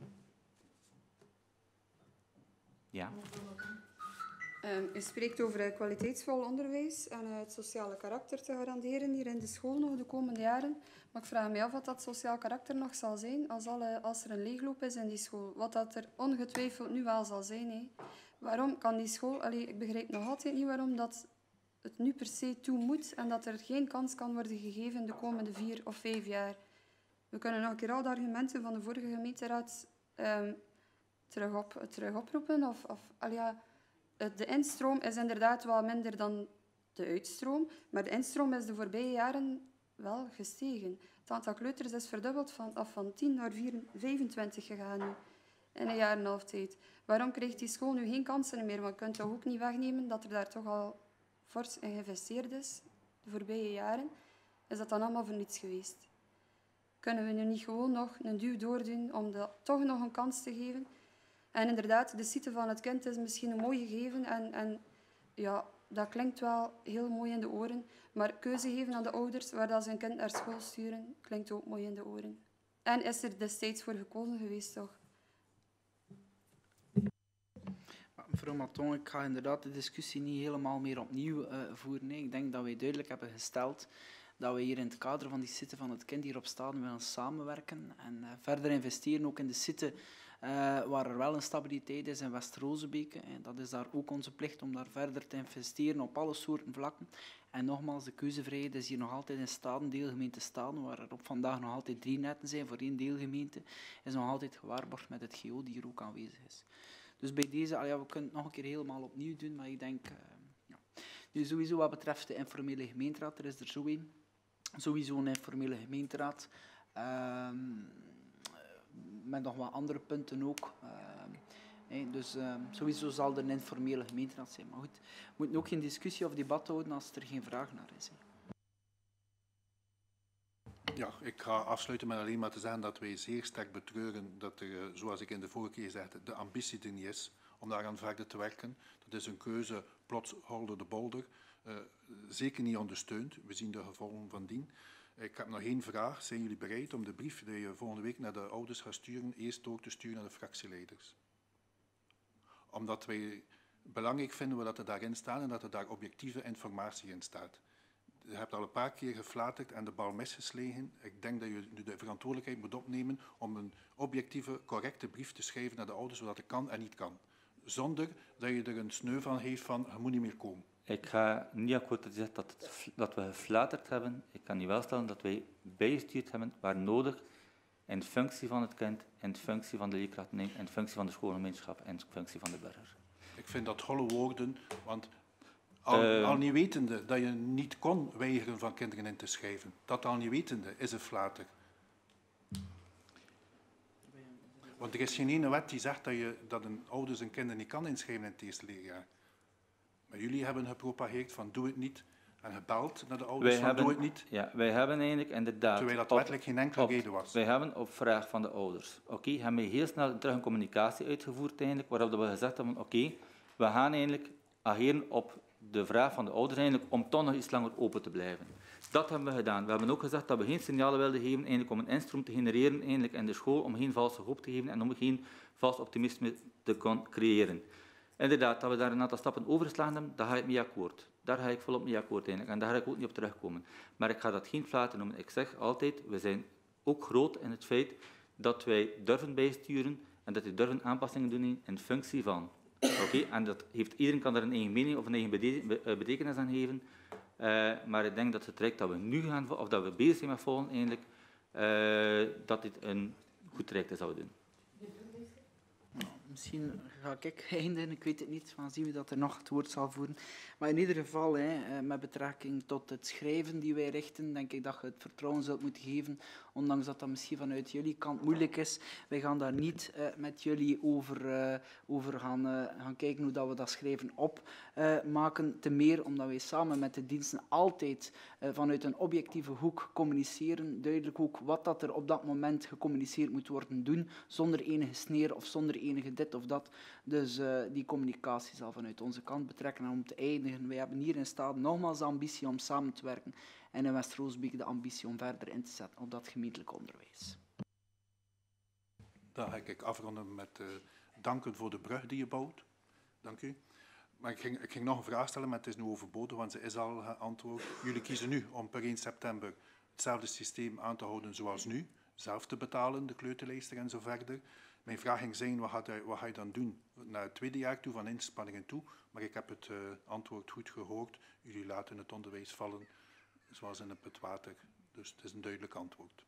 Ja. Um, u spreekt over uh, kwaliteitsvol onderwijs en uh, het sociale karakter te garanderen hier in de school nog de komende jaren. Maar ik vraag me af wat dat sociaal karakter nog zal zijn als, alle, als er een leegloop is in die school. Wat dat er ongetwijfeld nu wel zal zijn. Hè. Waarom kan die school... Allee, ik begrijp nog altijd niet waarom dat het nu per se toe moet en dat er geen kans kan worden gegeven de komende vier of vijf jaar. We kunnen nog een keer al de argumenten van de vorige gemeenteraad um, terug, op, terug oproepen. Of, of, allee, ja, de instroom is inderdaad wel minder dan de uitstroom, maar de instroom is de voorbije jaren wel gestegen. Het aantal kleuters is verdubbeld van, af van tien naar vijfentwintig gegaan nu, in een jaar en een half tijd. Waarom krijgt die school nu geen kansen meer? Want je kunt toch ook niet wegnemen dat er daar toch al fors in geïnvesteerd is, de voorbije jaren. Is dat dan allemaal voor niets geweest? Kunnen we nu niet gewoon nog een duw doordoen om dat toch nog een kans te geven? En inderdaad, de site van het kind is misschien een mooi gegeven en, en ja, dat klinkt wel heel mooi in de oren, maar keuze geven aan de ouders waar dat ze hun kind naar school sturen, klinkt ook mooi in de oren. En is er destijds voor gekozen geweest, toch? Mevrouw Maton, ik ga inderdaad de discussie niet helemaal meer opnieuw uh, voeren. Nee. Ik denk dat wij duidelijk hebben gesteld dat we hier in het kader van die site van het kind hierop staan willen samenwerken en uh, verder investeren ook in de site Uh, waar er wel een stabiliteit is in West-Rozebeke. Dat is daar ook onze plicht om daar verder te investeren op alle soorten vlakken. En nogmaals, de keuzevrijheid is hier nog altijd in Staden, deelgemeente Staden, waar er op vandaag nog altijd drie netten zijn voor één deelgemeente, is nog altijd gewaarborgd met het G O die hier ook aanwezig is. Dus bij deze, ah ja, we kunnen het nog een keer helemaal opnieuw doen, maar ik denk, uh, ja. Nu sowieso wat betreft de informele gemeenteraad, er is er zo een, sowieso een informele gemeenteraad. Uh, met nog wat andere punten ook. Uh, hey, dus uh, sowieso zal er een informele gemeenteraad zijn. Maar goed, we moeten ook geen discussie of debat houden als er geen vraag naar is. Hey. Ja, ik ga afsluiten met alleen maar te zeggen dat wij zeer sterk betreuren dat er, zoals ik in de vorige keer zei, de ambitie er niet is om daaraan verder te werken. Dat is een keuze plots holder de bolder. Uh, zeker niet ondersteund. We zien de gevolgen van dien. Ik heb nog één vraag. Zijn jullie bereid om de brief die je volgende week naar de ouders gaat sturen, eerst ook te sturen naar de fractieleiders? Omdat wij belangrijk vinden dat er daarin staat en dat er daar objectieve informatie in staat. Je hebt al een paar keer geflaterd en de bal misgeslagen. Ik denk dat je nu de verantwoordelijkheid moet opnemen om een objectieve, correcte brief te schrijven naar de ouders, zodat het kan en niet kan. Zonder dat je er een sneu van heeft van, je moet niet meer komen. Ik ga niet akkoord dat je zegt dat, het, dat we geflaterd hebben. Ik kan niet wel stellen dat wij bijgestuurd hebben waar nodig in functie van het kind, in functie van de leerkrachten, in functie van de schoolgemeenschap en in functie van de burger. Ik vind dat holle woorden, want al, Uh, al niet wetende dat je niet kon weigeren van kinderen in te schrijven, dat al niet wetende is een flater. Want er is geen ene wet die zegt dat, je, dat een ouder zijn kinderen niet kan inschrijven in het eerste leerjaar. Maar jullie hebben gepropageerd van doe het niet en gebeld naar de ouders wij van hebben, doe het niet. Ja, wij hebben eigenlijk inderdaad... Terwijl dat op, wettelijk geen enkele op, reden was. Wij hebben op vraag van de ouders, oké, okay, hebben we heel snel terug een communicatie uitgevoerd eigenlijk, waarop we gezegd hebben, oké, okay, we gaan eigenlijk ageren op de vraag van de ouders eigenlijk om toch nog iets langer open te blijven. Dat hebben we gedaan. We hebben ook gezegd dat we geen signalen wilden geven eigenlijk om een instroom te genereren eigenlijk in de school, om geen valse hoop te geven en om geen vals optimisme te creëren. Inderdaad, dat we daar een aantal stappen overgeslagen hebben, daar ga ik mee akkoord. Daar ga ik volop mee akkoord eigenlijk en daar ga ik ook niet op terugkomen. Maar ik ga dat geen flaten noemen. Ik zeg altijd, we zijn ook groot in het feit dat wij durven bijsturen en dat we durven aanpassingen doen in functie van. Oké, okay, en dat heeft, iedereen kan daar een eigen mening of een eigen betekenis aan geven. Uh, maar ik denk dat het traject dat we nu gaan, of dat we bezig zijn met volgen, eigenlijk, uh, dat dit een goed traject is zouden doen. Nou, misschien ga ik eindigen, ik weet het niet, maar zien we dat er nog het woord zal voeren. Maar in ieder geval, hè, met betrekking tot het schrijven die wij richten, denk ik dat je het vertrouwen zult moeten geven, ondanks dat dat misschien vanuit jullie kant moeilijk is. Wij gaan daar niet uh, met jullie over, uh, over gaan, uh, gaan kijken hoe dat we dat schrijven opmaken. Uh, te meer omdat wij samen met de diensten altijd uh, vanuit een objectieve hoek communiceren. Duidelijk ook wat dat er op dat moment gecommuniceerd moet worden doen, zonder enige sneer of zonder enige dit of dat. Dus uh, die communicatie zal vanuit onze kant betrekken. En om te eindigen, wij hebben hier in Stade nogmaals de ambitie om samen te werken en in West-Roosbeek de ambitie om verder in te zetten op dat gemeentelijk onderwijs. Dan ga ik afronden met uh, danken voor de brug die je bouwt. Dank u. Maar ik ging, ik ging nog een vraag stellen, maar het is nu overbodig, want ze is al geantwoord. Jullie kiezen nu om per één september hetzelfde systeem aan te houden zoals nu, zelf te betalen, de kleuterlijster en zo verder. Mijn vraag ging zijn, wat ga, je, wat ga je dan doen naar het tweede jaar toe, van inspanningen toe? Maar ik heb het uh, antwoord goed gehoord. Jullie laten het onderwijs vallen, zoals in het water. Dus het is een duidelijk antwoord.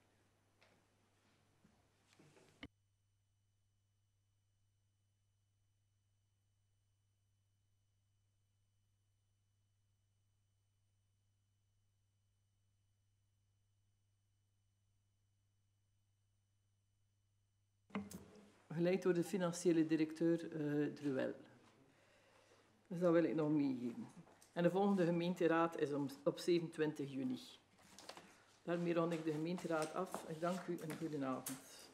Geleid door de financiële directeur uh, Druel. Dus dat wil ik nog meegeven. En de volgende gemeenteraad is om, op zevenentwintig juni. Daarmee rond ik de gemeenteraad af. Ik dank u en goedenavond.